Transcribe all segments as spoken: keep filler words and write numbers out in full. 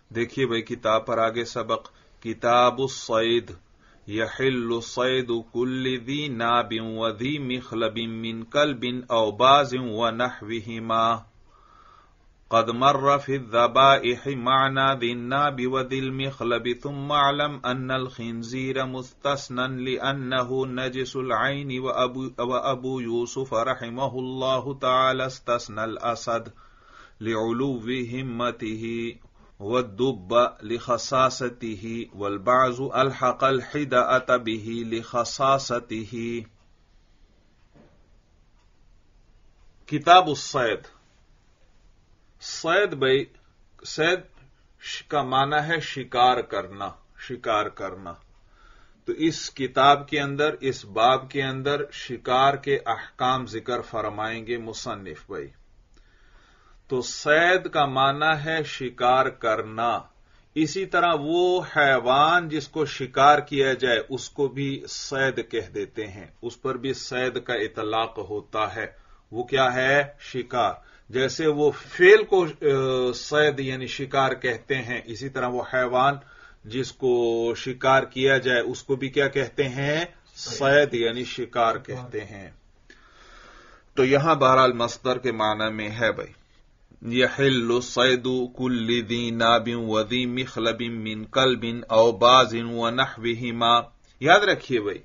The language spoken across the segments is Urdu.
देखिए भाई किताब पर आगे सबक किताबुस्सैद यहिल्लु सैदु कुल्लि दी नाबिन व दी मिखलबिन मिन कल्बिन औ बाजिन व नहविहिमा قد مر في الذبائح معنى ذي الناب وذي المخلب ثم اعلم أن الخنزير مستثنى لأنه نجس العين وأبو, وأبو يوسف رحمه الله تعالى استثنى الأسد لعلو همته والدب لخصاصته والبعض ألحق الحدأة به لخصاصته. کتاب الصید. صید بھائی صید کا معنی ہے شکار کرنا، شکار کرنا. تو اس کتاب کے اندر، اس باب کے اندر شکار کے احکام ذکر فرمائیں گے مصنف بھائی. تو صید کا معنی ہے شکار کرنا. اسی طرح وہ حیوان جس کو شکار کیا جائے اس کو بھی صید کہہ دیتے ہیں، اس پر بھی صید کا اطلاق ہوتا ہے. وہ کیا ہے؟ شکار. جیسے وہ فیل کو صید یعنی شکار کہتے ہیں، اسی طرح وہ حیوان جس کو شکار کیا جائے اس کو بھی کیا کہتے ہیں؟ صید یعنی شکار کہتے ہیں. تو یہاں بہرحال مصدر کے معنی میں ہے بھائی یحل صید کل ذی ناب و ذی مخلب من کلب او باز و نحوہما. یاد رکھیے بھائی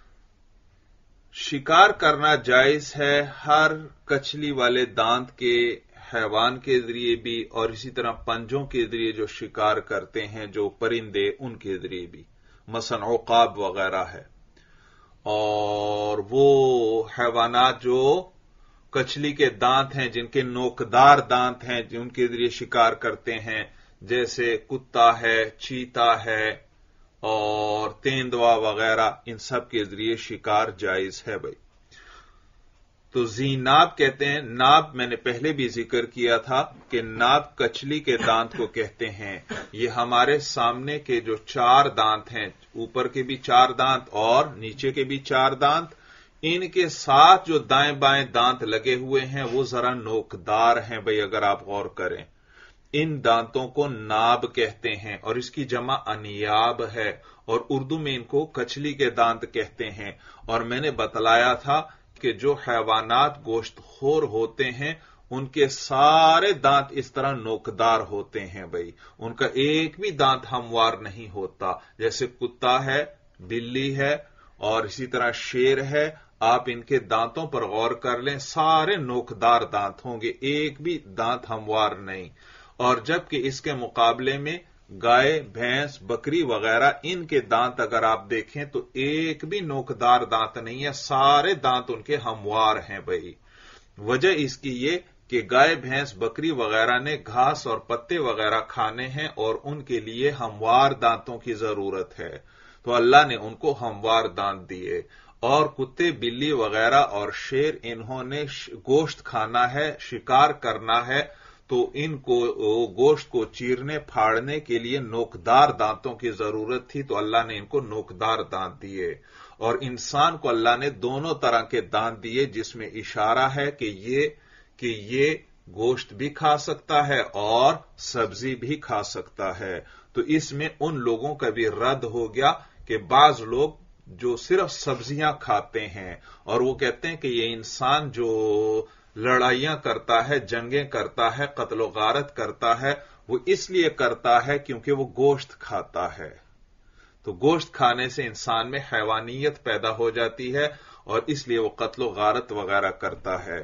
شکار کرنا جائز ہے ہر کچلی والے دانت کے حیوان کے ذریعے بھی، اور اسی طرح پنجوں کے ذریعے جو شکار کرتے ہیں جو پرندے ان کے ذریعے بھی، مثلا عقاب وغیرہ ہے. اور وہ حیوانات جو کچلی کے دانت ہیں، جن کے نوکدار دانت ہیں، جن کے ذریعے شکار کرتے ہیں، جیسے کتا ہے، چیتا ہے اور تیندوا وغیرہ، ان سب کے ذریعے شکار جائز ہے بھائی. تو ذی ناب کہتے ہیں. ناب میں نے پہلے بھی ذکر کیا تھا کہ ناب کچلی کے دانت کو کہتے ہیں. یہ ہمارے سامنے کے جو چار دانت ہیں، اوپر کے بھی چار دانت اور نیچے کے بھی چار دانت، ان کے ساتھ جو دائیں بائیں دانت لگے ہوئے ہیں وہ ذرا نوکدار ہیں بھائی. اگر آپ غور کریں ان دانتوں کو ناب کہتے ہیں، اور اس کی جمع انیاب ہے، اور اردو میں ان کو کچلی کے دانت کہتے ہیں. اور میں نے بتلایا تھا کہ جو حیوانات گوشت خور ہوتے ہیں ان کے سارے دانت اس طرح نوکدار ہوتے ہیں بھائی، ان کا ایک بھی دانت ہموار نہیں ہوتا. جیسے کتا ہے، بلی ہے اور اسی طرح شیر ہے، آپ ان کے دانتوں پر غور کر لیں، سارے نوکدار دانت ہوں گے، ایک بھی دانت ہموار نہیں. اور جبکہ اس کے مقابلے میں گائے، بھینس، بکری وغیرہ ان کے دانت اگر آپ دیکھیں تو ایک بھی نوکدار دانت نہیں ہے، سارے دانت ان کے ہموار ہیں بھائی. وجہ اس کی یہ کہ گائے، بھینس، بکری وغیرہ نے گھاس اور پتے وغیرہ کھانے ہیں اور ان کے لیے ہموار دانتوں کی ضرورت ہے، تو اللہ نے ان کو ہموار دانت دیے. اور کتے، بلی وغیرہ اور شیر انہوں نے گوشت کھانا ہے، شکار کرنا ہے، تو ان کو گوشت کو چیرنے پھاڑنے کے لیے نوکدار دانتوں کی ضرورت تھی، تو اللہ نے ان کو نوکدار دانت دیے. اور انسان کو اللہ نے دونوں طرح کے دانت دیے، جس میں اشارہ ہے کہ یہ کہ یہ گوشت بھی کھا سکتا ہے اور سبزی بھی کھا سکتا ہے. تو اس میں ان لوگوں کا بھی رد ہو گیا کہ بعض لوگ جو صرف سبزیاں کھاتے ہیں اور وہ کہتے ہیں کہ یہ انسان جو لڑائیاں کرتا ہے، جنگیں کرتا ہے، قتل و غارت کرتا ہے، وہ اس لیے کرتا ہے کیونکہ وہ گوشت کھاتا ہے. تو گوشت کھانے سے انسان میں حیوانیت پیدا ہو جاتی ہے اور اس لیے وہ قتل و غارت وغیرہ کرتا ہے.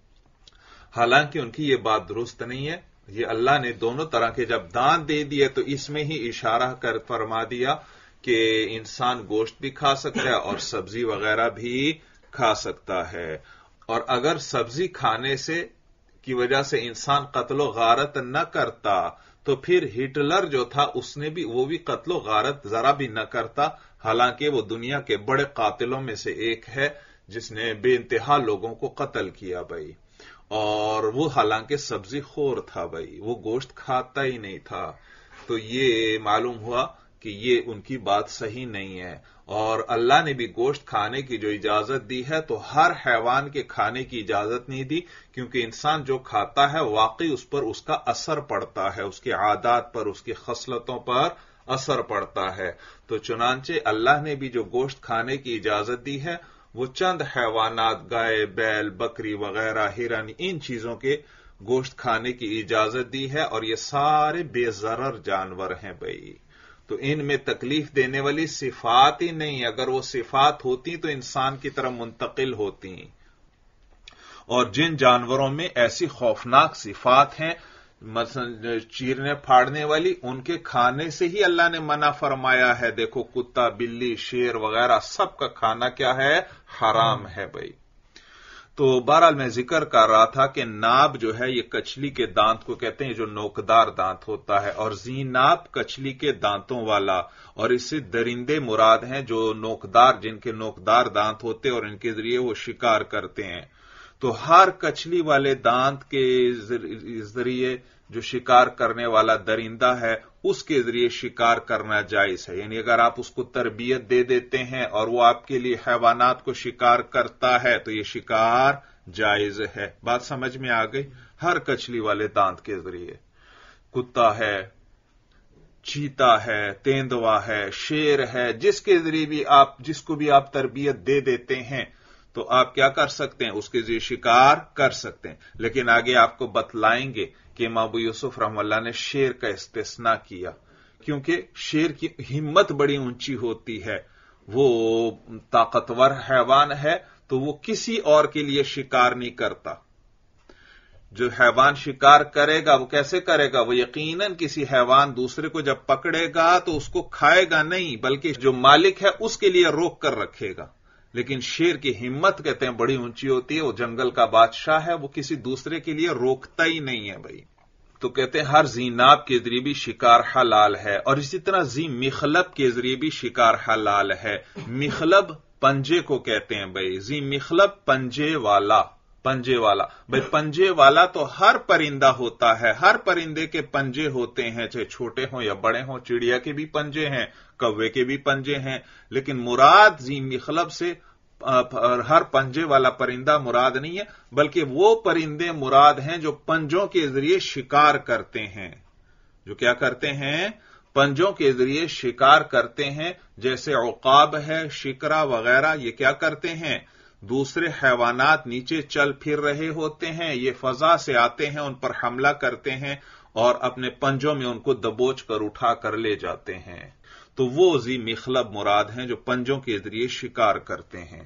حالانکہ ان کی یہ بات درست نہیں ہے. یہ اللہ نے دونوں طرح کے جب دانت دے دیے تو اس میں ہی اشارہ کر فرما دیا کہ انسان گوشت بھی کھا سکتا ہے اور سبزی وغیرہ بھی کھا سکتا ہے. اور اگر سبزی کھانے سے کی وجہ سے انسان قتل و غارت نہ کرتا تو پھر ہٹلر جو تھا اس نے بھی وہ بھی قتل و غارت ذرا بھی نہ کرتا، حالانکہ وہ دنیا کے بڑے قاتلوں میں سے ایک ہے جس نے بے انتہا لوگوں کو قتل کیا بھائی. اور وہ حالانکہ سبزی خور تھا بھائی، وہ گوشت کھاتا ہی نہیں تھا. تو یہ معلوم ہوا کہ یہ ان کی بات صحیح نہیں ہے، اور اللہ نے بھی گوشت کھانے کی جو اجازت دی ہے تو ہر حیوان کے کھانے کی اجازت نہیں دی، کیونکہ انسان جو کھاتا ہے واقعی اس پر اس کا اثر پڑتا ہے، اس کی عادات پر، اس کی خصلتوں پر اثر پڑتا ہے۔ تو چنانچہ اللہ نے بھی جو گوشت کھانے کی اجازت دی ہے وہ چند حیوانات، گائے، بیل، بکری وغیرہ، ہرن، ان چیزوں کے گوشت کھانے کی اجازت دی ہے، اور یہ سارے بے ضرر جانور ہیں بھائی۔ تو ان میں تکلیف دینے والی صفات ہی نہیں، اگر وہ صفات ہوتی تو انسان کی طرح منتقل ہوتی، اور جن جانوروں میں ایسی خوفناک صفات ہیں مثلا چیرنے پھاڑنے والی، ان کے کھانے سے ہی اللہ نے منع فرمایا ہے۔ دیکھو کتا، بلی، شیر وغیرہ سب کا کھانا کیا ہے؟ حرام ہے بھائی۔ تو بہرحال میں ذکر کر رہا تھا کہ ناب جو ہے یہ کچھلی کے دانت کو کہتے ہیں جو نوکدار دانت ہوتا ہے، اور زی ناب کچھلی کے دانتوں والا، اور اس سے درندے مراد ہیں جو نوکدار، جن کے نوکدار دانت ہوتے اور ان کے ذریعے وہ شکار کرتے ہیں۔ تو ہر کچھلی والے دانت کے ذریعے جو شکار کرنے والا درندہ ہے اس کے ذریعے شکار کرنا جائز ہے، یعنی اگر آپ اس کو تربیت دے دیتے ہیں اور وہ آپ کے لیے حیوانات کو شکار کرتا ہے تو یہ شکار جائز ہے۔ بات سمجھ میں آ گئی؟ ہر کچھلی والے دانت کے ذریعے، کتا ہے، چیتا ہے، تیندوا ہے، شیر ہے، جس کے ذریعے بھی آپ، جس کو بھی آپ تربیت دے دیتے ہیں تو آپ کیا کر سکتے ہیں؟ اس کے ذریعے شکار کر سکتے ہیں۔ لیکن آگے آپ کو بتلائیں گے کہ امام ابو یوسف رحمہ اللہ نے شیر کا استثناء کیا، کیونکہ شیر کی ہمت بڑی اونچی ہوتی ہے، وہ طاقتور حیوان ہے، تو وہ کسی اور کے لیے شکار نہیں کرتا۔ جو حیوان شکار کرے گا وہ کیسے کرے گا؟ وہ یقیناً کسی حیوان دوسرے کو جب پکڑے گا تو اس کو کھائے گا نہیں، بلکہ جو مالک ہے اس کے لیے روک کر رکھے گا۔ لیکن شیر کی ہمت کہتے ہیں بڑی اونچی ہوتی ہے، وہ جنگل کا بادشاہ ہے، وہ کسی دوسرے کے لیے روکتا ہی نہیں ہے بھائی۔ تو کہتے ہیں ہر ذی ناب کے ذریعے بھی شکار حلال ہے، اور اسی طرح ذی مخلب کے ذریعے بھی شکار حلال ہے۔ مخلب پنجے کو کہتے ہیں بھائی، ذی مخلب پنجے والا، پنجے والا بھائی، پنجے والا تو ہر پرندہ ہوتا ہے، ہر پرندے کے پنجے ہوتے ہیں، چاہے چھوٹے ہوں یا بڑے ہوں، چڑیا کے بھی پنجے ہیں، کوے کے بھی پنجے ہیں، لیکن مراد ذی مخلب سے ہر پنجے والا پرندہ مراد نہیں ہے، بلکہ وہ پرندے مراد ہیں جو پنجوں کے ذریعے شکار کرتے ہیں، جو کیا کرتے ہیں؟ پنجوں کے ذریعے شکار کرتے ہیں، جیسے عقاب ہے، شکرا وغیرہ، یہ کیا کرتے ہیں؟ دوسرے حیوانات نیچے چل پھر رہے ہوتے ہیں، یہ فضا سے آتے ہیں، ان پر حملہ کرتے ہیں اور اپنے پنجوں میں ان کو دبوچ کر اٹھا کر لے جاتے ہیں۔ تو وہ ذی مخلب مراد ہیں جو پنجوں کے ذریعے شکار کرتے ہیں۔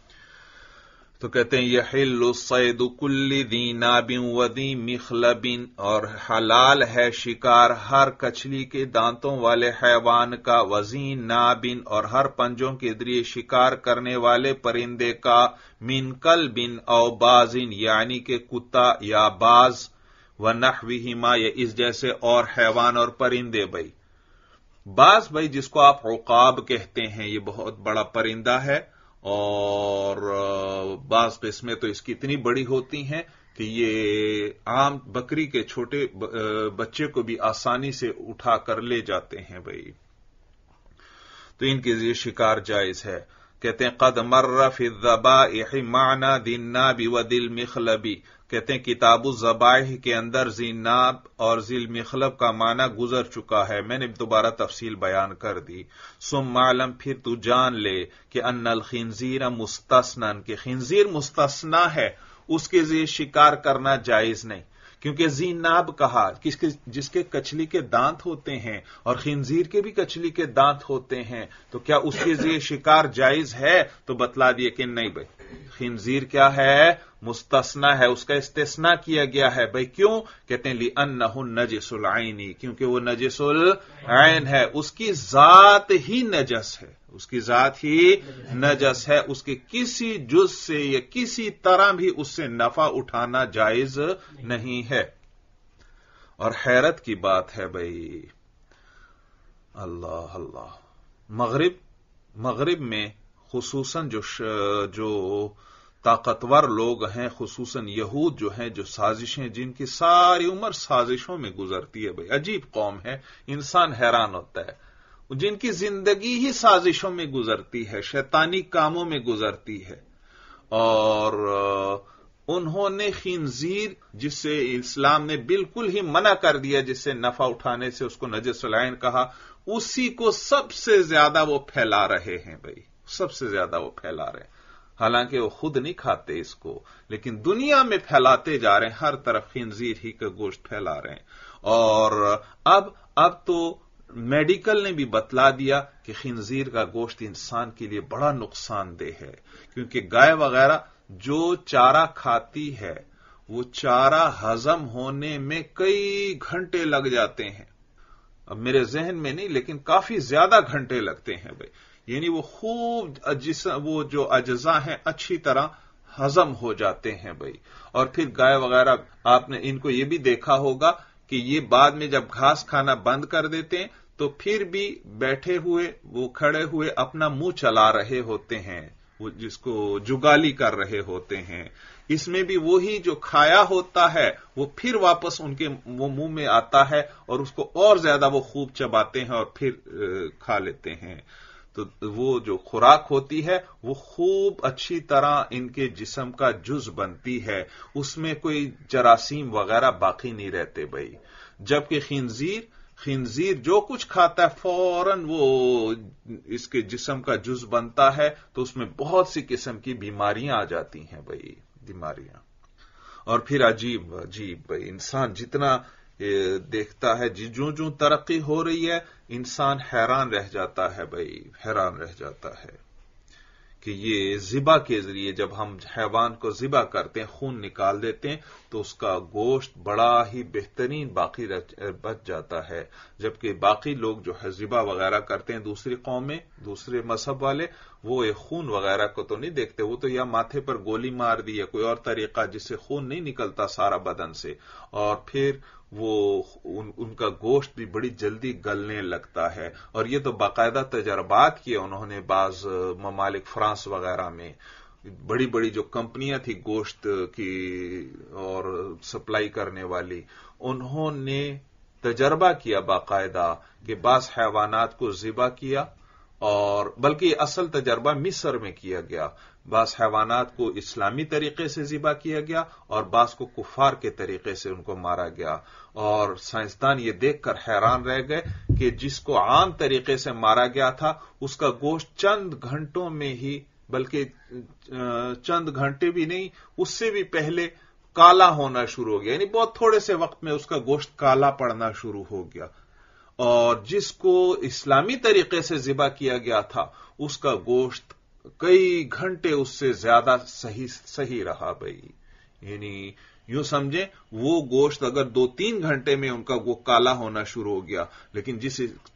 تو کہتے ہیں یحل الصید کل ذی ناب و ذی مخلب، اور حلال ہے شکار ہر کچھلی کے دانتوں والے حیوان کا، وذی ناب، اور ہر پنجوں کے ذریعے شکار کرنے والے پرندے کا، من کلب او باز، یعنی کہ کتا یا باز، ونحوہما، یا اس جیسے اور حیوان اور پرندے بھائی۔ باز بھائی جس کو آپ عقاب کہتے ہیں، یہ بہت بڑا پرندہ ہے، اور بعض قسمیں تو اس کی اتنی بڑی ہوتی ہیں کہ یہ عام بکری کے چھوٹے بچے کو بھی آسانی سے اٹھا کر لے جاتے ہیں بھائی، تو ان کے ذریعے شکار جائز ہے۔ کہتے ہیں قد مر فی الذبائح معنی ذی الناب و ذی المخلب، کہتے ہیں کتاب الذبائح کے اندر ذی ناب اور ذی المخلب کا معنی گزر چکا ہے، میں نے دوبارہ تفصیل بیان کر دی۔ ثم معلم، پھر تو جان لے کہ ان الخنزیر مستثنی، کہ خنزیر مستثنی ہے، اس کے ذریعے شکار کرنا جائز نہیں، کیونکہ ذی ناب کہا کس کے؟ جس کے کچھلی کے دانت ہوتے ہیں، اور خنزیر کے بھی کچھلی کے دانت ہوتے ہیں، تو کیا اس کے ذریعے شکار جائز ہے؟ تو بتلا دیے کہ نہیں بھائی، خنزیر کیا ہے؟ مستثنی ہے، اس کا استثناء کیا گیا ہے بھائی، کیوں؟ کہتے ہیں لِأَنَّهُ نَجِسُ الْعَيْنِ، کیونکہ وہ نجس العین ہے، اس کی ذات ہی نجس ہے، اس کی ذات ہی نجس ہے، اس کے کسی جز سے یا کسی طرح بھی اس سے نفع اٹھانا جائز نہیں ہے۔ اور حیرت کی بات ہے بھائی، اللہ اللہ، مغرب مغرب میں خصوصاً جو جو طاقتور لوگ ہیں، خصوصاً یہود جو ہیں، جو سازشیں، جن کی ساری عمر سازشوں میں گزرتی ہے بھائی، عجیب قوم ہے، انسان حیران ہوتا ہے۔ جن کی زندگی ہی سازشوں میں گزرتی ہے، شیطانی کاموں میں گزرتی ہے، اور انہوں نے خنزیر، جس سے اسلام نے بالکل ہی منع کر دیا، جس سے نفع اٹھانے سے اس کو نجس العین کہا، اسی کو سب سے زیادہ وہ پھیلا رہے ہیں بھائی، سب سے زیادہ وہ پھیلا رہے ہیں۔ حالانکہ وہ خود نہیں کھاتے اس کو، لیکن دنیا میں پھیلاتے جا رہے ہیں، ہر طرف خنزیر ہی کا گوشت پھیلا رہے ہیں۔ اور اب اب تو میڈیکل نے بھی بتلا دیا کہ خنزیر کا گوشت انسان کے لیے بڑا نقصان دہ ہے، کیونکہ گائے وغیرہ جو چارہ کھاتی ہے وہ چارہ ہضم ہونے میں کئی گھنٹے لگ جاتے ہیں۔ اب میرے ذہن میں نہیں، لیکن کافی زیادہ گھنٹے لگتے ہیں بھائی، یعنی وہ خوب جس وہ جو اجزاء ہیں اچھی طرح ہضم ہو جاتے ہیں بھائی۔ اور پھر گائے وغیرہ آپ نے ان کو یہ بھی دیکھا ہوگا کہ یہ بعد میں جب گھاس کھانا بند کر دیتے ہیں تو پھر بھی بیٹھے ہوئے وہ کھڑے ہوئے اپنا منہ چلا رہے ہوتے ہیں، وہ جس کو جگالی کر رہے ہوتے ہیں۔ اس میں بھی وہی جو کھایا ہوتا ہے وہ پھر واپس ان کے وہ منہ میں آتا ہے، اور اس کو اور زیادہ وہ خوب چباتے ہیں اور پھر کھا لیتے ہیں۔ تو وہ جو خوراک ہوتی ہے وہ خوب اچھی طرح ان کے جسم کا جز بنتی ہے، اس میں کوئی جراثیم وغیرہ باقی نہیں رہتے بھائی۔ جبکہ خنزیر خنزیر جو کچھ کھاتا ہے فوراً وہ اس کے جسم کا جز بنتا ہے، تو اس میں بہت سی قسم کی بیماریاں آ جاتی ہیں بھائی، بیماریاں۔ اور پھر عجیب عجیب بھائی، انسان جتنا دیکھتا ہے، جو جو ترقی ہو رہی ہے، انسان حیران رہ جاتا ہے بھائی، حیران رہ جاتا ہے کہ یہ ذبح کے ذریعے جب ہم حیوان کو ذبح کرتے ہیں، خون نکال دیتے ہیں، تو اس کا گوشت بڑا ہی بہترین باقی بچ جاتا ہے، جبکہ باقی لوگ جو ہے ذبح وغیرہ کرتے ہیں دوسری قومیں، دوسرے مذہب والے، وہ یہ خون وغیرہ کو تو نہیں دیکھتے، وہ تو یا ماتھے پر گولی مار دی یا کوئی اور طریقہ جس سے خون نہیں نکلتا سارا بدن سے، اور پھر وہ ان, ان کا گوشت بھی بڑی جلدی گلنے لگتا ہے۔ اور یہ تو باقاعدہ تجربات کیے انہوں نے بعض ممالک فرانس وغیرہ میں، بڑی بڑی جو کمپنیاں تھیں گوشت کی اور سپلائی کرنے والی، انہوں نے تجربہ کیا باقاعدہ کہ بعض حیوانات کو ذبح کیا، اور بلکہ یہ اصل تجربہ مصر میں کیا گیا، بعض حیوانات کو اسلامی طریقے سے ذبح کیا گیا اور بعض کو کفار کے طریقے سے ان کو مارا گیا، اور سائنسدان یہ دیکھ کر حیران رہ گئے کہ جس کو عام طریقے سے مارا گیا تھا اس کا گوشت چند گھنٹوں میں ہی، بلکہ چند گھنٹے بھی نہیں، اس سے بھی پہلے کالا ہونا شروع ہو گیا، یعنی بہت تھوڑے سے وقت میں اس کا گوشت کالا پڑنا شروع ہو گیا، اور جس کو اسلامی طریقے سے ذبح کیا گیا تھا اس کا گوشت کئی گھنٹے اس سے زیادہ صحیح صحیح رہا بھائی۔ یعنی یوں سمجھیں وہ گوشت اگر دو تین گھنٹے میں ان کا وہ کالا ہونا شروع ہو گیا، لیکن جس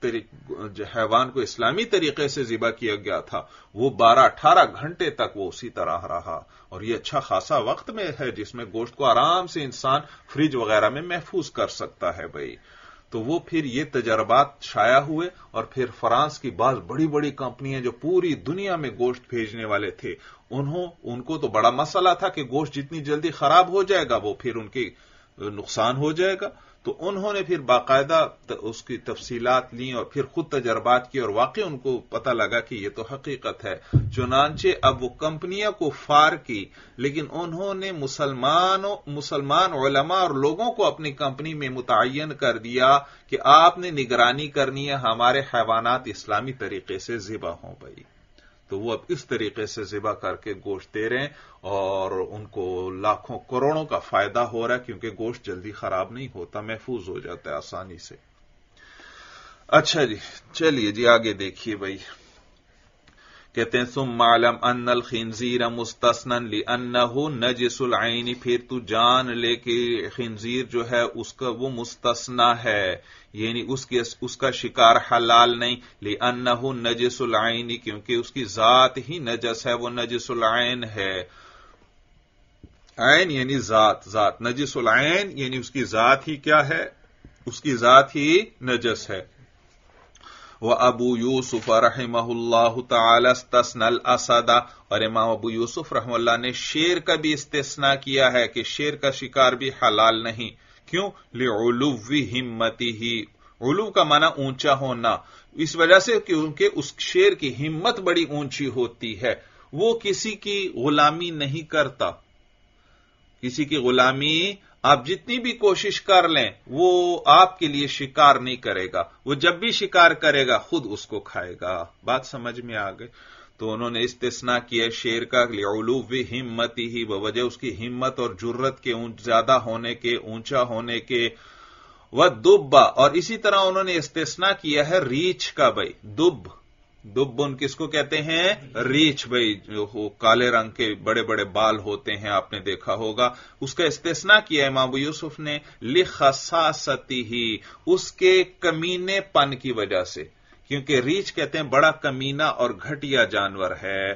حیوان کو اسلامی طریقے سے ذبح کیا گیا تھا وہ بارہ اٹھارہ گھنٹے تک وہ اسی طرح رہا، اور یہ اچھا خاصا وقت میں ہے جس میں گوشت کو آرام سے انسان فریج وغیرہ میں محفوظ کر سکتا ہے بھائی۔ تو وہ پھر یہ تجربات شائع ہوئے، اور پھر فرانس کی بعض بڑی بڑی کمپنیاں جو پوری دنیا میں گوشت بھیجنے والے تھے، انہوں ان کو تو بڑا مسئلہ تھا کہ گوشت جتنی جلدی خراب ہو جائے گا وہ پھر ان کے نقصان ہو جائے گا، تو انہوں نے پھر باقاعدہ اس کی تفصیلات لیں اور پھر خود تجربات کی، اور واقعی ان کو پتہ لگا کہ یہ تو حقیقت ہے۔ چنانچہ اب وہ کمپنیاں کو فار کی، لیکن انہوں نے مسلمانوں مسلمان علماء اور لوگوں کو اپنی کمپنی میں متعین کر دیا کہ آپ نے نگرانی کرنی ہے ہمارے حیوانات اسلامی طریقے سے ذبح ہوں بھائی۔ تو وہ اب اس طریقے سے ذبح کر کے گوشت دے رہے ہیں، اور ان کو لاکھوں کروڑوں کا فائدہ ہو رہا ہے، کیونکہ گوشت جلدی خراب نہیں ہوتا، محفوظ ہو جاتا ہے آسانی سے۔ اچھا جی، چلیے جی آگے دیکھیے بھائی، کہتے ہیں ثم اعلم ان الخنزیر مستثنى لانه نجس العین، پھر تو جان لے کہ خنزیر جو ہے اس کا وہ مستثنی ہے، یعنی اس کے اس کا شکار حلال نہیں، لانه نجس العین، کیونکہ اس کی ذات ہی نجس ہے، وہ نجس العین ہے۔ عین یعنی ذات، ذات نجس العین یعنی اس کی ذات ہی کیا ہے، اس کی ذات ہی نجس ہے۔ وَأَبُو يُوسُفَ رحمہ اللہ تعالی استثنى الاسد، اور امام ابو یوسف رحمہ اللہ نے شیر کا بھی استثناء کیا ہے کہ شیر کا شکار بھی حلال نہیں، کیوں؟ لعلو ہمتہ، علو کا معنی اونچا ہونا، اس وجہ سے کیونکہ اس شیر کی ہمت بڑی اونچی ہوتی ہے، وہ کسی کی غلامی نہیں کرتا، کسی کی غلامی آپ جتنی بھی کوشش کر لیں وہ آپ کے لیے شکار نہیں کرے گا، وہ جب بھی شکار کرے گا خود اس کو کھائے گا۔ بات سمجھ میں آ گئی؟ تو انہوں نے استثناء کیا شیر کا لعلو ہمتی ہی، بوجہ اس کی ہمت اور جرت کے زیادہ ہونے کے، اونچا ہونے کے، والدب، اور اسی طرح انہوں نے استثناء کیا ہے ریچھ کا۔ بھائی دب، دب ان کس کو کہتے ہیں؟ ریچھ، بھائی جو کالے رنگ کے بڑے بڑے بال ہوتے ہیں، آپ نے دیکھا ہوگا، اس کا استثناء کیا امام ابو یوسف نے لخصاصتہ، اس کے کمینے پن کی وجہ سے، کیونکہ ریچھ کہتے ہیں بڑا کمینہ اور گھٹیا جانور ہے،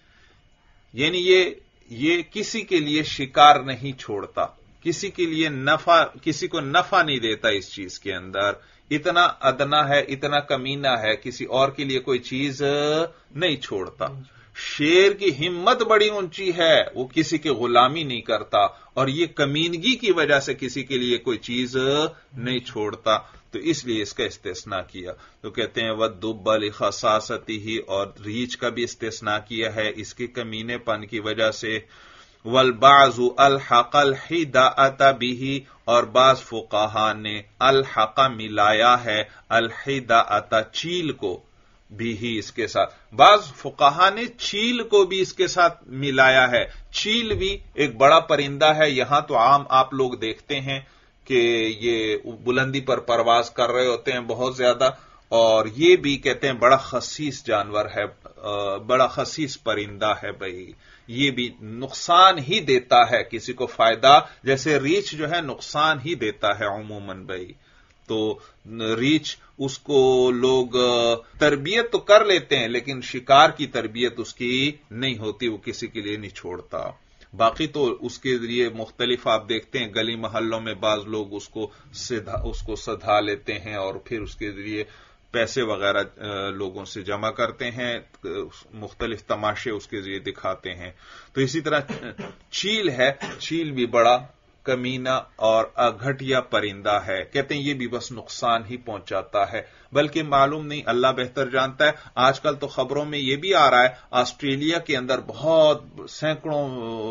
یعنی یہ یہ کسی کے لیے شکار نہیں چھوڑتا، کسی کے لیے نفع، کسی کو نفع نہیں دیتا اس چیز کے اندر، اتنا ادنا ہے، اتنا کمینہ ہے، کسی اور کے لیے کوئی چیز نہیں چھوڑتا۔ شیر کی ہمت بڑی اونچی ہے، وہ کسی کی غلامی نہیں کرتا، اور یہ کمینگی کی وجہ سے کسی کے لیے کوئی چیز نہیں چھوڑتا، تو اس لیے اس کا استثناء کیا۔ تو کہتے ہیں وَالدُّبَّ لِخَصَاصَتِهِ، اور ریچھ کا بھی استثناء کیا ہے اس کے کمینے پن کی وجہ سے۔ وَالْبَعْضُ الْحَقَ الْحِدَاءَةَ بِهِ، اور بعض فقہا نے الحق ملایا ہے الحداءۃ چیل کو بھی ہی اس کے ساتھ، بعض فقہا نے چیل کو بھی اس کے ساتھ ملایا ہے۔ چیل بھی ایک بڑا پرندہ ہے، یہاں تو عام آپ لوگ دیکھتے ہیں کہ یہ بلندی پر پرواز کر رہے ہوتے ہیں بہت زیادہ، اور یہ بھی کہتے ہیں بڑا خسیس جانور ہے، بڑا خسیس پرندہ ہے، بھائی یہ بھی نقصان ہی دیتا ہے، کسی کو فائدہ، جیسے ریچھ جو ہے نقصان ہی دیتا ہے عموماً، بھائی تو ریچھ اس کو لوگ تربیت تو کر لیتے ہیں لیکن شکار کی تربیت اس کی نہیں ہوتی، وہ کسی کے لیے نہیں چھوڑتا۔ باقی تو اس کے ذریعے مختلف آپ دیکھتے ہیں گلی محلوں میں بعض لوگ اس کو سدھا اس کو سدھا لیتے ہیں اور پھر اس کے ذریعے پیسے وغیرہ لوگوں سے جمع کرتے ہیں، مختلف تماشے اس کے ذریعے دکھاتے ہیں۔ تو اسی طرح چیل ہے، چیل بھی بڑا کمینہ اور گھٹیا پرندہ ہے، کہتے ہیں یہ بھی بس نقصان ہی پہنچاتا ہے، بلکہ معلوم نہیں، اللہ بہتر جانتا ہے۔ آج کل تو خبروں میں یہ بھی آ رہا ہے آسٹریلیا کے اندر بہت سینکڑوں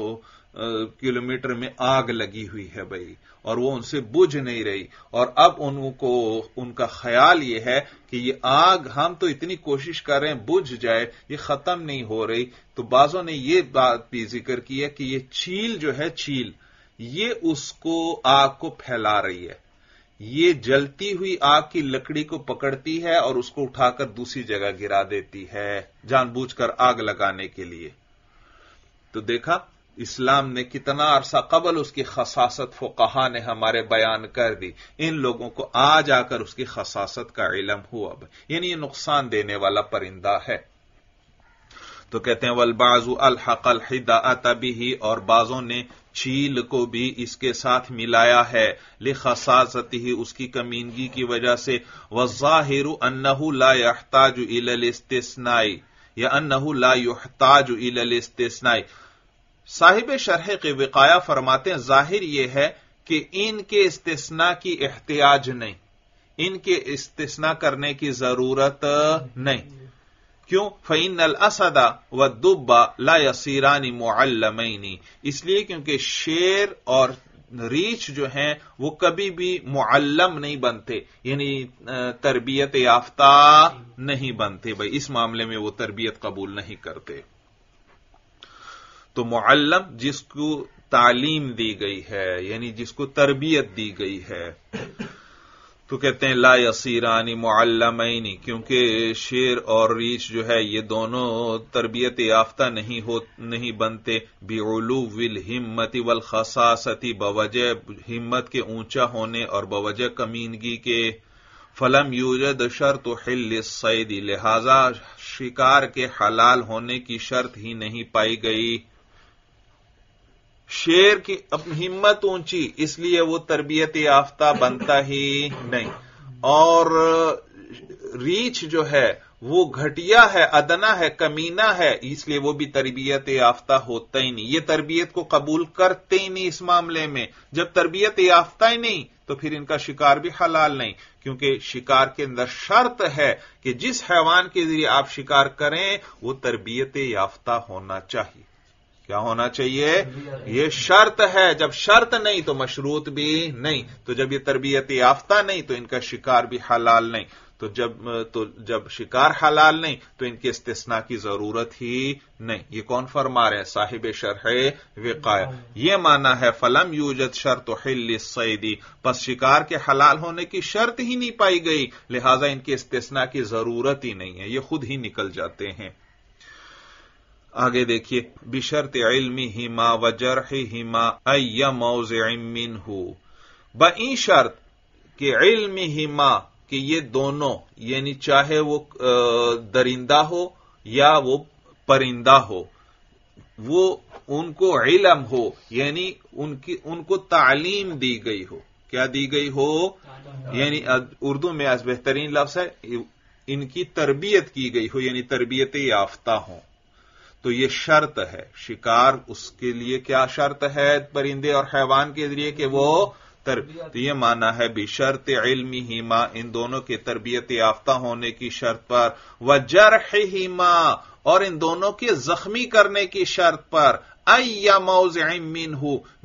کلومیٹر میں آگ لگی ہوئی ہے، بھائی، اور وہ ان سے بجھ نہیں رہی، اور اب ان کو ان کا خیال یہ ہے کہ یہ آگ ہم تو اتنی کوشش کر رہے ہیں بجھ جائے، یہ ختم نہیں ہو رہی۔ تو بعضوں نے یہ بات بھی ذکر کی ہے کہ یہ چیل جو ہے، چیل یہ اس کو آگ کو پھیلا رہی ہے، یہ جلتی ہوئی آگ کی لکڑی کو پکڑتی ہے اور اس کو اٹھا کر دوسری جگہ گرا دیتی ہے جان بوجھ کر آگ لگانے کے لیے۔ تو دیکھا اسلام نے کتنا عرصہ قبل اس کی خصاصت فقہا نے ہمارے بیان کر دی، ان لوگوں کو آج آ کر اس کی خصاصت کا علم ہوا، یعنی یہ نقصان دینے والا پرندہ ہے۔ تو کہتے ہیں والبعض الحق الحداءۃ بہ، اور بعضوں نے چیل کو بھی اس کے ساتھ ملایا ہے لخصاصتہ، اس کی کمینگی کی وجہ سے۔ والظاہر انہ لا یحتاج الی الاستثناء، یا انہ لا یحتاج الی الاستثناء۔ صاحب شرح کے وقایہ فرماتے ہیں ظاہر یہ ہے کہ ان کے استثناء کی احتیاج نہیں، ان کے استثناء کرنے کی ضرورت نہیں۔ کیوں؟ فإن الاسد والدب لا يصيران معلمين، اس لیے کیونکہ شیر اور ریچھ جو ہیں وہ کبھی بھی معلم نہیں بنتے، یعنی تربیت یافتہ نہیں بنتے، بھائی اس معاملے میں وہ تربیت قبول نہیں کرتے۔ تو معلم جس کو تعلیم دی گئی ہے، یعنی جس کو تربیت دی گئی ہے، تو کہتے ہیں لا یصیران معلمین، کیونکہ شیر اور ریچھ جو ہے یہ دونوں تربیت یافتہ نہیں ہو نہیں بنتے، بعلو الہمت والخصاصۃ، بوجہ ہمت کے اونچا ہونے اور بوجہ کمینگی کے۔ فلم یوجد شرط حل الصید، لہذا شکار کے حلال ہونے کی شرط ہی نہیں پائی گئی۔ شیر کی اپنی ہمت اونچی، اس لیے وہ تربیت یافتہ بنتا ہی نہیں، اور ریچھ جو ہے وہ گھٹیا ہے، ادنا ہے، کمینہ ہے، اس لیے وہ بھی تربیت یافتہ ہوتا ہی نہیں، یہ تربیت کو قبول کرتے ہی نہیں اس معاملے میں۔ جب تربیت یافتہ ہی نہیں تو پھر ان کا شکار بھی حلال نہیں، کیونکہ شکار کے اندر شرط ہے کہ جس حیوان کے ذریعے آپ شکار کریں وہ تربیت یافتہ ہونا چاہیے۔ کیا ہونا چاہیے؟ یہ شرط ہے، جب شرط نہیں تو مشروط بھی نہیں، تو جب یہ تربیت یافتہ نہیں تو ان کا شکار بھی حلال نہیں، تو جب تو جب شکار حلال نہیں تو ان کے استثناء کی ضرورت ہی نہیں۔ یہ کون فرما رہے ہیں؟ صاحب شرح وقایہ۔ یہ معنی ہے فلم یوجد شرط حل الصید، پس شکار کے حلال ہونے کی شرط ہی نہیں پائی گئی، لہذا ان کے استثناء کی ضرورت ہی نہیں ہے، یہ خود ہی نکل جاتے ہیں۔ آگے دیکھیے، بشرط علمہما وجرحہما ای موضع منہ، بئیں شرط کہ علمہما کہ یہ دونوں، یعنی چاہے وہ درندہ ہو یا وہ پرندہ ہو، وہ ان کو علم ہو، یعنی ان کی ان کو تعلیم دی گئی ہو۔ کیا دی گئی ہو؟ یعنی اردو میں از بہترین لفظ ہے ان کی تربیت کی گئی ہو، یعنی تربیت یافتہ ہوں، تو یہ شرط ہے۔ شکار اس کے لیے کیا شرط ہے پرندے اور حیوان کے ذریعے کہ وہ تربیت، تو یہ معنی ہے بشرط علمہما، ان دونوں کے تربیت یافتہ ہونے کی شرط پر، وجرحہما، اور ان دونوں کے زخمی کرنے کی شرط پر، ای موضع منہ،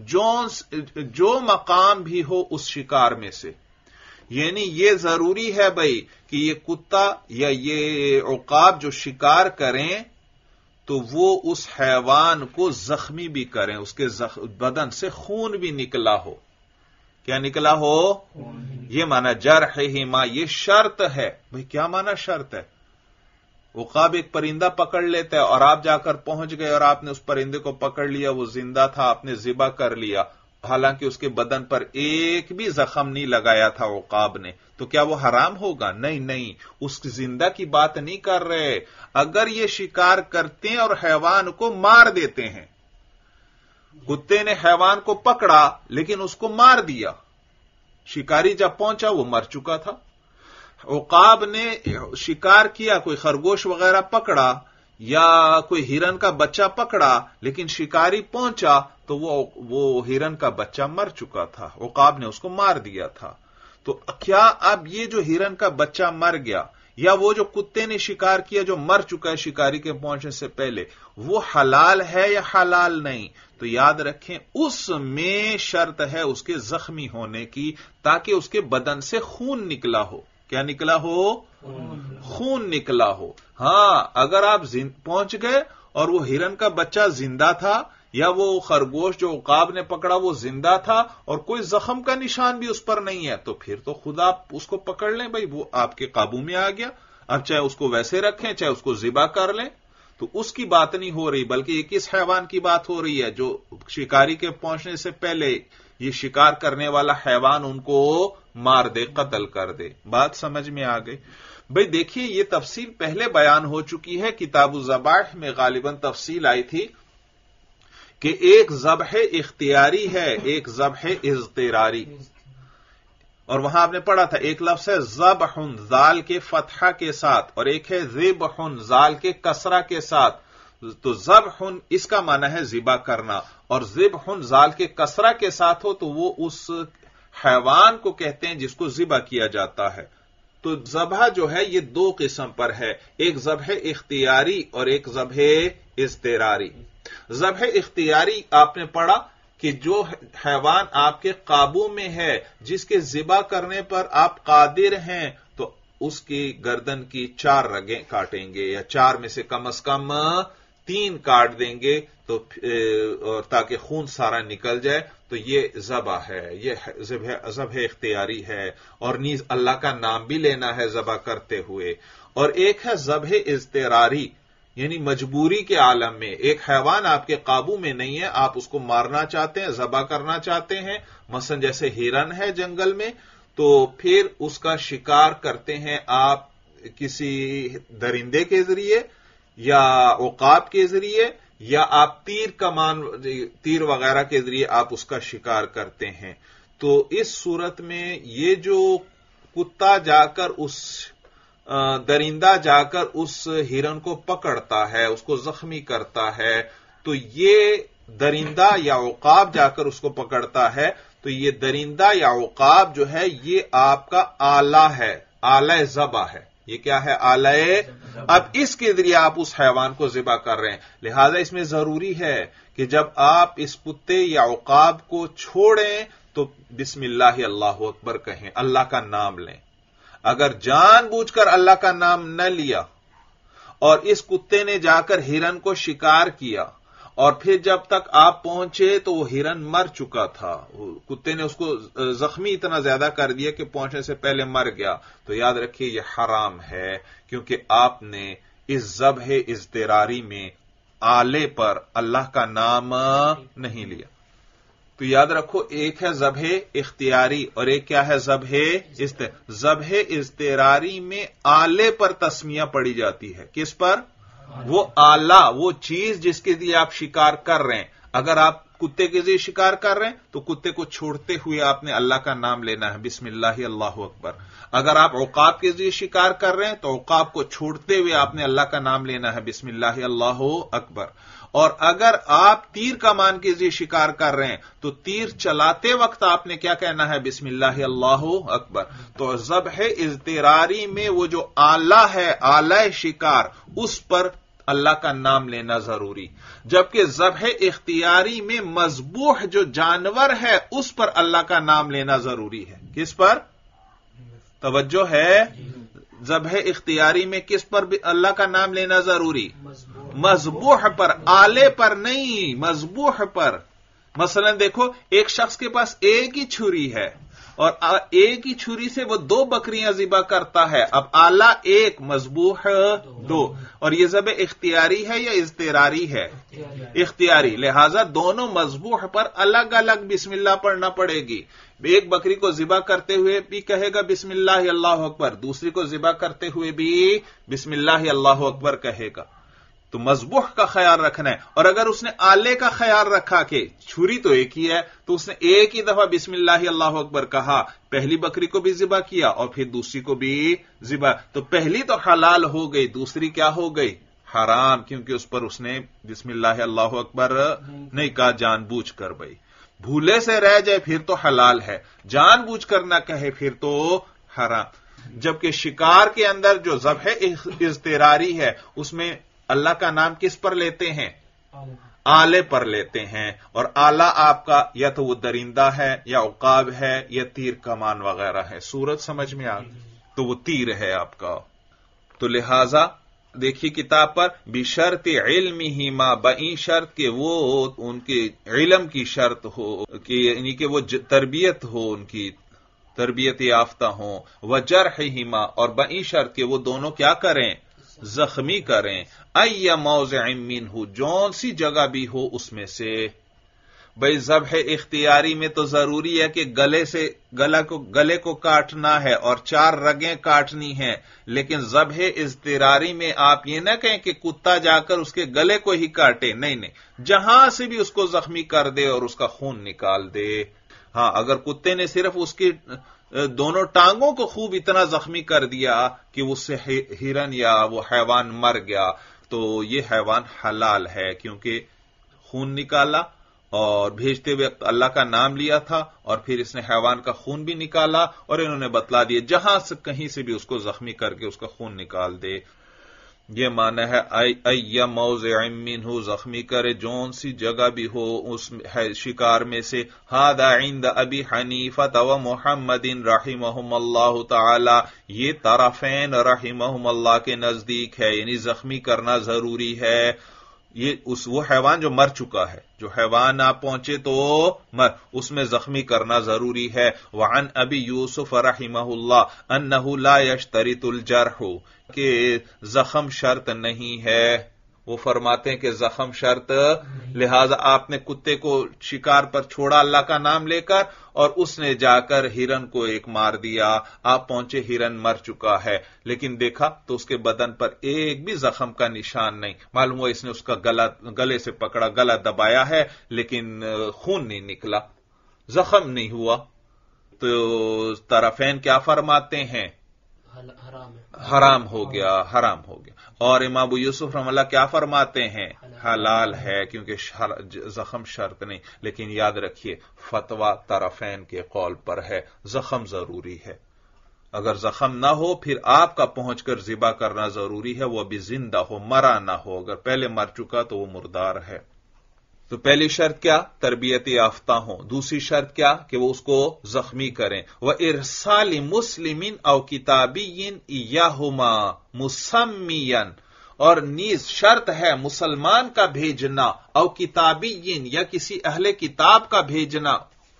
جو مقام بھی ہو اس شکار میں سے۔ یعنی یہ ضروری ہے بھائی کہ یہ کتا یا یہ عقاب جو شکار کریں تو وہ اس حیوان کو زخمی بھی کریں، اس کے بدن سے خون بھی نکلا ہو۔ کیا نکلا ہو؟ یہ معنی جرحہما، یہ شرط ہے۔ بھئی کیا معنی شرط ہے؟ عقاب ایک پرندہ پکڑ لیتا ہے اور آپ جا کر پہنچ گئے اور آپ نے اس پرندے کو پکڑ لیا، وہ زندہ تھا، آپ نے ذبح کر لیا، حالانکہ اس کے بدن پر ایک بھی زخم نہیں لگایا تھا عقاب نے، تو کیا وہ حرام ہوگا؟ نہیں نہیں، اس زندہ کی بات نہیں کر رہے۔ اگر یہ شکار کرتے ہیں اور حیوان کو مار دیتے ہیں، کتے نے حیوان کو پکڑا لیکن اس کو مار دیا، شکاری جب پہنچا وہ مر چکا تھا۔ عقاب نے شکار کیا، کوئی خرگوش وغیرہ پکڑا یا کوئی ہرن کا بچہ پکڑا، لیکن شکاری پہنچا تو وہ وہ ہرن کا بچہ مر چکا تھا، عقاب نے اس کو مار دیا تھا۔ تو کیا اب یہ جو ہرن کا بچہ مر گیا یا وہ جو کتے نے شکار کیا جو مر چکا ہے شکاری کے پہنچنے سے پہلے، وہ حلال ہے یا حلال نہیں؟ تو یاد رکھیں اس میں شرط ہے اس کے زخمی ہونے کی، تاکہ اس کے بدن سے خون نکلا ہو۔ کیا نکلا ہو؟ خون نکلا ہو۔ ہاں، اگر آپ پہنچ گئے اور وہ ہرن کا بچہ زندہ تھا یا وہ خرگوش جو عقاب نے پکڑا وہ زندہ تھا اور کوئی زخم کا نشان بھی اس پر نہیں ہے، تو پھر تو خود آپ اس کو پکڑ لیں بھائی، وہ آپ کے قابو میں آ گیا۔ اب چاہے اس کو ویسے رکھیں چاہے اس کو ذبح کر لیں، تو اس کی بات نہیں ہو رہی، بلکہ یہ کس حیوان کی بات ہو رہی ہے جو شکاری کے پہنچنے سے پہلے یہ شکار کرنے والا حیوان ان کو مار دے، قتل کر دے۔ بات سمجھ میں آ گئی؟ بھئی دیکھیے یہ تفصیل پہلے بیان ہو چکی ہے، کتاب الذبائح میں غالباً تفصیل آئی تھی کہ ایک ذبح اختیاری ہے، ایک ذبح اضطراری، اور وہاں آپ نے پڑھا تھا ایک لفظ ہے ذبح ذال کے فتحہ کے ساتھ اور ایک ہے ذبح ذال کے کسرہ کے ساتھ۔ تو ذبح اس کا معنی ہے ذبح کرنا، اور ذبح ذال کے کسرہ کے ساتھ ہو تو وہ اس حیوان کو کہتے ہیں جس کو ذبح کیا جاتا ہے۔ تو ذبح جو ہے یہ دو قسم پر ہے، ایک ذبح اختیاری اور ایک ذبح اضطراری۔ ذبح اختیاری آپ نے پڑھا کہ جو حیوان آپ کے قابو میں ہے، جس کے ذبح کرنے پر آپ قادر ہیں، تو اس کی گردن کی چار رگیں کاٹیں گے یا چار میں سے کم از کم تین کاٹ دیں گے تو تاکہ خون سارا نکل جائے، تو یہ ذبح ہے، یہ ذبح اختیاری ہے، اور نیز اللہ کا نام بھی لینا ہے ذبح کرتے ہوئے۔ اور ایک ہے ذبح اضطراری، یعنی مجبوری کے عالم میں ایک حیوان آپ کے قابو میں نہیں ہے، آپ اس کو مارنا چاہتے ہیں، ذبح کرنا چاہتے ہیں، مثلا جیسے ہرن ہے جنگل میں، تو پھر اس کا شکار کرتے ہیں آپ کسی درندے کے ذریعے یا عقاب کے ذریعے، یا آپ تیر کمان تیر وغیرہ کے ذریعے آپ اس کا شکار کرتے ہیں۔ تو اس صورت میں یہ جو کتا جا کر اس درندہ جا کر اس ہرن کو پکڑتا ہے، اس کو زخمی کرتا ہے، تو یہ درندہ یا عقاب جا کر اس کو پکڑتا ہے، تو یہ درندہ یا عقاب جو ہے یہ آپ کا آلہ ہے، آلہ ذبح ہے۔ یہ کیا ہے؟ آلہ۔ اب اس کے ذریعے آپ اس حیوان کو ذبح کر رہے ہیں، لہذا اس میں ضروری ہے کہ جب آپ اس کتے یا عقاب کو چھوڑیں تو بسم اللہ اللہ اکبر کہیں، اللہ کا نام لیں۔ اگر جان بوجھ کر اللہ کا نام نہ لیا اور اس کتے نے جا کر ہرن کو شکار کیا اور پھر جب تک آپ پہنچے تو وہ ہرن مر چکا تھا، کتے نے اس کو زخمی اتنا زیادہ کر دیا کہ پہنچنے سے پہلے مر گیا، تو یاد رکھیے یہ حرام ہے، کیونکہ آپ نے اس ذبح اضطراری میں آلے پر اللہ کا نام نہیں لیا۔ تو یاد رکھو، ایک ہے ذبح اختیاری اور ایک کیا ہے؟ ذبح اضطراری۔ ذبح اضطراری میں آلے پر تسمیہ پڑی جاتی ہے، کس پر؟ وہ آلہ، وہ چیز جس کے لیے آپ شکار کر رہے ہیں۔ اگر آپ کتے کے ذریعے شکار کر رہے ہیں تو کتے کو چھوڑتے ہوئے آپ نے اللہ کا نام لینا ہے، بسم اللہ اللہ اکبر۔ اگر آپ عقاب کے ذریعے شکار کر رہے ہیں تو عقاب کو چھوڑتے ہوئے آپ نے اللہ کا نام لینا ہے، بسم اللہ اللہ اکبر۔ اور اگر آپ تیر کمان کے ذریعے شکار کر رہے ہیں تو تیر چلاتے وقت آپ نے کیا کہنا ہے؟ بسم اللہ اللہ اکبر۔ تو ذبح اضطراری میں وہ جو آلہ ہے، آلہ شکار، اس پر اللہ کا نام لینا ضروری، جبکہ ذبح اختیاری میں مذبوح جو جانور ہے اس پر اللہ کا نام لینا ضروری ہے۔ کس پر؟ توجہ ہے، ذبح اختیاری میں کس پر بھی اللہ کا نام لینا ضروری؟ مذبوح پر، آلے پر نہیں، مذبوح پر۔ مثلا دیکھو، ایک شخص کے پاس ایک ہی چھری ہے اور ایک ہی چھری سے وہ دو بکریاں ذبح کرتا ہے، اب آلہ ایک، مذبوح دو، اور یہ ذبح اختیاری ہے یا اضطراری ہے؟ اختیاری، لہذا دونوں مذبوح پر الگ الگ بسم اللہ پڑھنا پڑے گی۔ ایک بکری کو ذبح کرتے ہوئے بھی کہے گا بسم اللہ اللہ اکبر، دوسری کو ذبح کرتے ہوئے بھی بسم اللہ اللہ اکبر کہے گا۔ تو مذبوح کا خیال رکھنا ہے، اور اگر اس نے آلے کا خیال رکھا کہ چھری تو ایک ہی ہے تو اس نے ایک ہی دفعہ بسم اللہ اللہ اکبر کہا، پہلی بکری کو بھی ذبح کیا اور پھر دوسری کو بھی ذبح، تو پہلی تو حلال ہو گئی، دوسری کیا ہو گئی؟ حرام، کیونکہ اس پر اس نے بسم اللہ اللہ اکبر نہیں کہا جان بوجھ کر۔ بھائی بھولے سے رہ جائے پھر تو حلال ہے، جان بوجھ کر نہ کہے پھر تو حرام۔ جبکہ شکار کے اندر جو ذبح اضطراری ہے اس میں اللہ کا نام کس پر لیتے ہیں؟ آلے پر لیتے ہیں، اور آلہ آپ کا یا تو وہ درندہ ہے یا عقاب ہے یا تیر کمان وغیرہ ہے۔ صورت سمجھ میں آ تو وہ تیر ہے آپ کا۔ تو لہذا دیکھیے کتاب پر بشرط علم ہی ماں، بئی شرط کہ وہ ان کے علم کی شرط ہو، کہ یعنی کہ وہ تربیت ہو، ان کی تربیت یافتہ ہوں، وجرح ہی ماں، اور بئی شرط کہ وہ دونوں کیا کریں؟ زخمی کریں، ای موضع منہ، جون سی جگہ بھی ہو اس میں سے۔ بھئی ذبح اختیاری میں تو ضروری ہے کہ گلے سے گلا کو گلے کو کاٹنا ہے اور چار رگیں کاٹنی ہیں، لیکن ذبح اضطراری میں آپ یہ نہ کہیں کہ کتا جا کر اس کے گلے کو ہی کاٹے، نہیں نہیں، جہاں سے بھی اس کو زخمی کر دے اور اس کا خون نکال دے۔ ہاں، اگر کتے نے صرف اس کی دونوں ٹانگوں کو خوب اتنا زخمی کر دیا کہ اس سے ہرن یا وہ حیوان مر گیا تو یہ حیوان حلال ہے، کیونکہ خون نکالا اور بھیجتے ہوئے اللہ کا نام لیا تھا، اور پھر اس نے حیوان کا خون بھی نکالا اور انہوں نے بتلا دیا جہاں سے کہیں سے بھی اس کو زخمی کر کے اس کا خون نکال دے۔ یہ معنی ہے ای موضع منہ، زخمی کرے جون سی جگہ بھی ہو اس شکار میں سے۔ ھذا عند ابی حنیفہ و محمد رحمہم اللہ تعالی، یہ طرفین رحمہم اللہ کے نزدیک ہے، یعنی زخمی کرنا ضروری ہے۔ یہ اس وہ حیوان جو مر چکا ہے، جو حیوان آپ پہنچے تو مر، اس میں زخمی کرنا ضروری ہے۔ وعن ابی یوسف رحمہ اللہ انہ لا یشترط الجرح، کہ زخم شرط نہیں ہے، وہ فرماتے ہیں کہ زخم شرط، لہذا آپ نے کتے کو شکار پر چھوڑا اللہ کا نام لے کر اور اس نے جا کر ہرن کو ایک مار دیا، آپ پہنچے ہرن مر چکا ہے، لیکن دیکھا تو اس کے بدن پر ایک بھی زخم کا نشان نہیں، معلوم ہوا اس نے اس کا گلا گلے سے پکڑا، گلا دبایا ہے لیکن خون نہیں نکلا، زخم نہیں ہوا۔ تو طرفین کیا فرماتے ہیں؟ حرام ہو گیا حرام ہو گیا اور امام ابو یوسف رحمہ اللہ کیا فرماتے ہیں؟ حلال ہے، کیونکہ زخم شرط نہیں، لیکن یاد رکھیے فتویٰ طرفین کے قول پر ہے، زخم ضروری ہے، اگر زخم نہ ہو پھر آپ کا پہنچ کر ذبح کرنا ضروری ہے، وہ ابھی زندہ ہو، مرا نہ ہو، اگر پہلے مر چکا تو وہ مردار ہے۔ تو پہلی شرط کیا؟ تربیت یافتہ ہوں، دوسری شرط کیا کہ وہ اس کو زخمی کریں، وَإِرْسَالِ مُسْلِمٍ أَوْ كِتَابِيٍّ إِيَّاهُمَا مُسَمِّيًا، اور نیز شرط ہے مسلمان کا بھیجنا، او کتابین یا کسی اہل کتاب کا بھیجنا،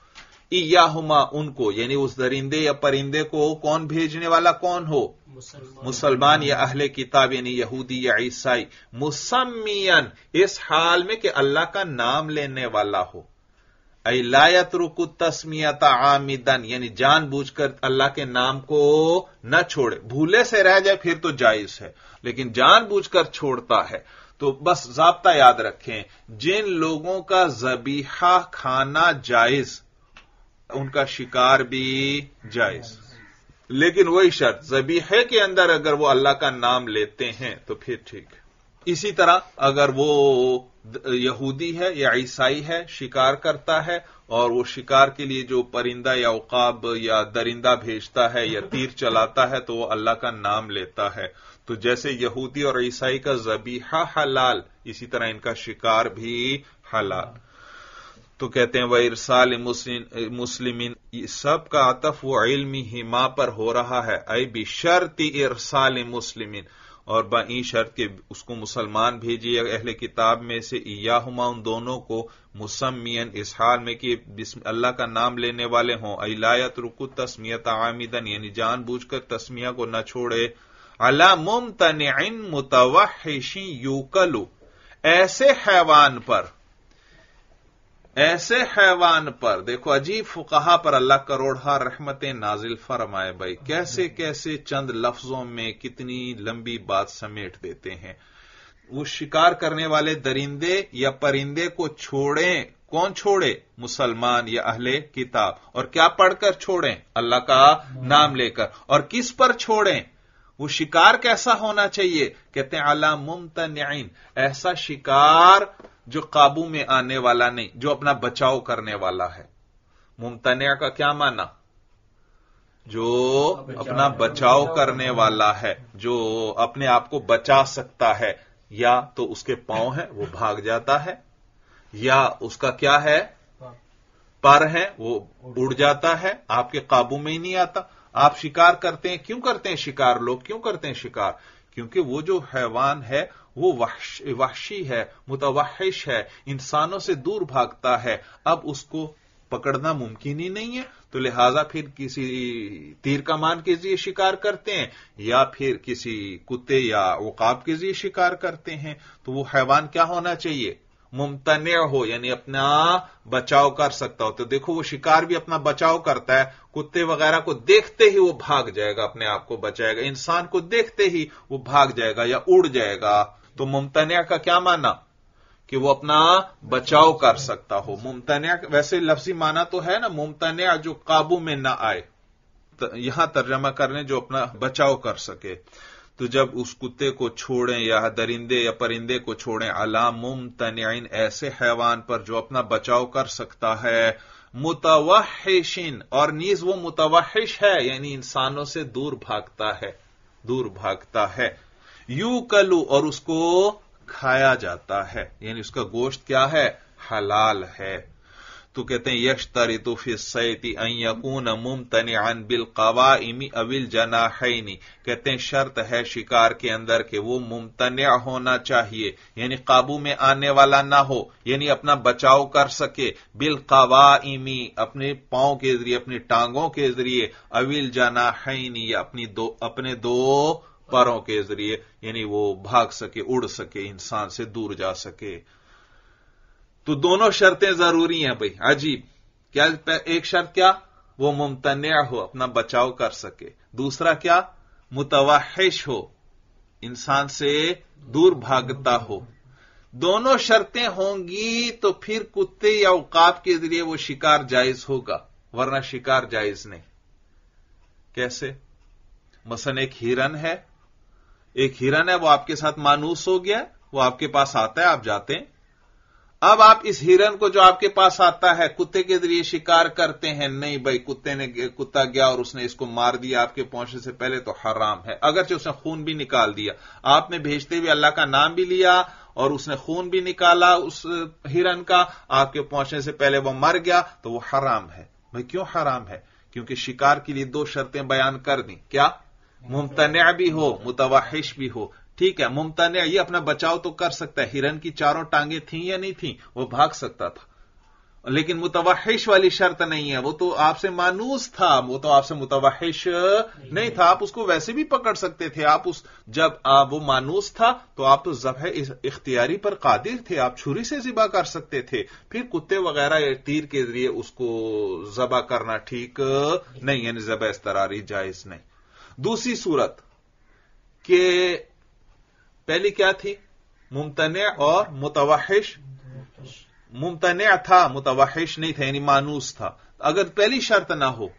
ایہما ان کو، یعنی اس درندے یا پرندے کو کون بھیجنے والا کون ہو؟ مسلمان, مسلمان یا اہل کتاب یعنی یہودی یا عیسائی، مسمین اس حال میں کہ اللہ کا نام لینے والا ہو، ای لا یترک التسمیۃ عامدا یعنی جان بوجھ کر اللہ کے نام کو نہ چھوڑے، بھولے سے رہ جائے پھر تو جائز ہے، لیکن جان بوجھ کر چھوڑتا ہے تو بس ضابطہ یاد رکھیں، جن لوگوں کا ذبیحہ کھانا جائز ان کا شکار بھی جائز، لیکن وہی شرط ذبیحے کے اندر اگر وہ اللہ کا نام لیتے ہیں تو پھر ٹھیک ہے۔ اسی طرح اگر وہ یہودی ہے یا عیسائی ہے، شکار کرتا ہے اور وہ شکار کے لیے جو پرندہ یا عقاب یا درندہ بھیجتا ہے یا تیر چلاتا ہے تو وہ اللہ کا نام لیتا ہے، تو جیسے یہودی اور عیسائی کا ذبیحہ حلال، اسی طرح ان کا شکار بھی حلال۔ تو کہتے ہیں وہ ارسال مسلمین، سب کا عطف وہ علمی ہی ماں پر ہو رہا ہے، اے بشرط ارسال مسلمین، اور بائیں شرط کے اس کو مسلمان بھیجیے اہل کتاب میں سے، ایاہما ان دونوں کو، مسمین اس حال میں کہ بسم اللہ کا نام لینے والے ہوں، ای لا یترک التسمیۃ عامدا یعنی جان بوجھ کر تسمیہ کو نہ چھوڑے، علی ممتنع متوحش یوکل ایسے حیوان پر، ایسے حیوان پر، دیکھو عجیب فقہا پر اللہ کروڑہا رحمتیں نازل فرمائے بھائی، کیسے کیسے چند لفظوں میں کتنی لمبی بات سمیٹ دیتے ہیں۔ وہ شکار کرنے والے درندے یا پرندے کو چھوڑیں، کون چھوڑے؟ مسلمان یا اہل کتاب، اور کیا پڑھ کر چھوڑیں؟ اللہ کا نام لے کر، اور کس پر چھوڑیں؟ وہ شکار کیسا ہونا چاہیے؟ کہتے ہیں علی ممتنعین، ایسا شکار جو قابو میں آنے والا نہیں، جو اپنا بچاؤ کرنے والا ہے۔ ممتنع کا کیا معنی؟ جو اپنا بچاؤ کرنے والا ہے، جو اپنے آپ کو بچا سکتا ہے، یا تو اس کے پاؤں ہیں وہ بھاگ جاتا ہے، یا اس کا کیا ہے؟ پر ہے وہ اڑ جاتا ہے، آپ کے قابو میں ہی نہیں آتا۔ آپ شکار کرتے ہیں، کیوں کرتے ہیں شکار؟ لوگ کیوں کرتے ہیں شکار؟ کیونکہ وہ جو حیوان ہے وہ وحش وحشی ہے، متوحش ہے، انسانوں سے دور بھاگتا ہے، اب اس کو پکڑنا ممکن ہی نہیں ہے، تو لہذا پھر کسی تیر کمان کے ذریعے شکار کرتے ہیں، یا پھر کسی کتے یا عقاب کے ذریعے شکار کرتے ہیں۔ تو وہ حیوان کیا ہونا چاہیے؟ ممتنع ہو، یعنی اپنا بچاؤ کر سکتا ہو۔ تو دیکھو وہ شکار بھی اپنا بچاؤ کرتا ہے، کتے وغیرہ کو دیکھتے ہی وہ بھاگ جائے گا، اپنے آپ کو بچائے گا، انسان کو دیکھتے ہی وہ بھاگ جائے گا یا اڑ جائے گا۔ تو ممتنع کا کیا معنی؟ کہ وہ اپنا بچاؤ کر سکتا ہو۔ ممتنع ویسے لفظی معنی تو ہے نا، ممتنع جو قابو میں نہ آئے، یہاں ترجمہ کرنے جو اپنا بچاؤ کر سکے۔ تو جب اس کتے کو چھوڑیں یا درندے یا پرندے کو چھوڑیں، علی ممتنعین ایسے حیوان پر جو اپنا بچاؤ کر سکتا ہے، متوحشین اور نیز وہ متوحش ہے یعنی انسانوں سے دور بھاگتا ہے، دور بھاگتا ہے، یوکلو اور اس کو کھایا جاتا ہے، یعنی اس کا گوشت کیا ہے؟ حلال ہے۔ تو کہتے ہیں یشترط فی الصید ان یکون ممتنعا بالقوائم او الجناحین، کہتے ہیں شرط ہے شکار کے اندر کہ وہ ممتنع ہونا چاہیے، یعنی قابو میں آنے والا نہ ہو، یعنی اپنا بچاؤ کر سکے، بالقوائم اپنے پاؤں کے ذریعے، اپنی ٹانگوں کے ذریعے، او الجناحین یا اپنی دو اپنے دو پروں کے ذریعے، یعنی وہ بھاگ سکے، اڑ سکے، انسان سے دور جا سکے۔ تو دونوں شرطیں ضروری ہیں بھائی، عجیب کیا؟ ایک شرط کیا؟ وہ ممتنع ہو، اپنا بچاؤ کر سکے، دوسرا کیا؟ متوحش ہو، انسان سے دور بھاگتا ہو۔ دونوں شرطیں ہوں گی تو پھر کتے یا عقاب کے ذریعے وہ شکار جائز ہوگا، ورنہ شکار جائز نہیں۔ کیسے؟ مثلا ایک ہرن ہے، ایک ہرن ہے، وہ آپ کے ساتھ مانوس ہو گیا، وہ آپ کے پاس آتا ہے، آپ جاتے ہیں. اب آپ اس ہرن کو جو آپ کے پاس آتا ہے کتے کے ذریعے شکار کرتے ہیں. نہیں بھائی، کتے نے کتا گیا اور اس نے اس کو مار دیا آپ کے پہنچنے سے پہلے، تو حرام ہے، اگرچہ اس نے خون بھی نکال دیا. آپ نے بھیجتے ہوئے اللہ کا نام بھی لیا اور اس نے خون بھی نکالا اس ہرن کا، آپ کے پہنچنے سے پہلے وہ مر گیا، تو وہ حرام ہے. بھائی کیوں حرام ہے؟ کیونکہ شکار کے لیے دو شرطیں بیان کر دیں. کیا؟ ممتنع بھی ہو، متوحش بھی ہو. ٹھیک ہے، ممتنع یہ اپنا بچاؤ تو کر سکتا ہے. ہرن کی چاروں ٹانگیں تھیں یا نہیں تھیں؟ وہ بھاگ سکتا تھا. لیکن متوحش والی شرط نہیں ہے، وہ تو آپ سے مانوس تھا، وہ تو آپ سے متوحش نہیں تھا. آپ اس کو ویسے بھی پکڑ سکتے تھے. آپ اس جب آپ وہ مانوس تھا تو آپ تو ذبح اختیاری پر قادر تھے، آپ چھری سے ذبح کر سکتے تھے. پھر کتے وغیرہ یا تیر کے ذریعے اس کو ذبح کرنا ٹھیک نہیں، یعنی ذبح اضطراری جائز نہیں. دوسری صورت کہ پہلی کیا تھی؟ ممتنع اور متوحش. ممتنع تھا، متوحش نہیں تھا، یعنی مانوس تھا. اگر پہلی شرط نہ ہو،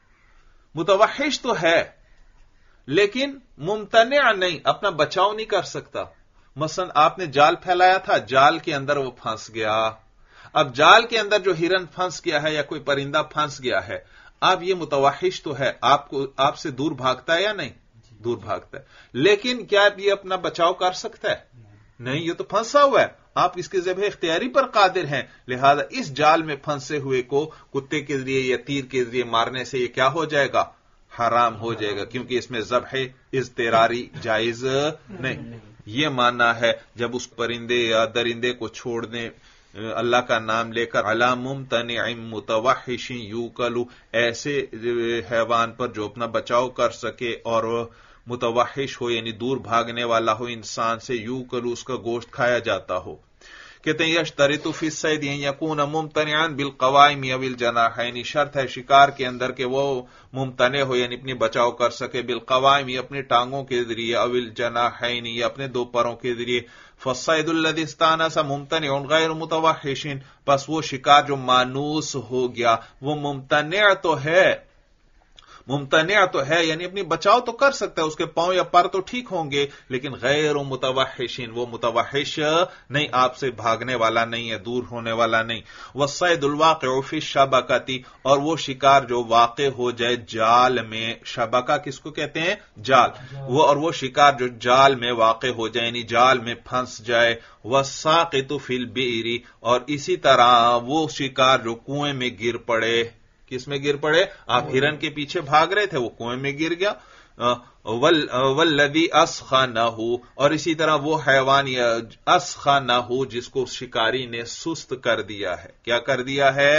متوحش تو ہے لیکن ممتنع نہیں، اپنا بچاؤ نہیں کر سکتا. مثلا آپ نے جال پھیلایا تھا، جال کے اندر وہ پھنس گیا. اب جال کے اندر جو ہرن پھنس گیا ہے یا کوئی پرندہ پھنس گیا ہے، اب یہ متوحش تو ہے، آپ کو آپ سے دور بھاگتا ہے یا نہیں؟ دور بھاگتا ہے. لیکن کیا یہ اپنا بچاؤ کر سکتا ہے؟ نہیں، یہ تو پھنسا ہوا ہے. آپ اس کے ذبح اختیاری پر قادر ہیں، لہذا اس جال میں پھنسے ہوئے کو کتے کے ذریعے یا تیر کے ذریعے مارنے سے یہ کیا ہو جائے گا؟ حرام ہو جائے گا، کیونکہ اس میں ذبح اضطراری جائز نہیں. یہ ماننا ہے جب اس پرندے یا درندے کو چھوڑ دیں اللہ کا نام لے کر، علی ممتنع متوحش یوکل، ایسے حیوان پر جو اپنا بچاؤ کر سکے اور متوحش ہو یعنی دور بھاگنے والا ہو انسان سے، یوکل اس کا گوشت کھایا جاتا ہو. کہتے ہیں یشترط فی الصید ان یکون ممتنعا بالقوائم او الجناحین، شرط ہے شکار کے اندر کہ وہ ممتنع ہو یعنی اپنی بچاؤ کر سکے، بالقوائم اپنی ٹانگوں کے ذریعے، او الجناحین یا اپنے دو پروں کے ذریعے. فالصید الذی استانس ممتنع غیر متوحش، پس وہ شکار جو مانوس ہو گیا وہ ممتنع تو ہے، ممتنع تو ہے یعنی اپنی بچاؤ تو کر سکتا ہے، اس کے پاؤں یا پر تو ٹھیک ہوں گے، لیکن غیر متوحشین، وہ متوحش نہیں، آپ سے بھاگنے والا نہیں ہے، دور ہونے والا نہیں. والصید الواقع فی الشبکۃ، اور وہ شکار جو واقع ہو جائے جال میں. شبکہ کس کو کہتے ہیں؟ جال. وہ اور وہ شکار جو جال میں واقع ہو جائے یعنی جال میں پھنس جائے. والساقط فی البئر، اور اسی طرح وہ شکار جو کنویں میں گر پڑے. کس میں گر پڑے؟ آپ ہرن کے پیچھے بھاگ رہے تھے، وہ کنویں میں گر گیا. والذی اسخنہ، اور اسی طرح وہ حیوان یا اسخنہ جس کو شکاری نے سست کر دیا ہے. کیا کر دیا ہے؟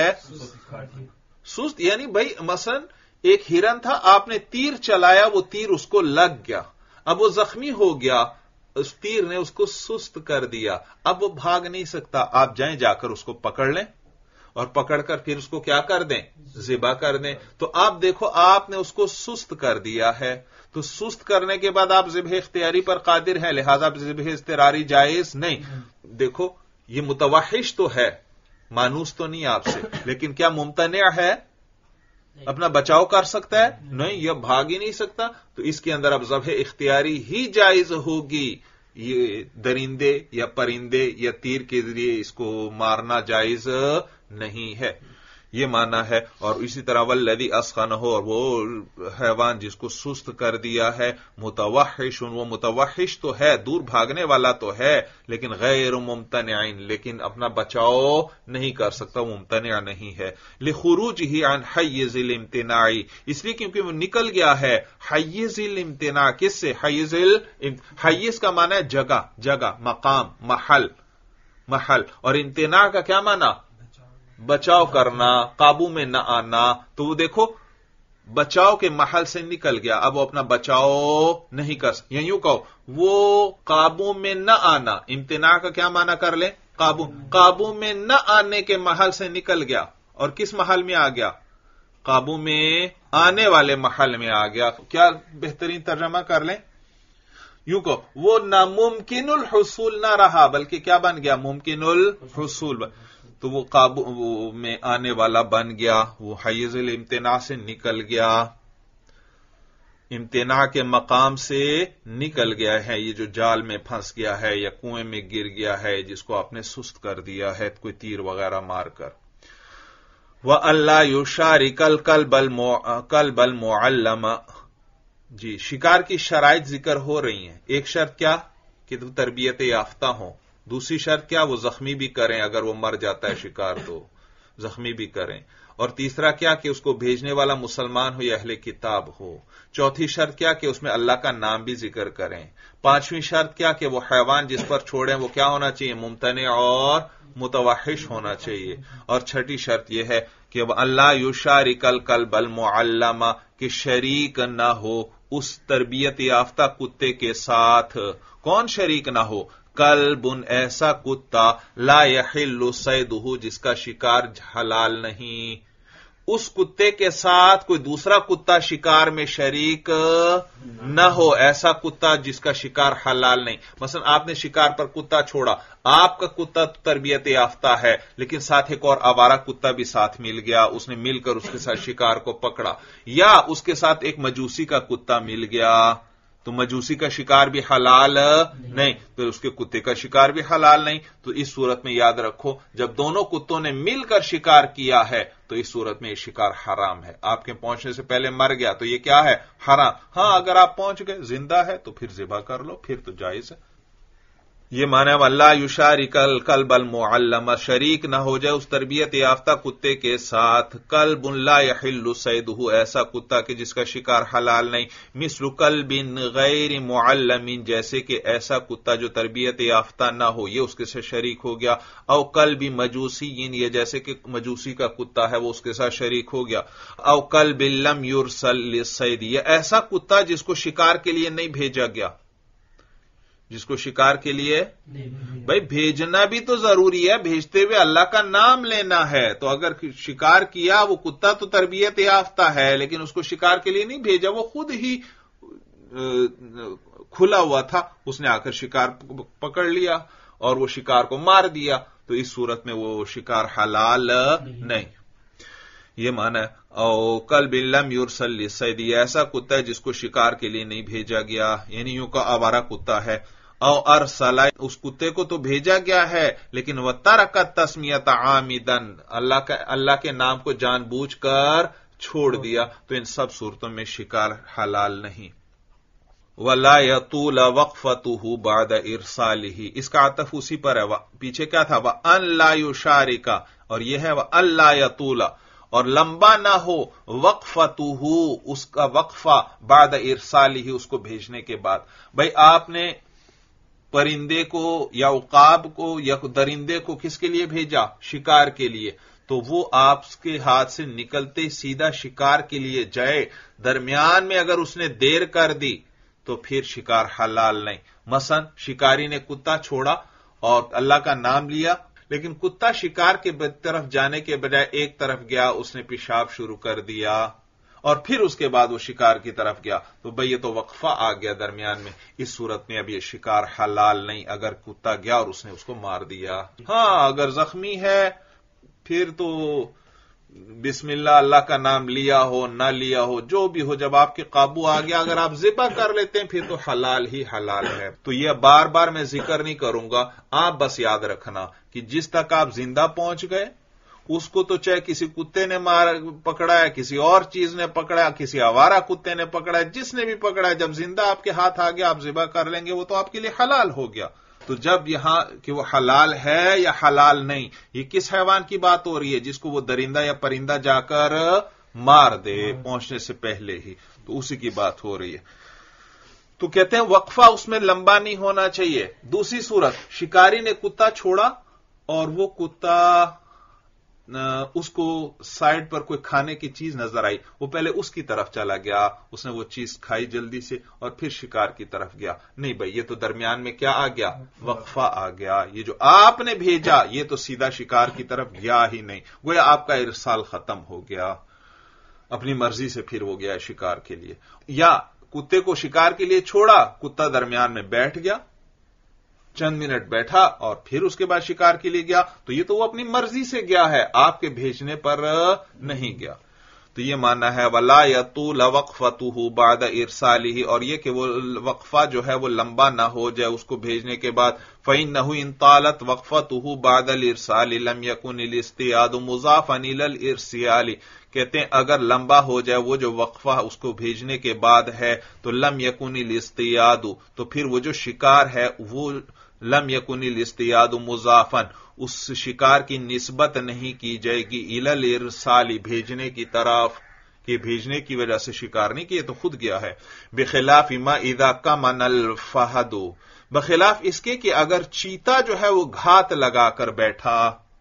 سست. یعنی بھائی مثلا ایک ہرن تھا، آپ نے تیر چلایا، وہ تیر اس کو لگ گیا، اب وہ زخمی ہو گیا، اس تیر نے اس کو سست کر دیا، اب وہ بھاگ نہیں سکتا. آپ جائیں، جا کر اس کو پکڑ لیں اور پکڑ کر پھر اس کو کیا کر دیں؟ ذبح کر دیں. تو آپ دیکھو، آپ نے اس کو سست کر دیا ہے، تو سست کرنے کے بعد آپ ذبح اختیاری پر قادر ہیں، لہذا ذبح اضطراری جائز نہیں. دیکھو یہ متوحش تو ہے، مانوس تو نہیں آپ سے، لیکن کیا ممتنع ہے؟ اپنا بچاؤ کر سکتا ہے؟ نہیں، یہ بھاگ ہی نہیں سکتا. تو اس کے اندر اب ذبح اختیاری ہی جائز ہوگی. یہ درندے یا پرندے یا تیر کے ذریعے اس کو مارنا جائز نہیں ہے، یہ مانا ہے. اور اسی طرح والذی اسخنہ، اور وہ حیوان جس کو سست کر دیا ہے. متوحش، وہ متوحش تو ہے، دور بھاگنے والا تو ہے، لیکن غیر ممتنع، لیکن اپنا بچاؤ نہیں کر سکتا، ممتنع نہیں ہے. لخروجہ عن حیز الامتناع، اس لیے کیونکہ وہ نکل گیا ہے حیز الامتناع. کس سے؟ حیز ال حیز کا معنی ہے جگہ، جگہ، مقام، محل، محل. اور امتناع کا کیا معنی؟ بچاؤ کرنا، قابو میں نہ آنا. تو وہ دیکھو بچاؤ کے محل سے نکل گیا، اب وہ اپنا بچاؤ نہیں کر سکتا. یوں کہو وہ قابو میں نہ آنا. امتناع کا کیا معنی کر لیں؟ قابو. قابو میں نہ آنے کے محل سے نکل گیا، اور کس محل میں آ گیا؟ قابو میں آنے والے محل میں آ گیا. کیا بہترین ترجمہ کر لیں؟ یوں کہو وہ ناممکن الحصول نہ رہا، بلکہ کیا بن گیا؟ ممکن الحصول. تو وہ قابو میں آنے والا بن گیا، وہ حیز الامتناع سے نکل گیا. امتناع کے مقام سے نکل گیا ہے، یہ جو جال میں پھنس گیا ہے یا کنویں میں گر گیا ہے جس کو آپ نے سست کر دیا ہے کوئی تیر وغیرہ مار کر۔ وَأَلَّا يُشَارِكَ الْكَلْبَ الْمُعَلَّمَ، جی شکار کی شرائط ذکر ہو رہی ہیں۔ ایک شرط کیا کہ وہ تربیت یافتہ ہوں، دوسری شرط کیا وہ زخمی بھی کریں، اگر وہ مر جاتا ہے شکار تو زخمی بھی کریں، اور تیسرا کیا کہ اس کو بھیجنے والا مسلمان ہو یا اہل کتاب ہو، چوتھی شرط کیا کہ اس میں اللہ کا نام بھی ذکر کریں، پانچویں شرط کیا کہ وہ حیوان جس پر چھوڑیں وہ کیا ہونا چاہیے، ممتنع اور متوحش ہونا چاہیے، اور چھٹی شرط یہ ہے کہ اللہ یشارک الکلب المعلم، کہ شریک نہ ہو اس تربیت یافتہ کتے کے ساتھ۔ کون شریک نہ ہو؟ کلب، ایسا کتا لا یحل صیدہ، جس کا شکار حلال نہیں، اس کتے کے ساتھ کوئی دوسرا کتا شکار میں شریک نہ ہو، ایسا کتا جس کا شکار حلال نہیں۔ مثلا آپ نے شکار پر کتا چھوڑا، آپ کا کتا تربیت یافتہ ہے لیکن ساتھ ایک اور آوارہ کتا بھی ساتھ مل گیا، اس نے مل کر اس کے ساتھ شکار کو پکڑا، یا اس کے ساتھ ایک مجوسی کا کتا مل گیا، تو مجوسی کا شکار بھی حلال نہیں، پھر اس کے کتے کا شکار بھی حلال نہیں۔ تو اس صورت میں یاد رکھو جب دونوں کتوں نے مل کر شکار کیا ہے تو اس صورت میں یہ شکار حرام ہے۔ آپ کے پہنچنے سے پہلے مر گیا تو یہ کیا ہے؟ حرام۔ ہاں اگر آپ پہنچ گئے زندہ ہے تو پھر ذبح کر لو، پھر تو جائز ہے۔ یہ معنی ہے اللہ یشارک الکلب المعلم، شریک نہ ہو جائے اس تربیت یافتہ کتے کے ساتھ، کلب لا یحل صیدہ، ایسا کتا کہ جس کا شکار حلال نہیں، مثل کلب غیر معلم، جیسے کہ ایسا کتا جو تربیت یافتہ نہ ہو یہ اس کے سے شریک ہو گیا، او کلب مجوسی، یہ جیسے کہ مجوسی کا کتا ہے وہ اس کے ساتھ شریک ہو گیا، او کلب لم یرسل للصید، یہ ایسا کتا جس کو شکار کے لیے نہیں بھیجا گیا، جس کو شکار کے لیے بھائی بھیجنا بھی تو ضروری ہے، بھیجتے ہوئے اللہ کا نام لینا ہے، تو اگر شکار کیا وہ کتا تو تربیت یافتہ ہے لیکن اس کو شکار کے لیے نہیں بھیجا، وہ خود ہی کھلا ہوا تھا، اس نے آ کر شکار پکڑ لیا اور وہ شکار کو مار دیا، تو اس صورت میں وہ شکار حلال نہیں۔ یہ معنی ہے او کلب لم یرسل للصید، ایسا کتا ہے جس کو شکار کے لیے نہیں بھیجا گیا، یعنی یوں کا آوارہ کتا ہے، او ارسل، اس کتے کو تو بھیجا گیا ہے لیکن وہ ترک التسمیۃ عامدا، اللہ کا اللہ کے نام کو جان بوجھ کر چھوڑ دیا، تو ان سب صورتوں میں شکار حلال نہیں۔ ولا یطول وقفتہ بعد ارسالہ، اس کا عطف اسی پر ہے، پیچھے کیا تھا وان لا یشارک، اور یہ ہے وان لا یطول، اور لمبا نہ ہو وقفتہ، اس کا وقفہ بعد ارسالہ، اس کو بھیجنے کے بعد۔ بھائی آپ نے پرندے کو یا عقاب کو یا درندے کو کس کے لیے بھیجا؟ شکار کے لیے، تو وہ آپ کے ہاتھ سے نکلتے سیدھا شکار کے لیے جائے، درمیان میں اگر اس نے دیر کر دی تو پھر شکار حلال نہیں۔ مثلا شکاری نے کتا چھوڑا اور اللہ کا نام لیا لیکن کتا شکار کے طرف جانے کے بجائے ایک طرف گیا، اس نے پیشاب شروع کر دیا اور پھر اس کے بعد وہ شکار کی طرف گیا، تو بھئی یہ تو وقفہ آ گیا درمیان میں، اس صورت میں اب یہ شکار حلال نہیں اگر کتا گیا اور اس نے اس کو مار دیا۔ ہاں اگر زخمی ہے پھر تو بسم اللہ اللہ کا نام لیا ہو نہ لیا ہو جو بھی ہو، جب آپ کے قابو آ گیا اگر آپ ذبح کر لیتے ہیں پھر تو حلال ہی حلال ہے۔ تو یہ بار بار میں ذکر نہیں کروں گا، آپ بس یاد رکھنا کہ جس تک آپ زندہ پہنچ گئے اس کو تو چاہے کسی کتے نے مار پکڑا ہے، کسی اور چیز نے پکڑا ہے، کسی آوارہ کتے نے پکڑا ہے، جس نے بھی پکڑا ہے، جب زندہ آپ کے ہاتھ آ گیا آپ ذبح کر لیں گے، وہ تو آپ کے لیے حلال ہو گیا۔ تو جب یہاں کہ وہ حلال ہے یا حلال نہیں، یہ کس حیوان کی بات ہو رہی ہے؟ جس کو وہ درندہ یا پرندہ جا کر مار دے پہنچنے سے پہلے ہی، تو اسی کی بات ہو رہی ہے۔ تو کہتے ہیں وقفہ اس میں لمبا نہیں ہونا چاہیے۔ دوسری صورت، شکاری نے کتا چھوڑا اور وہ کتا اس کو سائڈ پر کوئی کھانے کی چیز نظر آئی، وہ پہلے اس کی طرف چلا گیا، اس نے وہ چیز کھائی جلدی سے اور پھر شکار کی طرف گیا۔ نہیں بھائی، یہ تو درمیان میں کیا آ گیا؟ وقفہ آ گیا۔ یہ جو آپ نے بھیجا یہ تو سیدھا شکار کی طرف گیا ہی نہیں، گویا آپ کا ارسال ختم ہو گیا، اپنی مرضی سے پھر وہ گیا شکار کے لیے۔ یا کتے کو شکار کے لیے چھوڑا، کتا درمیان میں بیٹھ گیا، چند منٹ بیٹھا اور پھر اس کے بعد شکار کے لیے گیا، تو یہ تو وہ اپنی مرضی سے گیا ہے، آپ کے بھیجنے پر نہیں گیا۔ تو یہ ماننا ہے ولا یطول وقفتہ بعد ارسالہ، اور یہ کہ وہ وقفہ جو ہے وہ لمبا نہ ہو جائے اس کو بھیجنے کے بعد. فإنہ ان طالت وقفتہ بعد الارسال لم یکن الاصطیاد مضافا الی الارسال، کہتے ہیں اگر لمبا ہو جائے وہ جو وقفہ اس کو بھیجنے کے بعد ہے تو لم یکن الاصطیاد، تو پھر وہ جو شکار ہے وہ لم یکن الاصطیاد مضافا، اس شکار کی نسبت نہیں کی جائے گی الی الارسال، بھیجنے کی طرف، کہ بھیجنے کی وجہ سے شکار نہیں کیا تو خود گیا ہے. بخلاف ما اذا کمن الفہد، بخلاف اس کے کہ اگر چیتا جو ہے وہ گھات لگا کر بیٹھا.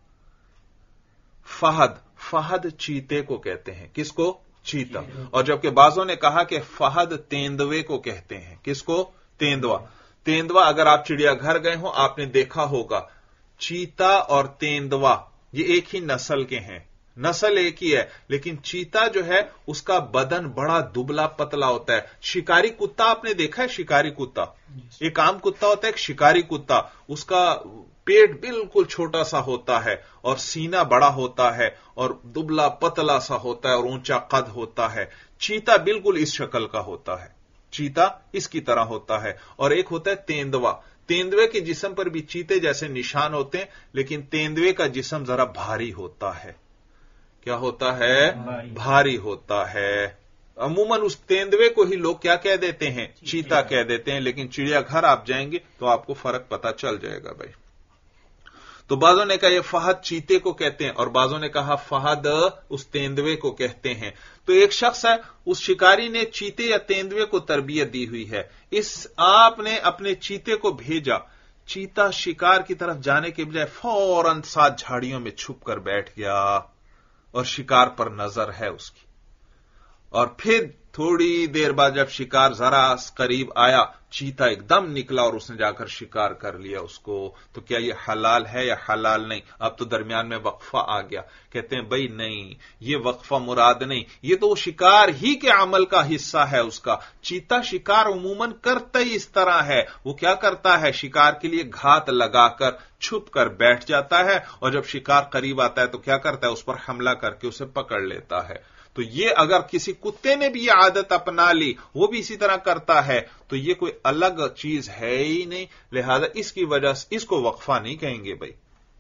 فہد، فہد چیتے کو کہتے ہیں. کس کو؟ چیتا. اور جبکہ بعضوں نے کہا کہ فہد تیندوے کو کہتے ہیں. کس کو؟ تیندوا. تیندوا اگر آپ چڑیا گھر گئے ہوں آپ نے دیکھا ہوگا چیتا اور تیندوا یہ ایک ہی نسل کے ہیں، نسل ایک ہی ہے، لیکن چیتا جو ہے اس کا بدن بڑا دبلا پتلا ہوتا ہے. شکاری کتا آپ نے دیکھا ہے؟ شکاری کتا ایک عام کتا ہوتا ہے، ایک شکاری کتا، اس کا پیٹ بالکل چھوٹا سا ہوتا ہے اور سینہ بڑا ہوتا ہے اور دبلا پتلا سا ہوتا ہے اور اونچا قد ہوتا ہے. چیتا بالکل اس شکل کا ہوتا ہے، چیتا اس کی طرح ہوتا ہے. اور ایک ہوتا ہے تیندوا. تیندوے کے جسم پر بھی چیتے جیسے نشان ہوتے ہیں، لیکن تیندوے کا جسم ذرا بھاری ہوتا ہے. کیا ہوتا ہے؟ بھاری ہوتا ہے. عموماً اس تیندوے کو ہی لوگ کیا کہہ دیتے ہیں؟ چیتا کہہ دیتے ہیں، لیکن چڑیا گھر آپ جائیں گے تو آپ کو فرق پتا چل جائے گا بھائی. تو بعضوں نے کہا یہ فہد چیتے کو کہتے ہیں اور بعضوں نے کہا فہد اس تیندوے کو کہتے ہیں. تو ایک شخص ہے، اس شکاری نے چیتے یا تیندوے کو تربیت دی ہوئی ہے. اس آپ نے اپنے چیتے کو بھیجا، چیتا شکار کی طرف جانے کے بجائے فوراً ساتھ جھاڑیوں میں چھپ کر بیٹھ گیا اور شکار پر نظر ہے اس کی. اور پھر تھوڑی دیر بعد جب شکار ذرا قریب آیا چیتا ایک دم نکلا اور اس نے جا کر شکار کر لیا اس کو. تو کیا یہ حلال ہے یا حلال نہیں؟ اب تو درمیان میں وقفہ آ گیا. کہتے ہیں بھائی نہیں، یہ وقفہ مراد نہیں، یہ تو شکار ہی کے عمل کا حصہ ہے اس کا. چیتا شکار عموماً کرتا ہی اس طرح ہے. وہ کیا کرتا ہے؟ شکار کے لیے گھات لگا کر چھپ کر بیٹھ جاتا ہے اور جب شکار قریب آتا ہے تو کیا کرتا ہے؟ اس پر حملہ کر کے اسے پکڑ لیتا ہے. تو یہ اگر کسی کتے نے بھی یہ عادت اپنا لی، وہ بھی اسی طرح کرتا ہے، تو یہ کوئی الگ چیز ہے ہی نہیں، لہذا اس کی وجہ سے اس کو وقفہ نہیں کہیں گے بھائی.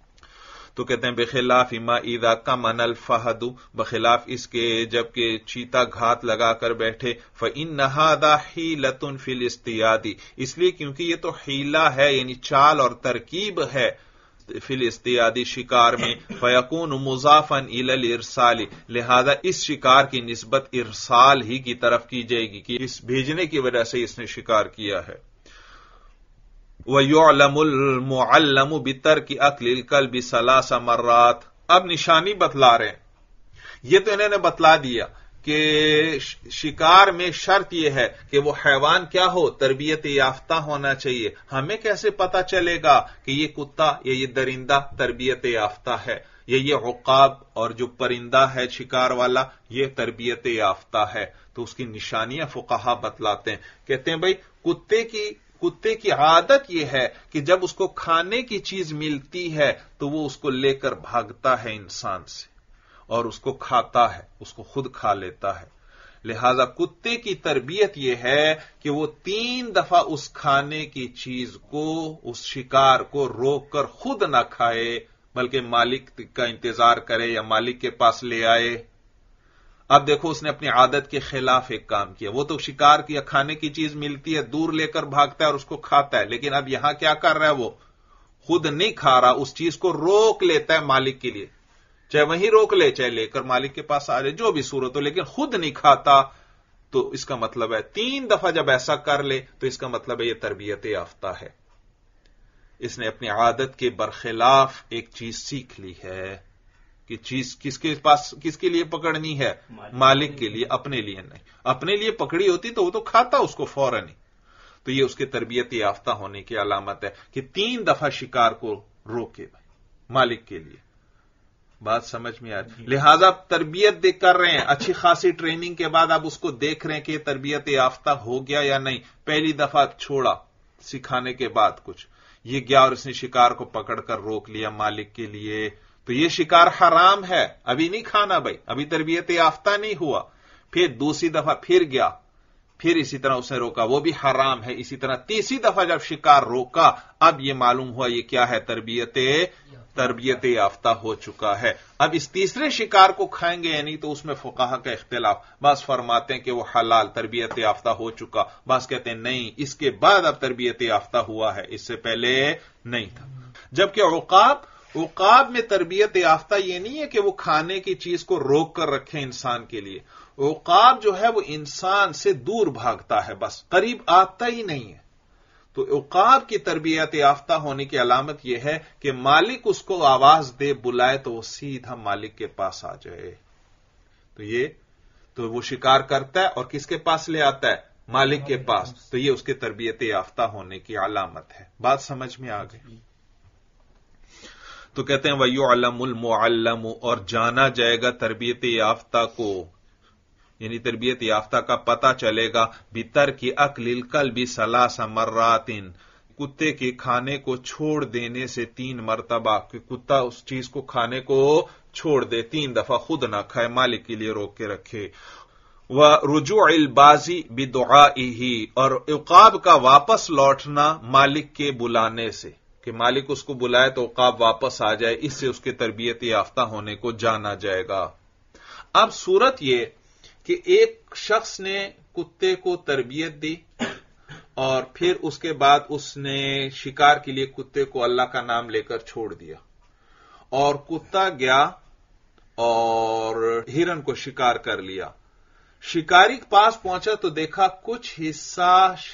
تو کہتے ہیں بخلاف ما اذا کمن الفہد، بخلاف اس کے جبکہ چیتا گھات لگا کر بیٹھے. فإن هذا حیلۃ فی الاصطیاد، اس لیے کیونکہ یہ تو حیلہ ہے، یعنی چال اور ترکیب ہے فی الاصطیاد شکار میں. فیکون مضافا الی الارسال، لہذا اس شکار کی نسبت ارسال ہی کی طرف کی جائے گی کہ اس بھیجنے کی وجہ سے اس نے شکار کیا ہے. وَيُعْلَمُ الْمُعَلَّمُ بِتَرْكِ أَكْلِ الْكَلْبِ ثَلَاثَ مرات. اب نشانی بتلا رہے ہیں. یہ تو انہوں نے بتلا دیا کہ شکار میں شرط یہ ہے کہ وہ حیوان کیا ہو؟ تربیت یافتہ ہونا چاہیے. ہمیں کیسے پتا چلے گا کہ یہ کتا یا یہ درندہ تربیت یافتہ ہے، یا یہ عقاب اور جو پرندہ ہے شکار والا یہ تربیت یافتہ ہے؟ تو اس کی نشانیاں فقہا بتلاتے ہیں. کہتے ہیں بھائی کتے کی کتے کی عادت یہ ہے کہ جب اس کو کھانے کی چیز ملتی ہے تو وہ اس کو لے کر بھاگتا ہے انسان سے اور اس کو کھاتا ہے، اس کو خود کھا لیتا ہے. لہذا کتے کی تربیت یہ ہے کہ وہ تین دفعہ اس کھانے کی چیز کو، اس شکار کو روک کر خود نہ کھائے بلکہ مالک کا انتظار کرے یا مالک کے پاس لے آئے. اب دیکھو اس نے اپنی عادت کے خلاف ایک کام کیا. وہ تو شکار کی یا کھانے کی چیز ملتی ہے دور لے کر بھاگتا ہے اور اس کو کھاتا ہے، لیکن اب یہاں کیا کر رہا ہے؟ وہ خود نہیں کھا رہا، اس چیز کو روک لیتا ہے مالک کے لیے، چاہے وہیں روک لے چاہے لے کر مالک کے پاس آ جائے، جو بھی صورت ہو، لیکن خود نہیں کھاتا. تو اس کا مطلب ہے تین دفعہ جب ایسا کر لے تو اس کا مطلب ہے یہ تربیت یافتہ ہے، اس نے اپنی عادت کے برخلاف ایک چیز سیکھ لی ہے کہ چیز کس کے پاس کس کے لیے پکڑنی ہے؟ مالک کے لیے، اپنے لیے نہیں. اپنے لیے پکڑی ہوتی تو وہ تو کھاتا اس کو فوراً ہی. تو یہ اس کے تربیت یافتہ ہونے کی علامت ہے کہ تین دفعہ شکار کو روکے بھائی مالک کے لیے. بات سمجھ میں آ رہی؟ لہذا تربیت دیکھ کر رہے ہیں، اچھی خاصی ٹریننگ کے بعد آپ اس کو دیکھ رہے ہیں کہ یہ تربیت یافتہ ہو گیا یا نہیں. پہلی دفعہ چھوڑا سکھانے کے بعد کچھ، یہ گیا اور اس نے شکار کو پکڑ کر روک لیا مالک کے لیے، تو یہ شکار حرام ہے، ابھی نہیں کھانا بھائی، ابھی تربیت یافتہ نہیں ہوا. پھر دوسری دفعہ پھر گیا، پھر اسی طرح اس نے روکا، وہ بھی حرام ہے. اسی طرح تیسری دفعہ جب شکار روکا، اب یہ معلوم ہوا یہ کیا ہے، تربیت تربیت یافتہ ہو چکا ہے. اب اس تیسرے شکار کو کھائیں گے یا نہیں، تو اس میں فقہا کا اختلاف. بعض فرماتے ہیں کہ وہ حلال تربیت یافتہ ہو چکا، بعض کہتے ہیں نہیں، اس کے بعد اب تربیت یافتہ ہوا ہے، اس سے پہلے نہیں تھا. جبکہ عقاب عقاب میں تربیت یافتہ یہ نہیں ہے کہ وہ کھانے کی چیز کو روک کر رکھے انسان کے لیے. عقاب جو ہے وہ انسان سے دور بھاگتا ہے، بس قریب آتا ہی نہیں ہے. تو عقاب کی تربیت یافتہ ہونے کی علامت یہ ہے کہ مالک اس کو آواز دے، بلائے تو وہ سیدھا مالک کے پاس آ جائے. تو یہ تو وہ شکار کرتا ہے اور کس کے پاس لے آتا ہے، مالک کے پاس. تو یہ اس کے تربیت یافتہ ہونے کی علامت ہے. بات سمجھ میں آ گئی؟ تو کہتے ہیں وَيُعْلَمُ الْمُعَلَّمُ، اور جانا جائے گا تربیت یافتہ کو، یعنی تربیت یافتہ کا پتہ چلے گا بِتَرْكِ أَكْلِ الْكَلْبِ ثَلَاثَ مَرَّاتٍ، کتے کے کھانے کو چھوڑ دینے سے تین مرتبہ، کہ کتا اس چیز کو کھانے کو چھوڑ دے، تین دفعہ خود نہ کھائے، مالک کے لیے روک کے رکھے. وَرُجُوعِ الْبَازِ بِدُعَائِهِ، اور عقاب کا واپس لوٹنا مالک کے بلانے سے، کہ مالک اس کو بلائے تو عقاب واپس آ جائے، اس سے اس کے تربیت یافتہ ہونے کو جانا جائے گا. اب صورت یہ کہ ایک شخص نے کتے کو تربیت دی اور پھر اس کے بعد اس نے شکار کے لیے کتے کو اللہ کا نام لے کر چھوڑ دیا، اور کتا گیا اور ہرن کو شکار کر لیا. شکاری کے پاس پہنچا تو دیکھا کچھ حصہ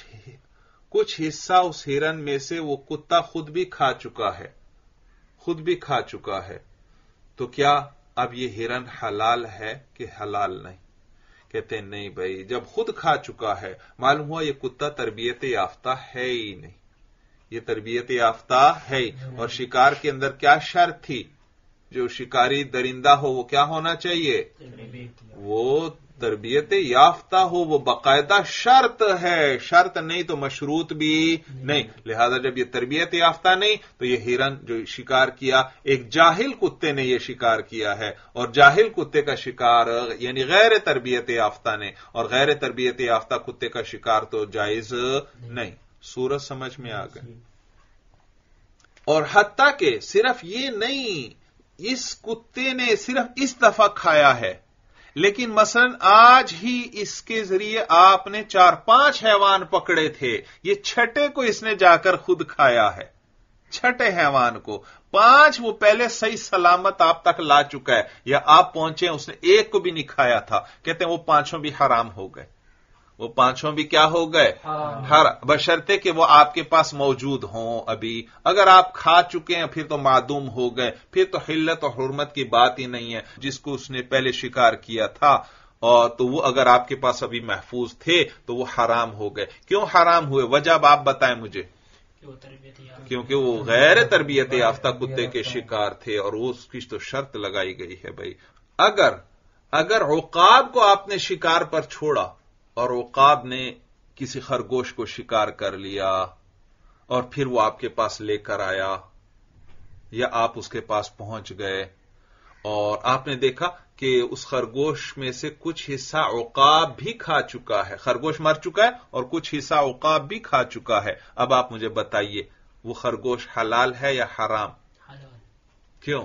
کچھ حصہ اس ہرن میں سے وہ کتا خود بھی کھا چکا ہے خود بھی کھا چکا ہے تو کیا اب یہ ہرن حلال ہے کہ حلال نہیں؟ کہتے ہیں نہیں بھائی، جب خود کھا چکا ہے، معلوم ہوا یہ کتا تربیت یافتہ ہے ہی نہیں، یہ تربیت یافتہ ہے ہی. اور شکار کے اندر کیا شرط تھی؟ جو شکاری درندہ ہو وہ کیا ہونا چاہیے؟ وہ تربیت یافتہ ہو، وہ باقاعدہ شرط ہے، شرط نہیں تو مشروط بھی نہیں. لہذا جب یہ تربیت یافتہ نہیں تو یہ ہرن جو شکار کیا، ایک جاہل کتے نے یہ شکار کیا ہے، اور جاہل کتے کا شکار یعنی غیر تربیت یافتہ نے، اور غیر تربیت یافتہ کتے کا شکار تو جائز نہیں. صورت سمجھ میں آ گئی؟ اور حتیٰ کہ صرف یہ نہیں، اس کتے نے صرف اس دفعہ کھایا ہے، لیکن مثلا آج ہی اس کے ذریعے آپ نے چار پانچ حیوان پکڑے تھے، یہ چھٹے کو اس نے جا کر خود کھایا ہے، چھٹے حیوان کو. پانچ وہ پہلے صحیح سلامت آپ تک لا چکا ہے، یا آپ پہنچے اس نے ایک کو بھی نہیں کھایا تھا. کہتے ہیں وہ پانچوں بھی حرام ہو گئے، وہ پانچوں بھی کیا ہو گئے؟ ہر بشرطے کہ وہ آپ کے پاس موجود ہوں. ابھی اگر آپ کھا چکے ہیں پھر تو معدوم ہو گئے، پھر تو حلت اور حرمت کی بات ہی نہیں ہے. جس کو اس نے پہلے شکار کیا تھا اور تو وہ اگر آپ کے پاس ابھی محفوظ تھے تو وہ حرام ہو گئے. کیوں حرام ہوئے؟ وجہ آپ بتائیں مجھے. کیونکہ وہ غیر تربیت یافتہ کتے کے شکار تھے، اور وہ اس کی تو شرط لگائی گئی ہے بھائی. اگر اگر عقاب کو آپ نے شکار پر چھوڑا اور عقاب نے کسی خرگوش کو شکار کر لیا اور پھر وہ آپ کے پاس لے کر آیا، یا آپ اس کے پاس پہنچ گئے اور آپ نے دیکھا کہ اس خرگوش میں سے کچھ حصہ عقاب بھی کھا چکا ہے، خرگوش مر چکا ہے اور کچھ حصہ عقاب بھی کھا چکا ہے. اب آپ مجھے بتائیے وہ خرگوش حلال ہے یا حرام؟ حلال. کیوں؟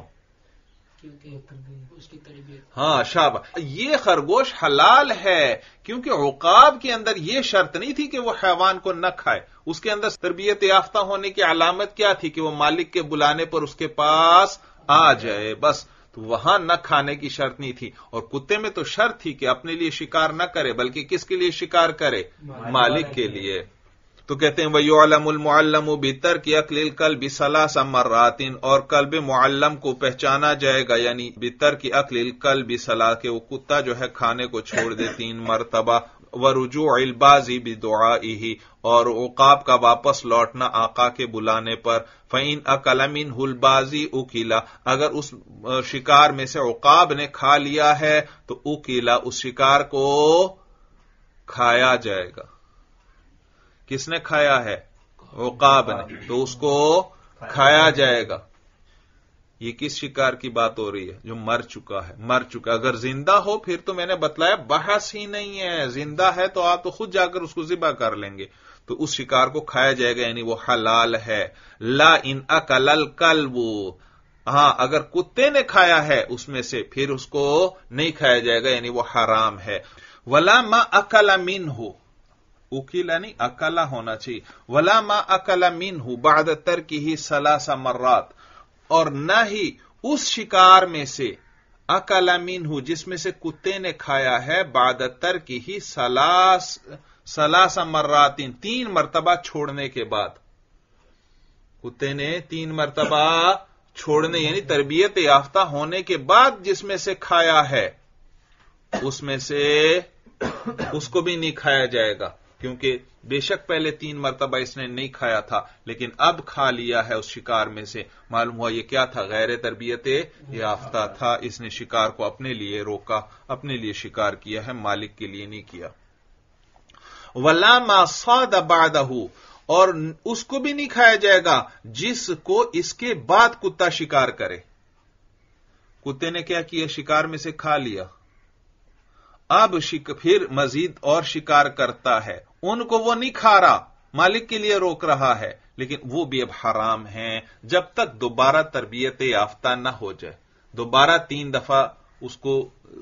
اس کی تربیت. ہاں شابہ، یہ خرگوش حلال ہے کیونکہ عقاب کے اندر یہ شرط نہیں تھی کہ وہ حیوان کو نہ کھائے. اس کے اندر تربیت یافتہ ہونے کی علامت کیا تھی؟ کہ وہ مالک کے بلانے پر اس کے پاس آ جائے، بس. تو وہاں نہ کھانے کی شرط نہیں تھی. اور کتے میں تو شرط تھی کہ اپنے لیے شکار نہ کرے بلکہ کس کے لیے شکار کرے؟ مالک کے لیے. تو کہتے ہیں وَيُعْلَمُ الْمُعَلَّمُ بِتَرْكِ أَكْلِ الْكَلْبِ ثَلَاثَ مَرَّاتٍ، اور کلب معلم کو پہچانا جائے گا، یعنی بِتَرْكِ أَكْلِ الْكَلْبِ ثَلَاثَ، کہ وہ کتا جو ہے کھانے کو چھوڑ دے تین مرتبہ. وَرُجُوعِ الْبَازِ بِدُعَائِهِ، اور عقاب کا واپس لوٹنا آقا کے بلانے پر. فَإِنْ أَكَلَ مِنْهُ الْبَازِ أُكِلَ، اگر اس شکار میں سے عقاب نے کھا لیا ہے تو أُكِلَ، اس شکار کو کھایا جائے گا. کس نے کھایا ہے؟ عقاب نے، تو اس کو کھایا جائے گا. یہ کس شکار کی بات ہو رہی ہے؟ جو مر چکا ہے، مر چکا. اگر زندہ ہو پھر تو میں نے بتلایا بحث ہی نہیں ہے. زندہ ہے تو آپ تو خود جا کر اس کو ذبح کر لیں گے، تو اس شکار کو کھایا جائے گا، یعنی وہ حلال ہے. لا ان اکل الکلب، ہاں اگر کتے نے کھایا ہے اس میں سے پھر اس کو نہیں کھایا جائے گا، یعنی وہ حرام ہے. ولا ما اکل منہ، اکیلا نہیں اکلا ہونا چاہیے. ولا ما اکل منہ بعد ترکہ ثلاث مرات، اور نہ ہی اس شکار میں سے اکل منہ جس میں سے کتے نے کھایا ہے بعد ترکہ ثلاث ثلاث مرات، تین مرتبہ چھوڑنے کے بعد. کتے نے تین مرتبہ چھوڑنے یعنی تربیت یافتہ ہونے کے بعد جس میں سے کھایا ہے اس میں سے اس کو بھی نہیں کھایا جائے گا، کیونکہ بے شک پہلے تین مرتبہ اس نے نہیں کھایا تھا لیکن اب کھا لیا ہے اس شکار میں سے. معلوم ہوا یہ کیا تھا؟ غیر تربیت یافتہ تھا. اس نے شکار کو اپنے لیے روکا، اپنے لیے شکار کیا ہے، مالک کے لیے نہیں کیا. ولا ما صاد بعدہ، اور اس کو بھی نہیں کھایا جائے گا جس کو اس کے بعد کتا شکار کرے. کتے نے کیا کیا؟ شکار میں سے کھا لیا، اب پھر مزید اور شکار کرتا ہے، ان کو وہ نہیں کھا رہا، مالک کے لیے روک رہا ہے، لیکن وہ بھی اب حرام ہیں جب تک دوبارہ تربیت یافتہ نہ ہو جائے. دوبارہ تین دفعہ اس کو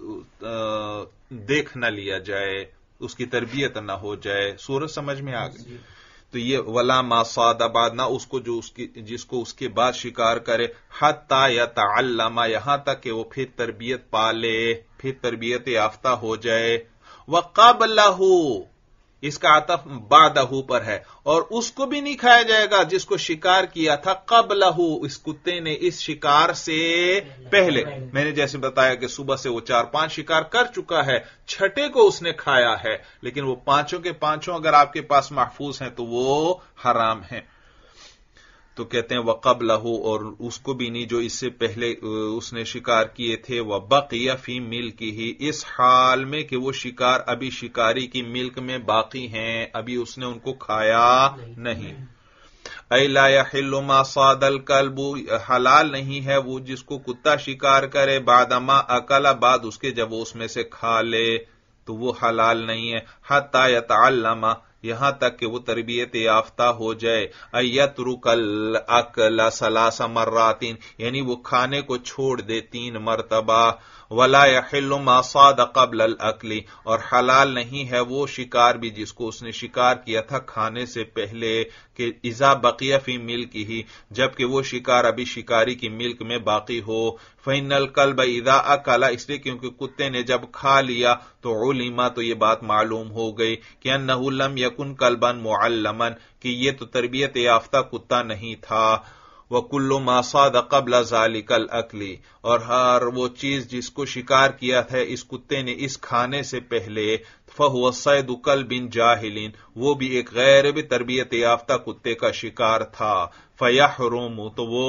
دیکھ نہ لیا جائے، اس کی تربیت نہ ہو جائے. سورج سمجھ میں آ گئی؟ تو یہ ولا ما صاد بعد، نہ اس کو جو اس کی جس کو اس کے بعد شکار کرے، حتی یتعلم، یہاں تک کہ وہ پھر تربیت پالے، پھر تربیت یافتہ ہو جائے. وقبلہ، اس کا عطف بعدہ پر ہے، اور اس کو بھی نہیں کھایا جائے گا جس کو شکار کیا تھا قبلہ، اس کتے نے اس شکار سے پہلے. میں نے جیسے بتایا کہ صبح سے وہ چار پانچ شکار کر چکا ہے، چھٹے کو اس نے کھایا ہے، لیکن وہ پانچوں کے پانچوں اگر آپ کے پاس محفوظ ہیں تو وہ حرام ہیں. تو کہتے ہیں وقبلہ، اور اس کو بھی نہیں جو اس سے پہلے اس نے شکار کیے تھے. وبقی فی ملکہ، اس حال میں کہ وہ شکار ابھی شکاری کی ملک میں باقی ہیں، ابھی اس نے ان کو کھایا نہیں. اے لا یحل ما صاد الکلب، حلال نہیں ہے وہ جس کو کتا شکار کرے بعد ما اکل، بعد اس کے جب وہ اس میں سے کھا لے تو وہ حلال نہیں ہے. حتی یتعلم، یہاں تک کہ وہ تربیت یافتہ ہو جائے. ایترک الاکل ثلاث مرات، یعنی وہ کھانے کو چھوڑ دے تین مرتبہ. ولا یحل ما صاد قبل الاکل، اور حلال نہیں ہے وہ شکار بھی جس کو اس نے شکار کیا تھا کھانے سے پہلے، کہ اذا بقی فی ملکہ، جبکہ وہ شکار ابھی شکاری کی ملک میں باقی ہو. فإن الکلب اذا اکل، اس لیے کیونکہ کتے نے جب کھا لیا تو علما، تو یہ بات معلوم ہو گئی کہ انہ لم یکن کلبا معلما، کہ یہ تو تربیت یافتہ کتا نہیں تھا. وکل ما صاد قبل ذلک الاکل، اور ہر وہ چیز جس کو شکار کیا تھا اس کتے نے اس کھانے سے پہلے، فہو صید کلب جاہل، وہ بھی ایک غیر بھی تربیت یافتہ کتے کا شکار تھا. فیحرم، تو وہ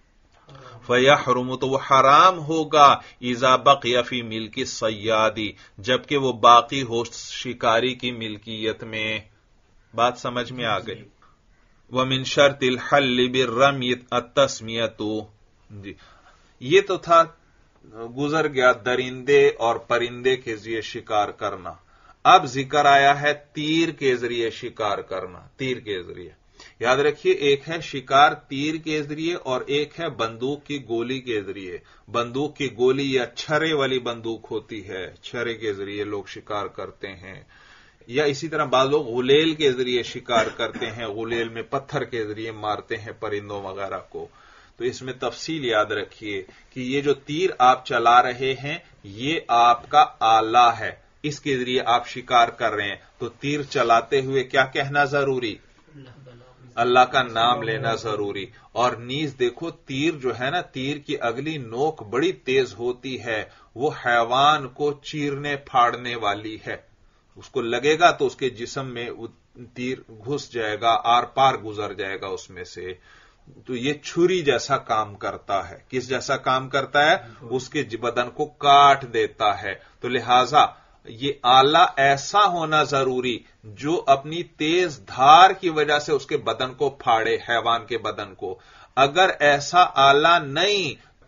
فیحرم تو وہ حرام ہوگا. اذا بقی فی ملک الصیاد، جبکہ وہ باقی ہو شکاری کی ملکیت میں. بات سمجھ میں آ گئی؟ ومن شرط الحل بالرمی التسمیۃ، جی یہ تو تھا گزر گیا درندے اور پرندے کے ذریعے شکار کرنا. اب ذکر آیا ہے تیر کے ذریعے شکار کرنا. تیر کے ذریعے یاد رکھیے، ایک ہے شکار تیر کے ذریعے اور ایک ہے بندوق کی گولی کے ذریعے. بندوق کی گولی یا چھرے والی بندوق ہوتی ہے، چھرے کے ذریعے لوگ شکار کرتے ہیں. یا اسی طرح بعض لوگ غلیل کے ذریعے شکار کرتے ہیں، غلیل میں پتھر کے ذریعے مارتے ہیں پرندوں وغیرہ کو. تو اس میں تفصیل یاد رکھیے کہ یہ جو تیر آپ چلا رہے ہیں یہ آپ کا آلہ ہے، اس کے ذریعے آپ شکار کر رہے ہیں. تو تیر چلاتے ہوئے کیا کہنا ضروری؟ اللہ کا نام لینا ضروری. اور نیز دیکھو تیر جو ہے نا، تیر کی اگلی نوک بڑی تیز ہوتی ہے، وہ حیوان کو چیرنے پھاڑنے والی ہے. اس کو لگے گا تو اس کے جسم میں تیر گھس جائے گا، آر پار گزر جائے گا اس میں سے. تو یہ چھری جیسا کام کرتا ہے. کس جیسا کام کرتا ہے؟ اس کے بدن کو کاٹ دیتا ہے. تو لہذا یہ آلہ ایسا ہونا ضروری جو اپنی تیز دھار کی وجہ سے اس کے بدن کو پھاڑے، حیوان کے بدن کو. اگر ایسا آلہ نہیں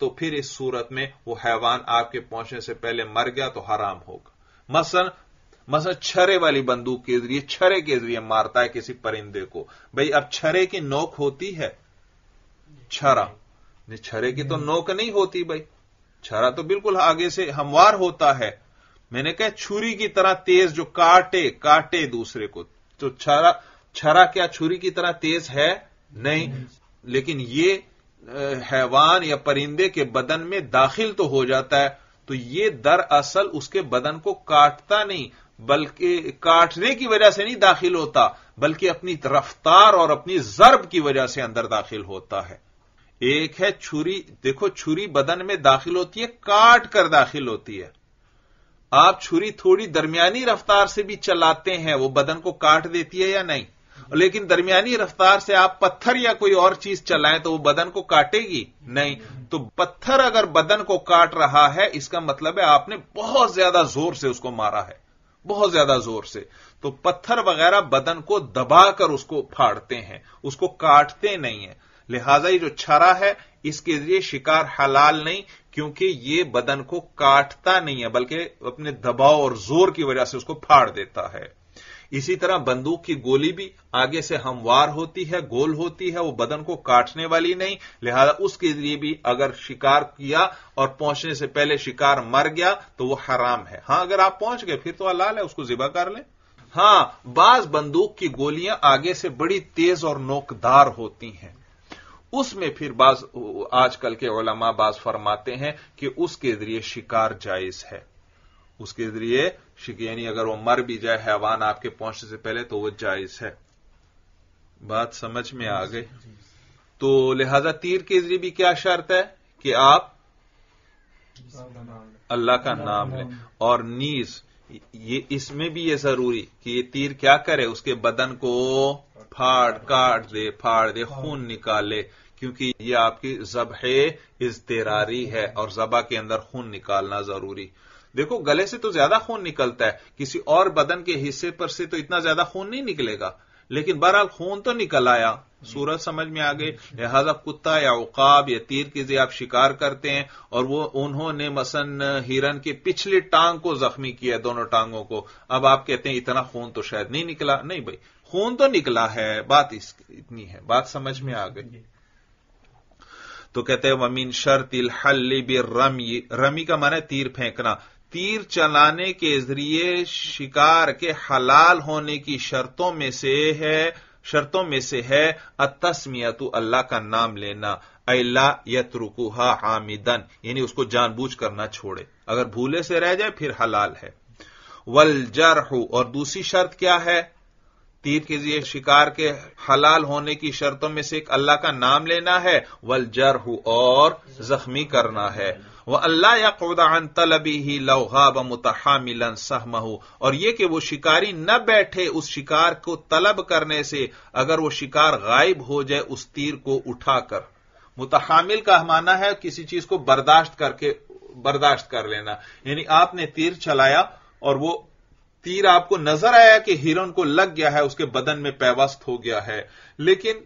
تو پھر اس صورت میں وہ حیوان آپ کے پہنچنے سے پہلے مر گیا تو حرام ہوگا. مثلا مثلا چھرے والی بندوق کے ذریعے چھرے کے ذریعے مارتا ہے کسی پرندے کو. بھئی اب چھرے کی نوک ہوتی ہے چھرا, چھرے کی تو نوک نہیں ہوتی بھائی, چھرا تو بالکل آگے سے ہموار ہوتا ہے. میں نے کہا چھری کی طرح تیز جو کاٹے کاٹے دوسرے کو, تو چھرا چھرا کیا چھری کی طرح تیز ہے؟ نہیں. لیکن یہ حیوان یا پرندے کے بدن میں داخل تو ہو جاتا ہے, تو یہ دراصل اس کے بدن کو کاٹتا نہیں, بلکہ کاٹنے کی وجہ سے نہیں داخل ہوتا, بلکہ اپنی رفتار اور اپنی ضرب کی وجہ سے اندر داخل ہوتا ہے. ایک ہے چھری, دیکھو چھری بدن میں داخل ہوتی ہے, کاٹ کر داخل ہوتی ہے. آپ چھری تھوڑی درمیانی رفتار سے بھی چلاتے ہیں, وہ بدن کو کاٹ دیتی ہے یا نہیں؟ لیکن درمیانی رفتار سے آپ پتھر یا کوئی اور چیز چلائیں تو وہ بدن کو کاٹے گی نہیں. تو پتھر اگر بدن کو کاٹ رہا ہے, اس کا مطلب ہے آپ نے بہت زیادہ زور سے اس کو مارا ہے, بہت زیادہ زور سے. تو پتھر وغیرہ بدن کو دبا کر اس کو پھاڑتے ہیں, اس کو کاٹتے نہیں ہیں. لہذا یہ جو چھرا ہے اس کے ذریعے شکار حلال نہیں, کیونکہ یہ بدن کو کاٹتا نہیں ہے بلکہ اپنے دباؤ اور زور کی وجہ سے اس کو پھاڑ دیتا ہے. اسی طرح بندوق کی گولی بھی آگے سے ہموار ہوتی ہے, گول ہوتی ہے, وہ بدن کو کاٹنے والی نہیں, لہذا اس کے ذریعے بھی اگر شکار کیا اور پہنچنے سے پہلے شکار مر گیا تو وہ حرام ہے. ہاں اگر آپ پہنچ گئے پھر تو حلال ہے, اس کو ذبح کر لیں. ہاں بعض بندوق کی گولیاں آگے سے بڑی تیز اور نوکدار ہوتی ہیں, اس میں پھر بعض آج کل کے علماء بعض فرماتے ہیں کہ اس کے ذریعے شکار جائز ہے, اس کے ذریعے یعنی اگر وہ مر بھی جائے حیوان آپ کے پہنچنے سے پہلے تو وہ جائز ہے. بات سمجھ میں آ گئی؟ تو لہذا تیر کے ذریعے بھی کیا شرط ہے کہ آپ اللہ کا نام لیں, اور نیز یہ اس میں بھی یہ ضروری کہ یہ تیر کیا کرے, اس کے بدن کو پھاڑ کاٹ دے پھاڑ دے خون نکالے, کیونکہ یہ آپ کی ذبح اضطراری ہے اور ذبح کے اندر خون نکالنا ضروری. دیکھو گلے سے تو زیادہ خون نکلتا ہے, کسی اور بدن کے حصے پر سے تو اتنا زیادہ خون نہیں نکلے گا, لیکن بہرحال خون تو نکل آیا. صورت سمجھ میں آ گئی؟ لہذا کتا یا عقاب یا تیر کے ذریعے آپ شکار کرتے ہیں اور وہ انہوں نے مثلا ہرن کی پچھلی ٹانگ کو زخمی کیا, دونوں ٹانگوں کو, اب آپ کہتے ہیں اتنا خون تو شاید نہیں نکلا. نہیں بھائی, خون تو نکلا ہے, بات اس اتنی ہے. بات سمجھ میں آ گئی؟ تو کہتے ہیں ومن شرط الحل بالرمی, رمی کا معنی ہے تیر پھینکنا. تیر چلانے کے ذریعے شکار کے حلال ہونے کی شرطوں میں سے ہے شرطوں میں سے ہے التسمیۃ, اللہ کا نام لینا, الا یترکها عامدن, یعنی اس کو جان بوجھ کر نہ چھوڑے, اگر بھولے سے رہ جائے پھر حلال ہے. والجرح, اور دوسری شرط کیا ہے تیر کے ذریعے شکار کے حلال ہونے کی شرطوں میں سے ایک اللہ کا نام لینا ہے, والجرح, اور زخمی کرنا ہے. وَأَلَّا يَقْعُدَ عَنْ طَلَبِهِ لَوْ غَابَ مُتَحَامِلًا سَهْمَهُ, اور یہ کہ وہ شکاری نہ بیٹھے اس شکار کو طلب کرنے سے اگر وہ شکار غائب ہو جائے اس تیر کو اٹھا کر. متحامل کا معنی ہے کسی چیز کو برداشت کر کے برداشت کر لینا, یعنی آپ نے تیر چلایا اور وہ تیر آپ کو نظر آیا کہ ہرن کو لگ گیا ہے, اس کے بدن میں پیوست ہو گیا ہے, لیکن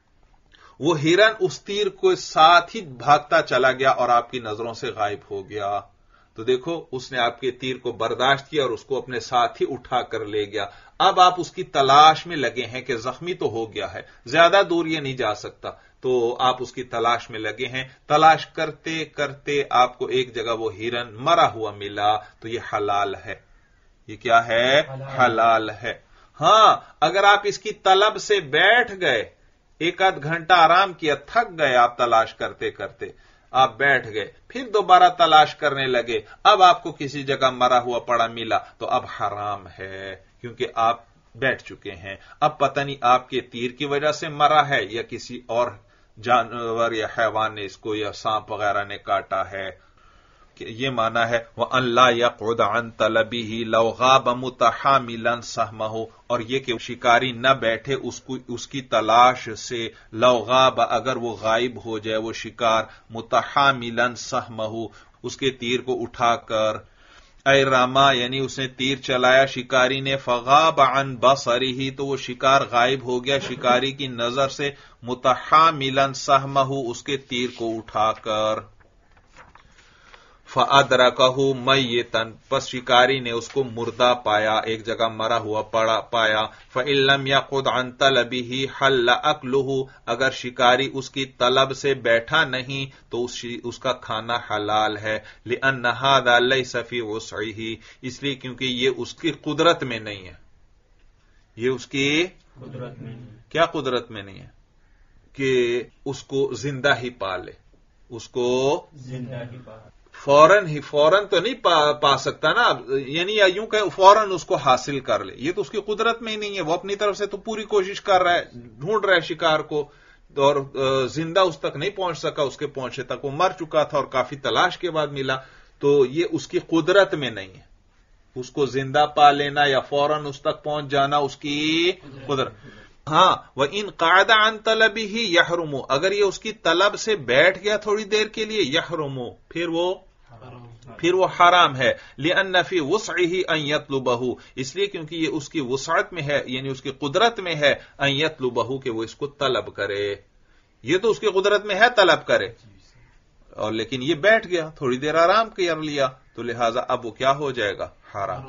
وہ ہرن اس تیر کو ساتھ ہی بھاگتا چلا گیا اور آپ کی نظروں سے غائب ہو گیا. تو دیکھو اس نے آپ کے تیر کو برداشت کیا اور اس کو اپنے ساتھ ہی اٹھا کر لے گیا. اب آپ اس کی تلاش میں لگے ہیں کہ زخمی تو ہو گیا ہے, زیادہ دور یہ نہیں جا سکتا, تو آپ اس کی تلاش میں لگے ہیں. تلاش کرتے کرتے آپ کو ایک جگہ وہ ہرن مرا ہوا ملا, تو یہ حلال ہے. یہ کیا ہے؟ حلال ہے. ہاں اگر آپ اس کی طلب سے بیٹھ گئے, ایک آدھ گھنٹہ آرام کیا, تھک گئے آپ تلاش کرتے کرتے, آپ بیٹھ گئے, پھر دوبارہ تلاش کرنے لگے, اب آپ کو کسی جگہ مرا ہوا پڑا ملا, تو اب حرام ہے, کیونکہ آپ بیٹھ چکے ہیں. اب پتہ نہیں آپ کے تیر کی وجہ سے مرا ہے یا کسی اور جانور یا حیوان نے اس کو, یا سانپ وغیرہ نے کاٹا ہے. یہ معنی ہے وَأَن لَا يَقْعُدَ عَن طَلَبِهِ لَوْ غَابَ مُتَحَامِلًا سَهْمَهُ, اور یہ کہ شکاری نہ بیٹھے اس کو اس کی تلاش سے, لَوْ غَابَ, اگر وہ غائب ہو جائے وہ شکار, مُتَحَامِلًا سَهْمَهُ, اس کے تیر کو اٹھا کر, اے راما, یعنی اس نے تیر چلایا شکاری نے, فَغَابَ عَن بَصَرِهِ, تو وہ شکار غائب ہو گیا شکاری کی نظر سے, مُتَحَامِلًا سَهْمَهُ, اس کے تیر کو اٹھا کر. فَأَدْرَكَهُ مَيِّتًا، پس شکاری نے اس کو مردہ پایا، ایک جگہ مرا ہوا پڑا پایا۔ فَإِن لَّمْ يَقُدْ عَن طَلَبِهِ حَلَّ أَكْلُهُ، اگر شکاری اس کی طلب سے بیٹھا نہیں تو اس کا کھانا حلال ہے۔ لِأَنَّ هَذَا لَيْسَ فِي وُسْعِهِ، اس لیے کیونکہ یہ اس کی قدرت میں نہیں ہے، یہ اس کی قدرت میں نہیں۔ کیا قدرت میں نہیں ہے؟ کہ اس کو زندہ ہی پالے، اس کو زندہ ہی پالے، فوراً ہی فوراً تو نہیں پا, پا سکتا نا، یعنی یا یوں کہ فوراً اس کو حاصل کر لے، یہ تو اس کی قدرت میں ہی نہیں ہے۔ وہ اپنی طرف سے تو پوری کوشش کر رہا ہے، ڈھونڈ رہا ہے شکار کو، اور زندہ اس تک نہیں پہنچ سکا، اس کے پہنچے تک وہ مر چکا تھا اور کافی تلاش کے بعد ملا، تو یہ اس کی قدرت میں نہیں ہے، اس کو زندہ پا لینا یا فوراً اس تک پہنچ جانا اس کی قدرت۔ ہاں، وَإِن قَعَدَ عَن طَلَبِهِ يَحْرُمُ، اگر یہ اس کی طلب سے بیٹھ گیا تھوڑی دیر کے لیے، يَحْرُمُ، پھر وہ پھر وہ حرام ہے۔ لِأَنَّ فِي وُسْعِهِ أَن يَطْلُبَهُ، اس لیے کیونکہ یہ اس کی وسعت میں ہے، یعنی اس کی قدرت میں ہے، أن يطلبه، کہ وہ اس کو طلب کرے، یہ تو اس کی قدرت میں ہے طلب کرے، اور لیکن یہ بیٹھ گیا تھوڑی دیر آرام کر لیا، تو لہذا اب وہ کیا ہو جائے گا؟ حرام۔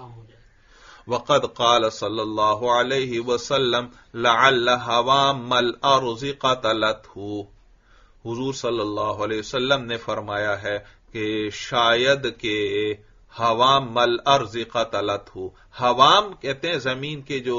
وقد قال صلی اللہ علیہ وسلم لعل حوام الارض قتلته، حضور صلی اللہ علیہ وسلم نے فرمایا ہے کہ شاید کہ حوام الارض قتلته، حوام کہتے ہیں زمین کے جو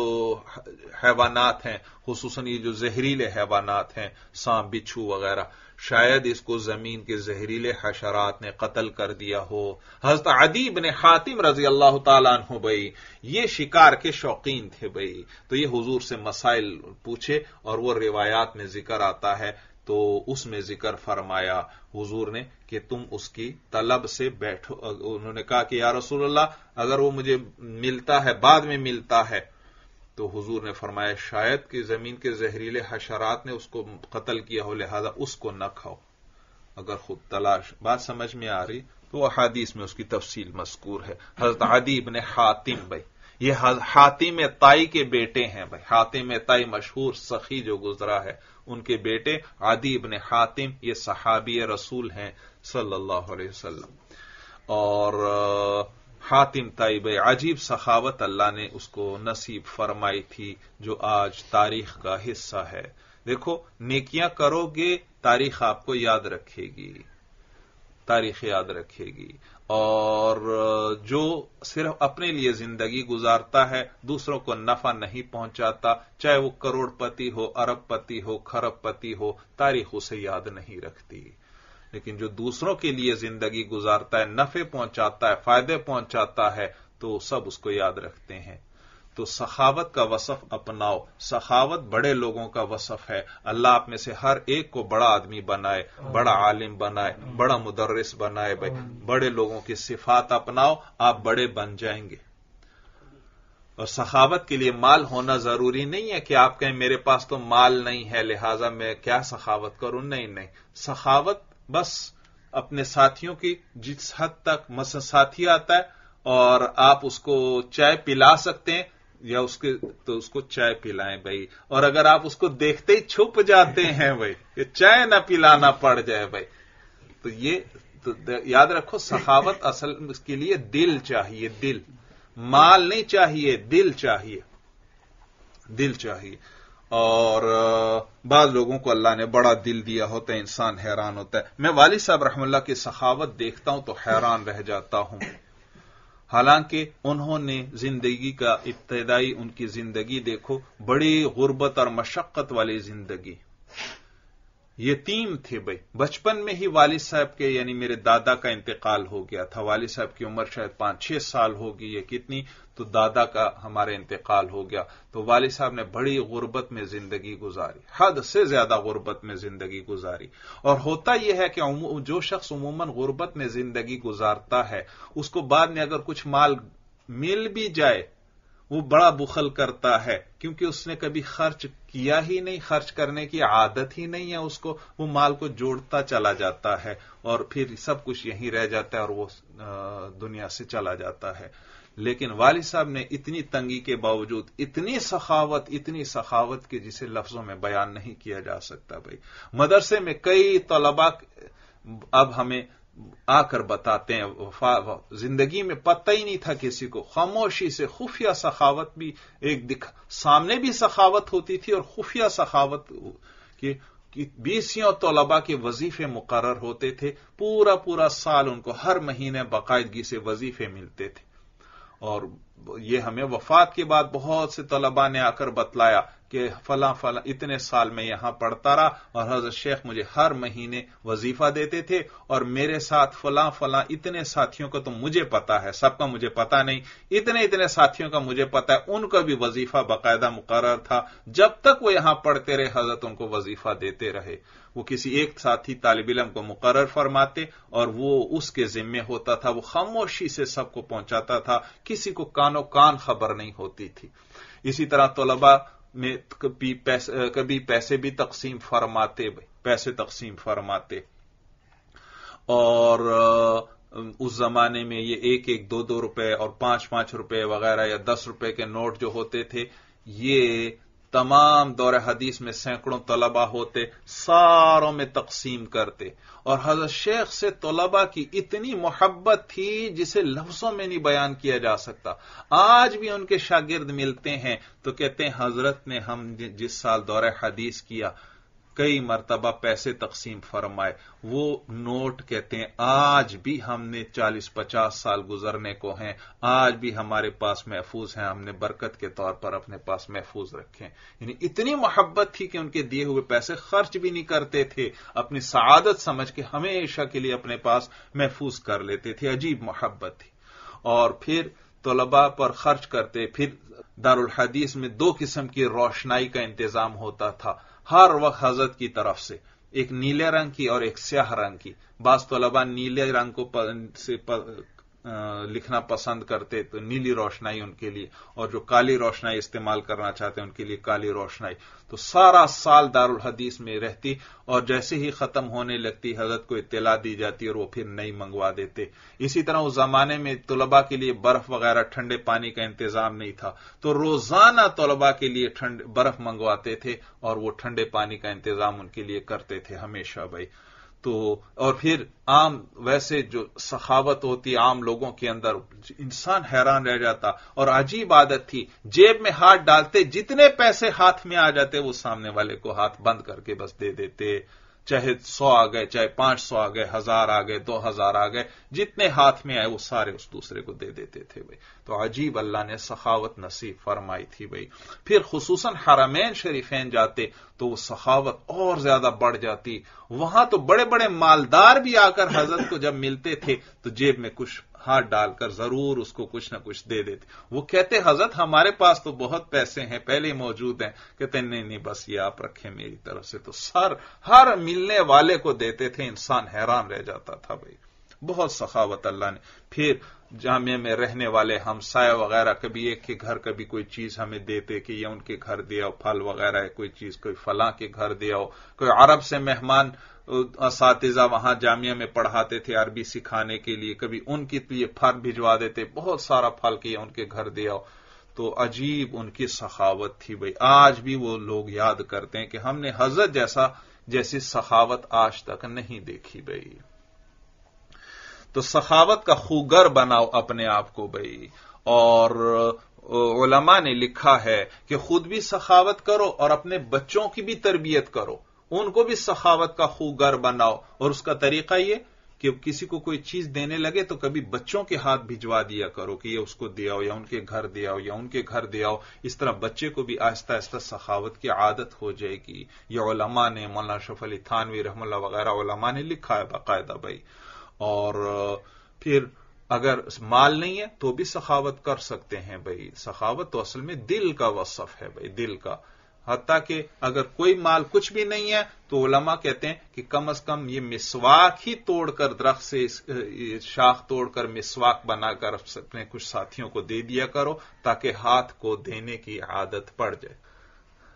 حیوانات ہیں، خصوصاً یہ جو زہریلے حیوانات ہیں، سانپ بچھو وغیرہ، شاید اس کو زمین کے زہریلے حشرات نے قتل کر دیا ہو۔ حضرت عدی بن حاتم رضی اللہ تعالیٰ عنہ بھائی یہ شکار کے شوقین تھے بھائی، تو یہ حضور سے مسائل پوچھے اور وہ روایات میں ذکر آتا ہے، تو اس میں ذکر فرمایا حضور نے کہ تم اس کی طلب سے بیٹھو۔ انہوں نے کہا کہ یا رسول اللہ اگر وہ مجھے ملتا ہے، بعد میں ملتا ہے، تو حضور نے فرمایا شاید کہ زمین کے زہریلے حشرات نے اس کو قتل کیا ہو، لہذا اس کو نہ کھاؤ اگر خود تلاش۔ بات سمجھ میں آ رہی تو احادیث میں اس کی تفصیل مذکور ہے۔ حضرت عدی بن حاتم بھائی، یہ حاتم طائی کے بیٹے ہیں بھائی، حاتم طائی مشہور سخی جو گزرا ہے، ان کے بیٹے عدی بن حاتم یہ صحابی رسول ہیں صلی اللہ علیہ وسلم۔ اور حاتم طائی بھائی عجیب سخاوت اللہ نے اس کو نصیب فرمائی تھی جو آج تاریخ کا حصہ ہے۔ دیکھو نیکیاں کرو گے تاریخ آپ کو یاد رکھے گی، تاریخ یاد رکھے گی، اور جو صرف اپنے لیے زندگی گزارتا ہے، دوسروں کو نفع نہیں پہنچاتا، چاہے وہ کروڑ پتی ہو، ارب پتی ہو، کھرب پتی ہو، تاریخ اسے یاد نہیں رکھتی۔ لیکن جو دوسروں کے لیے زندگی گزارتا ہے، نفع پہنچاتا ہے، فائدے پہنچاتا ہے، تو سب اس کو یاد رکھتے ہیں۔ تو سخاوت کا وصف اپناؤ، سخاوت بڑے لوگوں کا وصف ہے۔ اللہ آپ میں سے ہر ایک کو بڑا آدمی بنائے، بڑا عالم بنائے، بڑا مدرس بنائے بھائی، بڑے لوگوں کی صفات اپناؤ، آپ بڑے بن جائیں گے۔ اور سخاوت کے لیے مال ہونا ضروری نہیں ہے کہ آپ کہیں میرے پاس تو مال نہیں ہے لہذا میں کیا سخاوت کروں، نہیں نہیں، سخاوت بس اپنے ساتھیوں کی جس حد تک، مثلا ساتھی آتا ہے اور آپ اس کو چائے پلا سکتے ہیں یا اس کے تو اس کو چائے پلائیں بھائی، اور اگر آپ اس کو دیکھتے ہی چھپ جاتے ہیں بھائی کہ چائے نہ پلانا پڑ جائے بھائی، تو یہ تو یاد رکھو سخاوت اصل اس کے لیے دل چاہیے، دل، مال نہیں چاہیے، دل چاہیے، دل چاہیے۔ اور بعض لوگوں کو اللہ نے بڑا دل دیا ہوتا ہے، انسان حیران ہوتا ہے۔ میں والد صاحب رحم اللہ کی سخاوت دیکھتا ہوں تو حیران رہ جاتا ہوں، حالانکہ انہوں نے زندگی کا ابتدائی ان کی زندگی دیکھو، بڑی غربت اور مشقت والی زندگی، یتیم تھے بھائی، بچپن میں ہی والد صاحب کے یعنی میرے دادا کا انتقال ہو گیا تھا، والد صاحب کی عمر شاید پانچ چھ سال ہوگی یا کتنی، تو دادا کا ہمارے انتقال ہو گیا، تو والد صاحب نے بڑی غربت میں زندگی گزاری، حد سے زیادہ غربت میں زندگی گزاری۔ اور ہوتا یہ ہے کہ جو شخص عموماً غربت میں زندگی گزارتا ہے اس کو بعد میں اگر کچھ مال مل بھی جائے وہ بڑا بخل کرتا ہے، کیونکہ اس نے کبھی خرچ کیا ہی نہیں، خرچ کرنے کی عادت ہی نہیں ہے اس کو، وہ مال کو جوڑتا چلا جاتا ہے اور پھر سب کچھ یہیں رہ جاتا ہے اور وہ دنیا سے چلا جاتا ہے۔ لیکن والد صاحب نے اتنی تنگی کے باوجود اتنی سخاوت، اتنی سخاوت کہ جسے لفظوں میں بیان نہیں کیا جا سکتا بھائی۔ مدرسے میں کئی طلباء اب ہمیں آ کر بتاتے ہیں. زندگی میں پتہ ہی نہیں تھا کسی کو. خاموشی سے خفیہ سخاوت بھی ایک دکھ سامنے بھی سخاوت ہوتی تھی اور خفیہ سخاوت کی بیسیوں طلباء کے وظیفے مقرر ہوتے تھے. پورا پورا سال ان کو ہر مہینے باقاعدگی سے وظیفے ملتے تھے. اور یہ ہمیں وفات کے بعد بہت سے طلباء نے آ کر بتلایا کہ فلاں فلاں اتنے سال میں یہاں پڑھتا رہا اور حضرت شیخ مجھے ہر مہینے وظیفہ دیتے تھے اور میرے ساتھ فلاں فلاں اتنے ساتھیوں کا تو مجھے پتا ہے, سب کا مجھے پتا نہیں, اتنے اتنے ساتھیوں کا مجھے پتا ہے, ان کا بھی وظیفہ باقاعدہ مقرر تھا. جب تک وہ یہاں پڑھتے رہے حضرت ان کو وظیفہ دیتے رہے. وہ کسی ایک ساتھی طالب علم کو مقرر فرماتے اور وہ اس کے ذمے ہوتا تھا. وہ خاموشی سے سب کو پہنچاتا تھا, کسی کو کانو کان خبر نہیں ہوتی تھی. اسی طرح طلباء میں کبھی پیسے, کبھی پیسے بھی تقسیم فرماتے پیسے تقسیم فرماتے اور اس زمانے میں یہ ایک ایک دو دو روپے اور پانچ پانچ روپے وغیرہ یا دس روپے کے نوٹ جو ہوتے تھے, یہ تمام دور حدیث میں سینکڑوں طلباء ہوتے, ساروں میں تقسیم کرتے. اور حضرت شیخ سے طلباء کی اتنی محبت تھی جسے لفظوں میں نہیں بیان کیا جا سکتا. آج بھی ان کے شاگرد ملتے ہیں تو کہتے ہیں حضرت نے ہم جس سال دور حدیث کیا کئی مرتبہ پیسے تقسیم فرمائے. وہ نوٹ کہتے ہیں آج بھی ہم نے چالیس پچاس سال گزرنے کو ہیں, آج بھی ہمارے پاس محفوظ ہیں, ہم نے برکت کے طور پر اپنے پاس محفوظ رکھے. یعنی اتنی محبت تھی کہ ان کے دیے ہوئے پیسے خرچ بھی نہیں کرتے تھے, اپنی سعادت سمجھ کے ہمیشہ کے لیے اپنے پاس محفوظ کر لیتے تھے. عجیب محبت تھی. اور پھر طلباء پر خرچ کرتے. پھر دارالحدیث میں دو قسم کی روشنائی کا انتظام ہوتا تھا ہر وقت حضرت کی طرف سے, ایک نیلے رنگ کی اور ایک سیاہ رنگ کی. بعض طلباء نیلے رنگ کو سے لکھنا پسند کرتے تو نیلی روشنائی ان کے لیے, اور جو کالی روشنائی استعمال کرنا چاہتے ہیں ان کے لیے کالی روشنائی. تو سارا سال دارالحدیث میں رہتی اور جیسے ہی ختم ہونے لگتی حضرت کو اطلاع دی جاتی اور وہ پھر نئی منگوا دیتے. اسی طرح اس زمانے میں طلباء کے لیے برف وغیرہ ٹھنڈے پانی کا انتظام نہیں تھا, تو روزانہ طلباء کے لیے ٹھنڈ برف منگواتے تھے اور وہ ٹھنڈے پانی کا انتظام ان کے لیے کرتے تھے ہمیشہ بھائی. تو اور پھر عام ویسے جو سخاوت ہوتی عام لوگوں کے اندر, انسان حیران رہ جاتا. اور عجیب عادت تھی, جیب میں ہاتھ ڈالتے جتنے پیسے ہاتھ میں آ جاتے وہ سامنے والے کو ہاتھ بند کر کے بس دے دیتے. چاہے سو آ گئے, چاہے پانچ سو آ گئے, ہزار آ گئے, دو ہزار آ گئے, جتنے ہاتھ میں آئے وہ سارے اس دوسرے کو دے دیتے تھے بھائی. تو عجیب اللہ نے سخاوت نصیب فرمائی تھی بھائی. پھر خصوصاً حرمین شریفین جاتے تو وہ سخاوت اور زیادہ بڑھ جاتی. وہاں تو بڑے بڑے مالدار بھی آ کر حضرت کو جب ملتے تھے تو جیب میں کچھ ہاتھ ڈال کر ضرور اس کو کچھ نہ کچھ دے دیتے. وہ کہتے حضرت ہمارے پاس تو بہت پیسے ہیں, پہلے موجود ہیں. کہتے نہیں نہیں بس یہ آپ رکھیں میری طرف سے. تو سر ہر ملنے والے کو دیتے تھے. انسان حیران رہ جاتا تھا بھائی, بہت سخاوت اللہ نے. پھر جامعہ میں رہنے والے ہمسائے وغیرہ کبھی ایک کے گھر کبھی کوئی چیز ہمیں دیتے کہ یہ ان کے گھر دیا, پھل وغیرہ ہے کوئی چیز, کوئی فلاں کے گھر دیا, کوئی عرب سے مہمان اساتذہ وہاں جامعہ میں پڑھاتے تھے عربی سکھانے کے لیے, کبھی ان کے لیے پھل بھجوا دیتے, بہت سارا پھل کیا ان کے گھر دیا. تو عجیب ان کی سخاوت تھی بھائی. آج بھی وہ لوگ یاد کرتے ہیں کہ ہم نے حضرت جیسا جیسی سخاوت آج تک نہیں دیکھی بھائی. تو سخاوت کا خوگر بناؤ اپنے آپ کو بھائی. اور علماء نے لکھا ہے کہ خود بھی سخاوت کرو اور اپنے بچوں کی بھی تربیت کرو, ان کو بھی سخاوت کا خوگر بناؤ. اور اس کا طریقہ یہ کہ کسی کو کوئی چیز دینے لگے تو کبھی بچوں کے ہاتھ بھجوا دیا کرو کہ یہ اس کو دیاؤ یا ان کے گھر دیاؤ یا ان کے گھر دیاؤ. اس طرح بچے کو بھی آہستہ آہستہ سخاوت کی عادت ہو جائے گی. یہ علماء نے, مولانا اشرف علی تھانوی رحمہ اللہ وغیرہ علماء نے لکھا ہے باقاعدہ بھائی. اور پھر اگر مال نہیں ہے تو بھی سخاوت کر سکتے ہیں بھائی. سخاوت تو اصل میں دل کا وصف ہے بھائی, دل کا. حتیٰ کہ اگر کوئی مال کچھ بھی نہیں ہے تو علماء کہتے ہیں کہ کم از کم یہ مسواک ہی توڑ کر, درخت سے شاخ توڑ کر مسواک بنا کر اپنے کچھ ساتھیوں کو دے دیا کرو تاکہ ہاتھ کو دینے کی عادت پڑ جائے.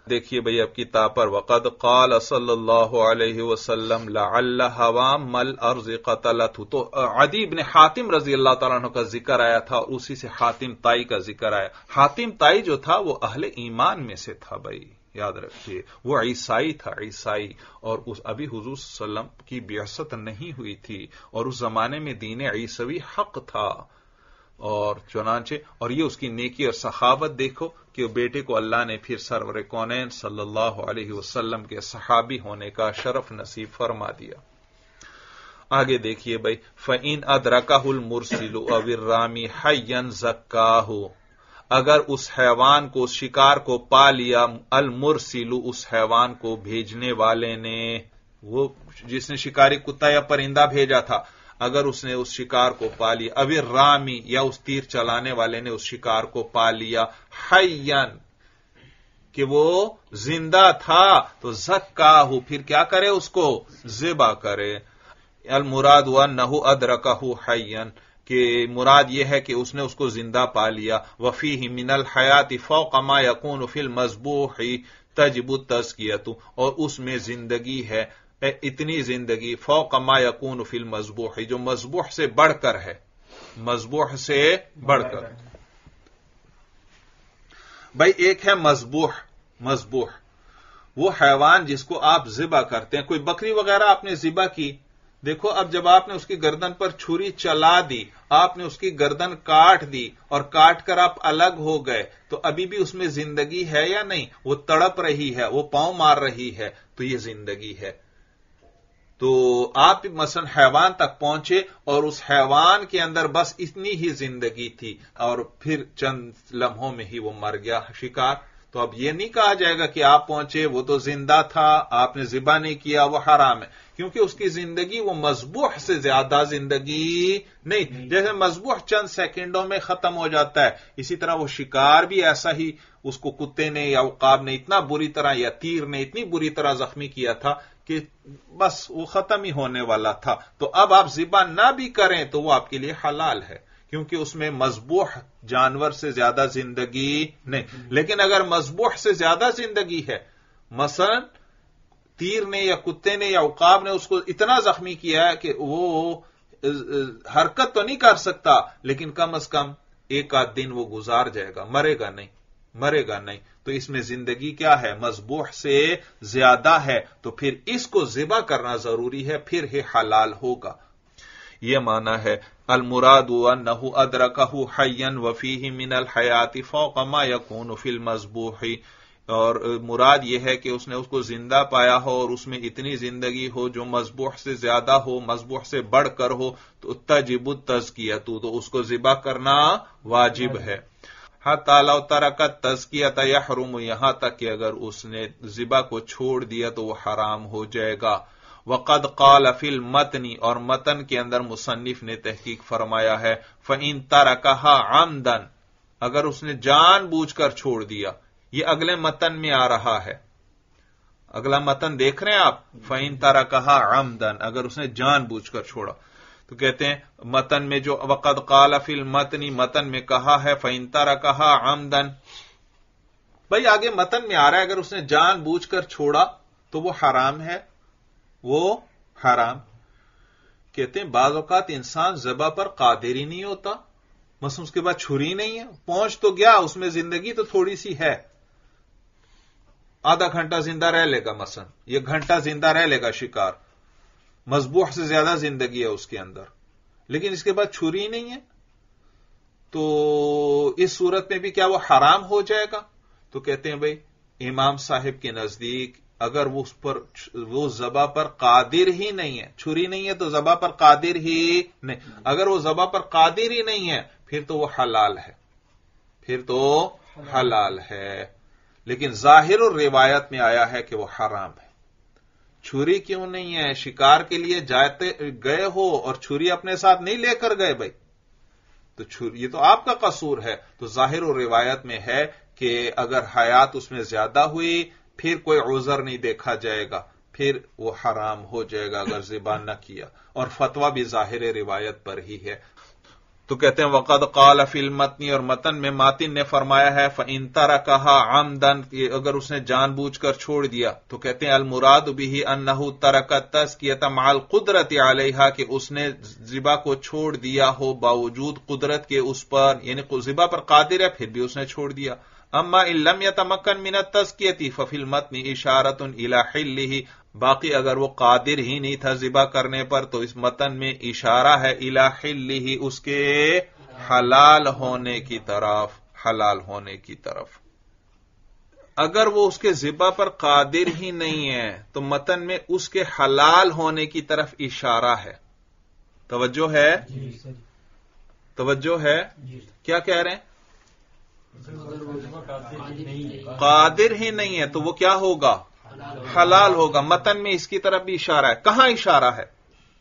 دیکھیے بھئی اب کتاب پر وقد قال صلی اللہ علیہ وسلم لعل حوام الارض قتلت، تو عدی بن حاتم رضی اللہ تعالیٰ عنہ کا ذکر آیا تھا اور اسی سے حاتم طائی کا ذکر آیا. حاتم طائی جو تھا وہ اہل ایمان میں سے تھا بھائی، یاد رکھیے، وہ عیسائی تھا، عیسائی، اور اس ابھی حضور صلی اللہ علیہ وسلم کی بعثت نہیں ہوئی تھی اور اس زمانے میں دین عیسوی حق تھا. اور چنانچہ اور یہ اس کی نیکی اور سخاوت دیکھو کہ بیٹے کو اللہ نے پھر سرور کونین صلی اللہ علیہ وسلم کے صحابی ہونے کا شرف نصیب فرما دیا. آگے دیکھیے بھائی، فَإِنْ أَدْرَكَهُ الْمُرْسِلُ أَوِ الرَّامِي حَيًّا زَكَّاهُ، اگر اس حیوان کو، اس شکار کو پا لیا المرسل، اس حیوان کو بھیجنے والے نے، وہ جس نے شکاری کتا یا پرندہ بھیجا تھا، اگر اس نے اس شکار کو پا لیا، اب رامی یا اس تیر چلانے والے نے اس شکار کو پا لیا، حیّن کہ وہ زندہ تھا، تو زکاہ پھر کیا کرے، اس کو ذبح کرے. المراد وانہ ادرکہ حیّن، کہ مراد یہ ہے کہ اس نے اس کو زندہ پا لیا. وفیہ من الحیات فوق ما یکون فی المذبوح تجب التزکیۃ، اور اس میں زندگی ہے، اتنی زندگی فوق ما یکون فی المذبوح، جو مذبوح سے بڑھ کر ہے، مذبوح سے بڑھ کر. بھائی ایک ہے مذبوح، مذبوح وہ حیوان جس کو آپ ذبح کرتے ہیں. کوئی بکری وغیرہ آپ نے ذبح کی، دیکھو اب جب آپ نے اس کی گردن پر چھری چلا دی، آپ نے اس کی گردن کاٹ دی اور کاٹ کر آپ الگ ہو گئے، تو ابھی بھی اس میں زندگی ہے یا نہیں؟ وہ تڑپ رہی ہے، وہ پاؤں مار رہی ہے، تو یہ زندگی ہے. تو آپ مثلا حیوان تک پہنچے اور اس حیوان کے اندر بس اتنی ہی زندگی تھی اور پھر چند لمحوں میں ہی وہ مر گیا شکار، تو اب یہ نہیں کہا جائے گا کہ آپ پہنچے وہ تو زندہ تھا، آپ نے ذبح نہیں کیا، وہ حرام ہے، کیونکہ اس کی زندگی وہ مذبوح سے زیادہ زندگی نہیں. جیسے مذبوح چند سیکنڈوں میں ختم ہو جاتا ہے، اسی طرح وہ شکار بھی ایسا ہی، اس کو کتے نے یا عقاب نے اتنا بری طرح یا تیر نے اتنی بری طرح زخمی کیا تھا کہ بس وہ ختم ہی ہونے والا تھا. تو اب آپ ذبح نہ بھی کریں تو وہ آپ کے لیے حلال ہے، کیونکہ اس میں مذبوح جانور سے زیادہ زندگی نہیں. لیکن اگر مذبوح سے زیادہ زندگی ہے، مثلا تیر نے یا کتے نے یا عقاب نے اس کو اتنا زخمی کیا ہے کہ وہ حرکت تو نہیں کر سکتا، لیکن کم از کم ایک آدھ دن وہ گزار جائے گا، مرے گا نہیں، مرے گا نہیں. تو اس میں زندگی کیا ہے؟ مذبوح سے زیادہ ہے، تو پھر اس کو ذبح کرنا ضروری ہے، پھر ہی حلال ہوگا. یہ معنی ہے المراد انہ ادرکہ حیا وفیہ من الحیات فوق ما یکون فی المذبوح، اور مراد یہ ہے کہ اس نے اس کو زندہ پایا ہو اور اس میں اتنی زندگی ہو جو مذبوح سے زیادہ ہو، مذبوح سے بڑھ کر ہو، تو تجب التزکیۃ، تو اس کو ذبح کرنا واجب ہے. حتی لو ترک التزکیۃ یحرم، یہاں تک کہ اگر اس نے ذبح کو چھوڑ دیا تو وہ حرام ہو جائے گا. وقد قال فی المتن، اور متن کے اندر مصنف نے تحقیق فرمایا ہے، فإن ترکها عمدا، اگر اس نے جان بوجھ کر چھوڑ دیا. یہ اگلے متن میں آ رہا ہے، اگلا متن دیکھ رہے ہیں آپ، فإن ترکها عمدا، اگر اس نے جان بوجھ کر چھوڑا. تو کہتے ہیں متن میں جو وقد قال فی المتن، متن میں کہا ہے فإن ترکها عمدا، بھائی آگے متن میں آ رہا ہے اگر اس نے جان بوجھ کر چھوڑا تو وہ حرام ہے، وہ حرام. کہتے ہیں بعض اوقات انسان ذبح پر قادر ہی نہیں ہوتا، مثلا اس کے بعد چھری نہیں ہے، پہنچ تو گیا، اس میں زندگی تو تھوڑی سی ہے، آدھا گھنٹہ زندہ رہ لے گا، مثلا یہ گھنٹہ زندہ رہ لے گا شکار، مذبوح سے زیادہ زندگی ہے اس کے اندر، لیکن اس کے بعد چھری نہیں ہے، تو اس صورت میں بھی کیا وہ حرام ہو جائے گا؟ تو کہتے ہیں بھائی امام صاحب کے نزدیک اگر وہ اس پر وہ ذبح پر قادر ہی نہیں ہے، چھری نہیں ہے تو ذبح پر قادر ہی نہیں، اگر وہ ذبح پر قادر ہی نہیں ہے پھر تو وہ حلال ہے، پھر تو حلال ہے. لیکن ظاہر الروایت میں آیا ہے کہ وہ حرام ہے. چھری کیوں نہیں ہے؟ شکار کے لیے جاتے گئے ہو اور چھری اپنے ساتھ نہیں لے کر گئے بھائی، تو چھری یہ تو آپ کا قصور ہے. تو ظاہر الروایت میں ہے کہ اگر حیات اس میں زیادہ ہوئی پھر کوئی عذر نہیں دیکھا جائے گا، پھر وہ حرام ہو جائے گا اگر ذبح نہ کیا، اور فتویٰ بھی ظاہر روایت پر ہی ہے. تو کہتے ہیں وقد قال فی المتن، اور متن میں ماتن نے فرمایا ہے فإن ترکها عمدا، اگر اس نے جان بوجھ کر چھوڑ دیا، تو کہتے ہیں المراد به انه ترک التزکیۃ مع القدرۃ علیہا، کہ اس نے ذبح کو چھوڑ دیا ہو باوجود قدرت کے اس پر، یعنی ذبح پر قادر ہے پھر بھی اس نے چھوڑ دیا. اما ان لم يتمكن من التزکیۃ ففی المتن اشارۃ الی حلہ، باقی اگر وہ قادر ہی نہیں تھا ذبح کرنے پر تو اس متن میں اشارہ ہے الی حلہ، اس کے حلال ہونے کی طرف، حلال ہونے کی طرف. اگر وہ اس کے ذبح پر قادر ہی نہیں ہے تو متن میں اس کے حلال ہونے کی طرف اشارہ ہے. توجہ ہے؟ توجہ ہے؟ کیا کہہ رہے ہیں؟ قادر ہی نہیں ہے تو وہ کیا ہوگا؟ حلال ہوگا. متن میں اس کی طرف بھی اشارہ ہے. کہاں اشارہ ہے؟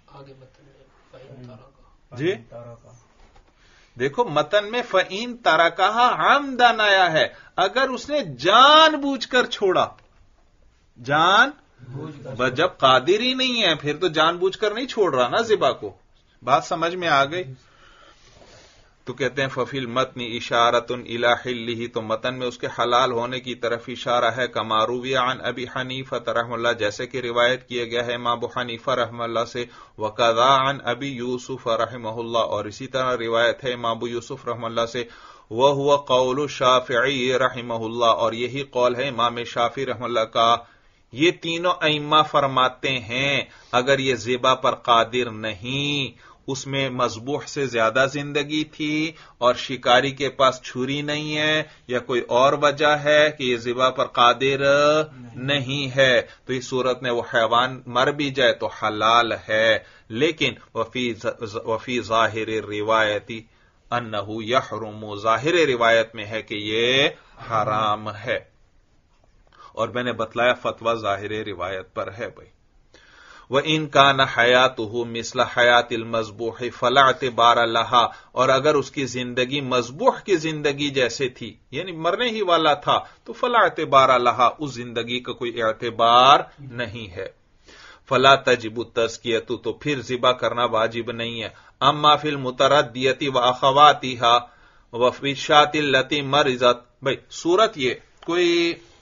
جی دیکھو متن میں فَإِن تَرَكَهَا عَمْدًا آیا ہے. اگر اس نے جان بوجھ کر چھوڑا، جان جب قادر ہی نہیں ہے پھر تو جان بوجھ کر نہیں چھوڑ رہا نا ذبح کو. بات سمجھ میں آ گئی؟ تو کہتے ہیں ففی المتن اشارۃ الی حلہ، تو متن میں اس کے حلال ہونے کی طرف اشارہ ہے. کما روی عن ابی حنیفہ رحمہ اللہ، جیسے کہ روایت کیا گیا ہے امام ابو حنیفہ رحمہ اللہ سے. وقضا عن ابی یوسف رحمہ اللہ، اور اسی طرح روایت ہے امام ابو یوسف رحمہ اللہ سے. وہو قول الشافعی رحمہ اللہ، اور یہی قول ہے امام شافعی رحمہ اللہ کا. یہ تینوں ائمہ فرماتے ہیں اگر یہ ذبح پر قادر نہیں، اس میں مذبوح سے زیادہ زندگی تھی اور شکاری کے پاس چھری نہیں ہے یا کوئی اور وجہ ہے کہ یہ ذبح پر قادر نہیں ہے، تو اس صورت میں وہ حیوان مر بھی جائے تو حلال ہے. لیکن وفی ظاہر روایتی انہ یحرم، ظاہر روایت میں ہے کہ یہ حرام ہے. اور میں نے بتلایا فتویٰ ظاہر روایت پر ہے بھائی. وَإِن كَانَ حَيَاتُهُ مِثْلَ حَيَاتِ الْمَذْبُوحِ فَلَا اعْتِبَارَ لَهَا، اور اگر اس کی زندگی مذبوح کی زندگی جیسے تھی، یعنی مرنے ہی والا تھا، تو فَلَا اعْتِبَارَ لَهَا، اس زندگی کا کوئی اعتبار نہیں ہے. فَلَا تَجِبُ التَّزْكِيَةُ، تو پھر ذبح کرنا واجب نہیں ہے. اما فی المتردیۃ وَأَخَوَاتِهَا وَفِي الشَّاةِ الَّتِي مَرِضَتْ، بھئی صورت یہ کوئی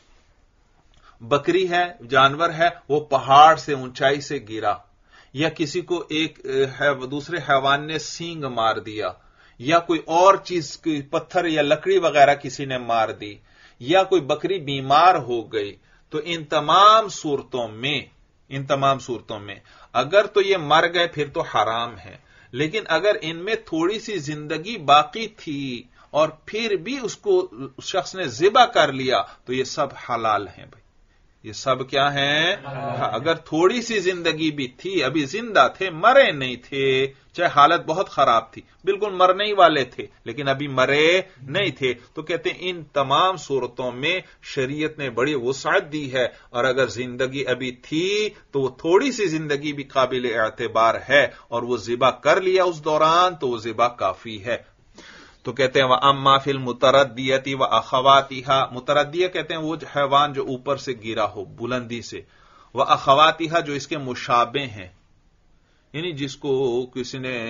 بکری ہے، جانور ہے، وہ پہاڑ سے اونچائی سے گرا، یا کسی کو ایک دوسرے حیوان نے سینگ مار دیا، یا کوئی اور چیز کوئی پتھر یا لکڑی وغیرہ کسی نے مار دی، یا کوئی بکری بیمار ہو گئی، تو ان تمام صورتوں میں ان تمام صورتوں میں اگر تو یہ مر گئے پھر تو حرام ہے. لیکن اگر ان میں تھوڑی سی زندگی باقی تھی اور پھر بھی اس کو شخص نے ذبح کر لیا تو یہ سب حلال ہیں بھائی. یہ سب کیا ہیں؟ اگر تھوڑی سی زندگی بھی تھی، ابھی زندہ تھے، مرے نہیں تھے، چاہے حالت بہت خراب تھی، بالکل مرنے ہی والے تھے لیکن ابھی مرے نہیں تھے، تو کہتے ہیں ان تمام صورتوں میں شریعت نے بڑی وسعت دی ہے. اور اگر زندگی ابھی تھی تو وہ تھوڑی سی زندگی بھی قابل اعتبار ہے اور وہ ذبح کر لیا اس دوران تو وہ ذبح کافی ہے. تو کہتے ہیں وَأَمَّا فِي الْمُتَرَدِّيَةِ وَأَخَوَاتِهَا، متردیہ کہتے ہیں وہ حیوان جو اوپر سے گرا ہو بلندی سے، وَأَخَوَاتِهَا جو اس کے مشابہ ہیں، یعنی جس کو کسی نے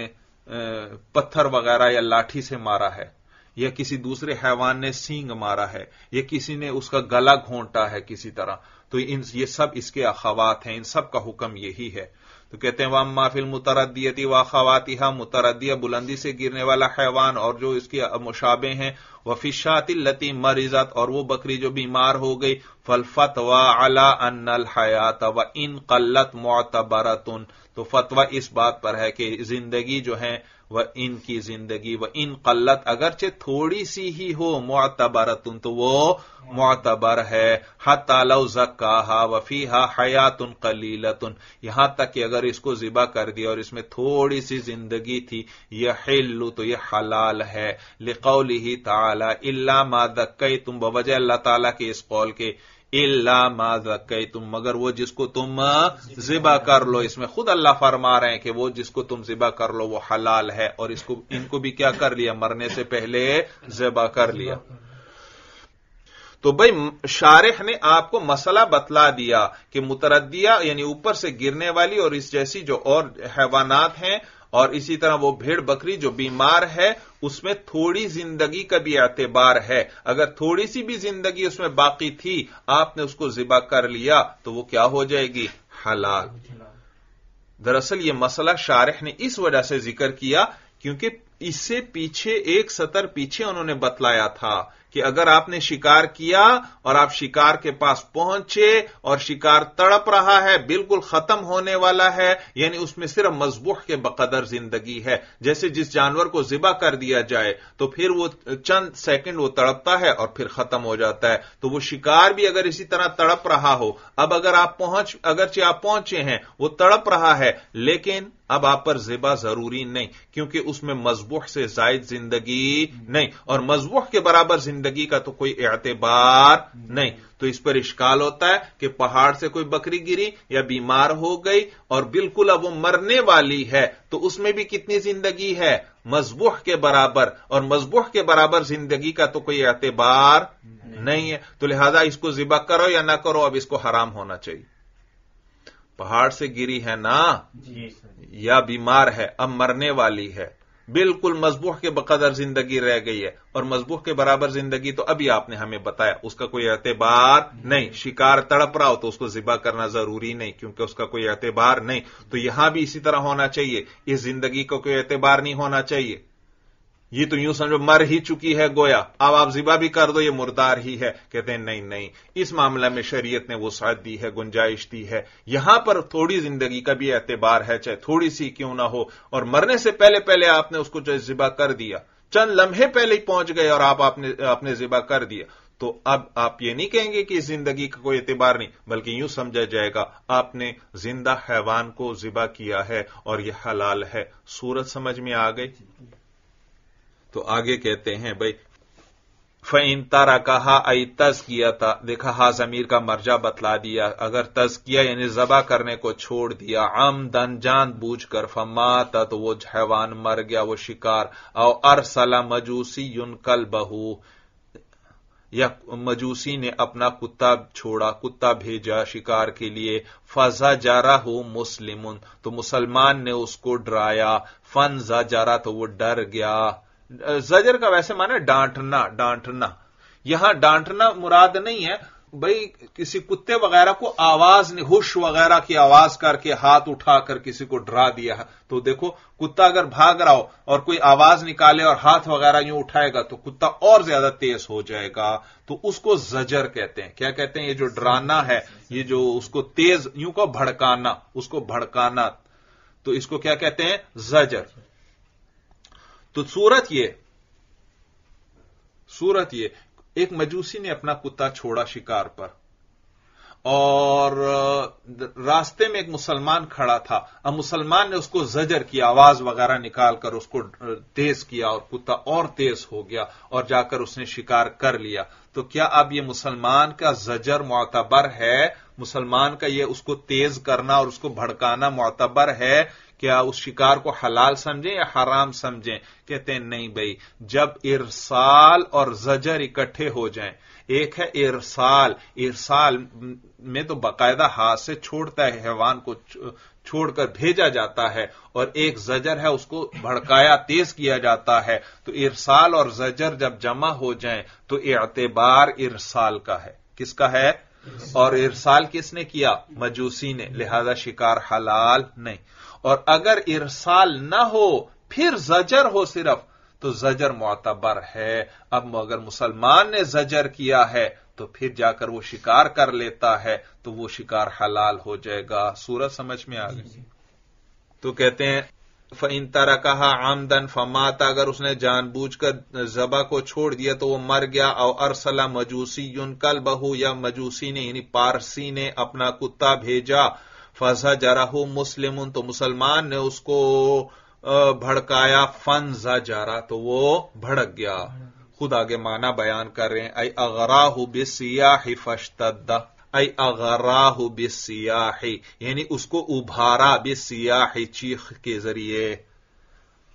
پتھر وغیرہ یا لاٹھی سے مارا ہے، یا کسی دوسرے حیوان نے سینگ مارا ہے، یا کسی نے اس کا گلا گھونٹا ہے کسی طرح، تو یہ سب اس کے اخوات ہیں، ان سب کا حکم یہی ہے. تو کہتے ہیں وَأَمَّا فِي الْمُتَرَدِّيَةِ وَأَخَوَاتِهَا، متردیہ بلندی سے گرنے والا حیوان اور جو اس کے مشابہ ہیں، وَفِي الشَّاةِ الَّتِي مَرِضَتْ، اور وہ بکری جو بیمار ہو گئی، فَالْفَتْوَى عَلَىٰ أَنَّ الْحَيَاةَ وَإِنْ قَلَّتْ مُعْتَبَرَةٌ، تو فتویٰ اس بات پر ہے کہ زندگی جو ہے وہ ان کی زندگی وہ ان قلت اگرچہ تھوڑی سی ہی ہو، معتبرتن تو وہ معتبر ہے، حتی لو زکاہا وفیہا حیات قلیلتن، یہاں تک کہ اگر اس کو ذبح کر دیا اور اس میں تھوڑی سی زندگی تھی، یحل تو یہ حلال ہے، لقولہ تعالی الا ما ذکیتم، بوجہ اللہ تعالیٰ کے اس قول کے، الا ما ذکیتم، مگر وہ جس کو تم ذبح کر لو، اس میں خود اللہ فرما رہے ہیں کہ وہ جس کو تم ذبح کر لو وہ حلال ہے، اور اس کو ان کو بھی کیا کر لیا، مرنے سے پہلے ذبح کر لیا. تو بھائی شارح نے آپ کو مسئلہ بتلا دیا کہ متردیہ یعنی اوپر سے گرنے والی اور اس جیسی جو اور حیوانات ہیں اور اسی طرح وہ بھیڑ بکری جو بیمار ہے اس میں تھوڑی زندگی کا بھی اعتبار ہے. اگر تھوڑی سی بھی زندگی اس میں باقی تھی آپ نے اس کو ذبح کر لیا تو وہ کیا ہو جائے گی؟ حلال. دراصل یہ مسئلہ شارح نے اس وجہ سے ذکر کیا کیونکہ اس سے پیچھے ایک سطر پیچھے انہوں نے بتلایا تھا کہ اگر آپ نے شکار کیا اور آپ شکار کے پاس پہنچے اور شکار تڑپ رہا ہے، بالکل ختم ہونے والا ہے، یعنی اس میں صرف مذبوح کے بقدر زندگی ہے. جیسے جس جانور کو ذبح کر دیا جائے تو پھر وہ چند سیکنڈ وہ تڑپتا ہے اور پھر ختم ہو جاتا ہے، تو وہ شکار بھی اگر اسی طرح تڑپ رہا ہو، اب اگر آپ پہنچ اگرچہ آپ پہنچے ہیں وہ تڑپ رہا ہے لیکن اب آپ پر ذبح ضروری نہیں کیونکہ اس میں مذبوح سے زائد زندگی نہیں، اور مذبوح کے برابر زندگی کا تو کوئی اعتبار نہیں. تو اس پر اشکال ہوتا ہے کہ پہاڑ سے کوئی بکری گری یا بیمار ہو گئی اور بالکل اب وہ مرنے والی ہے تو اس میں بھی کتنی زندگی ہے؟ مذبوح کے برابر، اور مذبوح کے برابر زندگی کا تو کوئی اعتبار نہیں ہے. تو لہذا اس کو ذبح کرو یا نہ کرو اب اس کو حرام ہونا چاہیے. پہاڑ سے گری ہے نا یا بیمار ہے، اب مرنے والی ہے، بالکل مذبوح کے بقدر زندگی رہ گئی ہے، اور مذبوح کے برابر زندگی تو ابھی آپ نے ہمیں بتایا اس کا کوئی اعتبار نہیں. شکار تڑپ رہا ہو تو اس کو ذبح کرنا ضروری نہیں کیونکہ اس کا کوئی اعتبار نہیں. تو یہاں بھی اسی طرح ہونا چاہیے، اس زندگی کو کوئی اعتبار نہیں ہونا چاہیے. یہ تو یوں سمجھو مر ہی چکی ہے گویا، اب آپ ذبح بھی کر دو یہ مردار ہی ہے. کہتے ہیں نہیں نہیں، اس معاملہ میں شریعت نے وسعت دی ہے، گنجائش دی ہے. یہاں پر تھوڑی زندگی کا بھی اعتبار ہے چاہے تھوڑی سی کیوں نہ ہو، اور مرنے سے پہلے پہلے آپ نے اس کو جو ذبح کر دیا، چند لمحے پہلے ہی پہنچ گئے اور آپ آپ نے ذبح کر دیا، تو اب آپ یہ نہیں کہیں گے کہ اس زندگی کا کوئی اعتبار نہیں، بلکہ یوں سمجھا جائے گا آپ نے زندہ حیوان کو ذبح کیا ہے اور یہ حلال ہے. صورت سمجھ میں آ گئی؟ تو آگے کہتے ہیں بھائی فَإِن تَرَكَهَا أَيْ تَزْكِيَةَ، دیکھا ہا ضمیر کا مرجع بتلا دیا. اگر تزکیہ یعنی ذبح کرنے کو چھوڑ دیا عمدن جان بوجھ کر، فمات تو وہ حیوان مر گیا، وہ شکار. او ارسل مجوسی کلبہ، یا مجوسی نے اپنا کتا چھوڑا، کتا بھیجا شکار کے لیے. فزجرہ مسلم، تو مسلمان نے اس کو ڈرایا. فانزجر، تو وہ ڈر گیا. زجر کا ویسے معنی ڈانٹنا، ڈانٹنا. یہاں ڈانٹنا مراد نہیں ہے بھئی کسی کتے وغیرہ کو آواز نہیں، ہوش وغیرہ کی آواز کر کے ہاتھ اٹھا کر کسی کو ڈرا دیا. تو دیکھو کتا اگر بھاگ رہا ہو اور کوئی آواز نکالے اور ہاتھ وغیرہ یوں اٹھائے گا تو کتا اور زیادہ تیز ہو جائے گا، تو اس کو زجر کہتے ہیں. کیا کہتے ہیں؟ یہ جو ڈرانا ہے، یہ جو اس کو تیز یوں کو بھڑکانا، اس کو بھڑکانا، تو اس کو کیا کہتے ہیں؟ زجر. تو صورت یہ صورت یہ ایک مجوسی نے اپنا کتا چھوڑا شکار پر، اور راستے میں ایک مسلمان کھڑا تھا. اب مسلمان نے اس کو زجر کی آواز وغیرہ نکال کر اس کو تیز کیا اور کتا اور تیز ہو گیا اور جا کر اس نے شکار کر لیا. تو کیا اب یہ مسلمان کا زجر معتبر ہے؟ مسلمان کا یہ اس کو تیز کرنا اور اس کو بھڑکانا معتبر ہے؟ کیا اس شکار کو حلال سمجھیں یا حرام سمجھیں؟ کہتے ہیں نہیں بھائی، جب ارسال اور زجر اکٹھے ہو جائیں. ایک ہے ارسال، ارسال میں تو باقاعدہ ہاتھ سے چھوڑتا ہے، حیوان کو چھوڑ کر بھیجا جاتا ہے، اور ایک زجر ہے اس کو بھڑکایا تیز کیا جاتا ہے. تو ارسال اور زجر جب جمع ہو جائیں تو اعتبار ارسال کا ہے. کس کا ہے؟ اور ارسال کس نے کیا؟ مجوسی نے، لہذا شکار حلال نہیں. اور اگر ارسال نہ ہو پھر زجر ہو صرف، تو زجر معتبر ہے. اب اگر مسلمان نے زجر کیا ہے تو پھر جا کر وہ شکار کر لیتا ہے تو وہ شکار حلال ہو جائے گا. صورت سمجھ میں آ گئی؟ تو کہتے ہیں فَإِن تَرَكَهَا عَمْدًا فَمَاتَ، اگر اس نے جان بوجھ کر ذبح کو چھوڑ دیا تو وہ مر گیا. او ارسل مجوسی کلبہ، یا مجوسی نے یعنی پارسی نے اپنا کتا بھیجا. فزجرہ مسلم، تو مسلمان نے اس کو بھڑکایا. فانزجر، تو وہ بھڑک گیا. خود آگے معنی بیان کر رہے ہیں. ای اغراہ بالسیاح فاشتد، ای اغراہ بالسیاح یعنی اس کو ابھارا، بالسیاح چیخ کے ذریعے.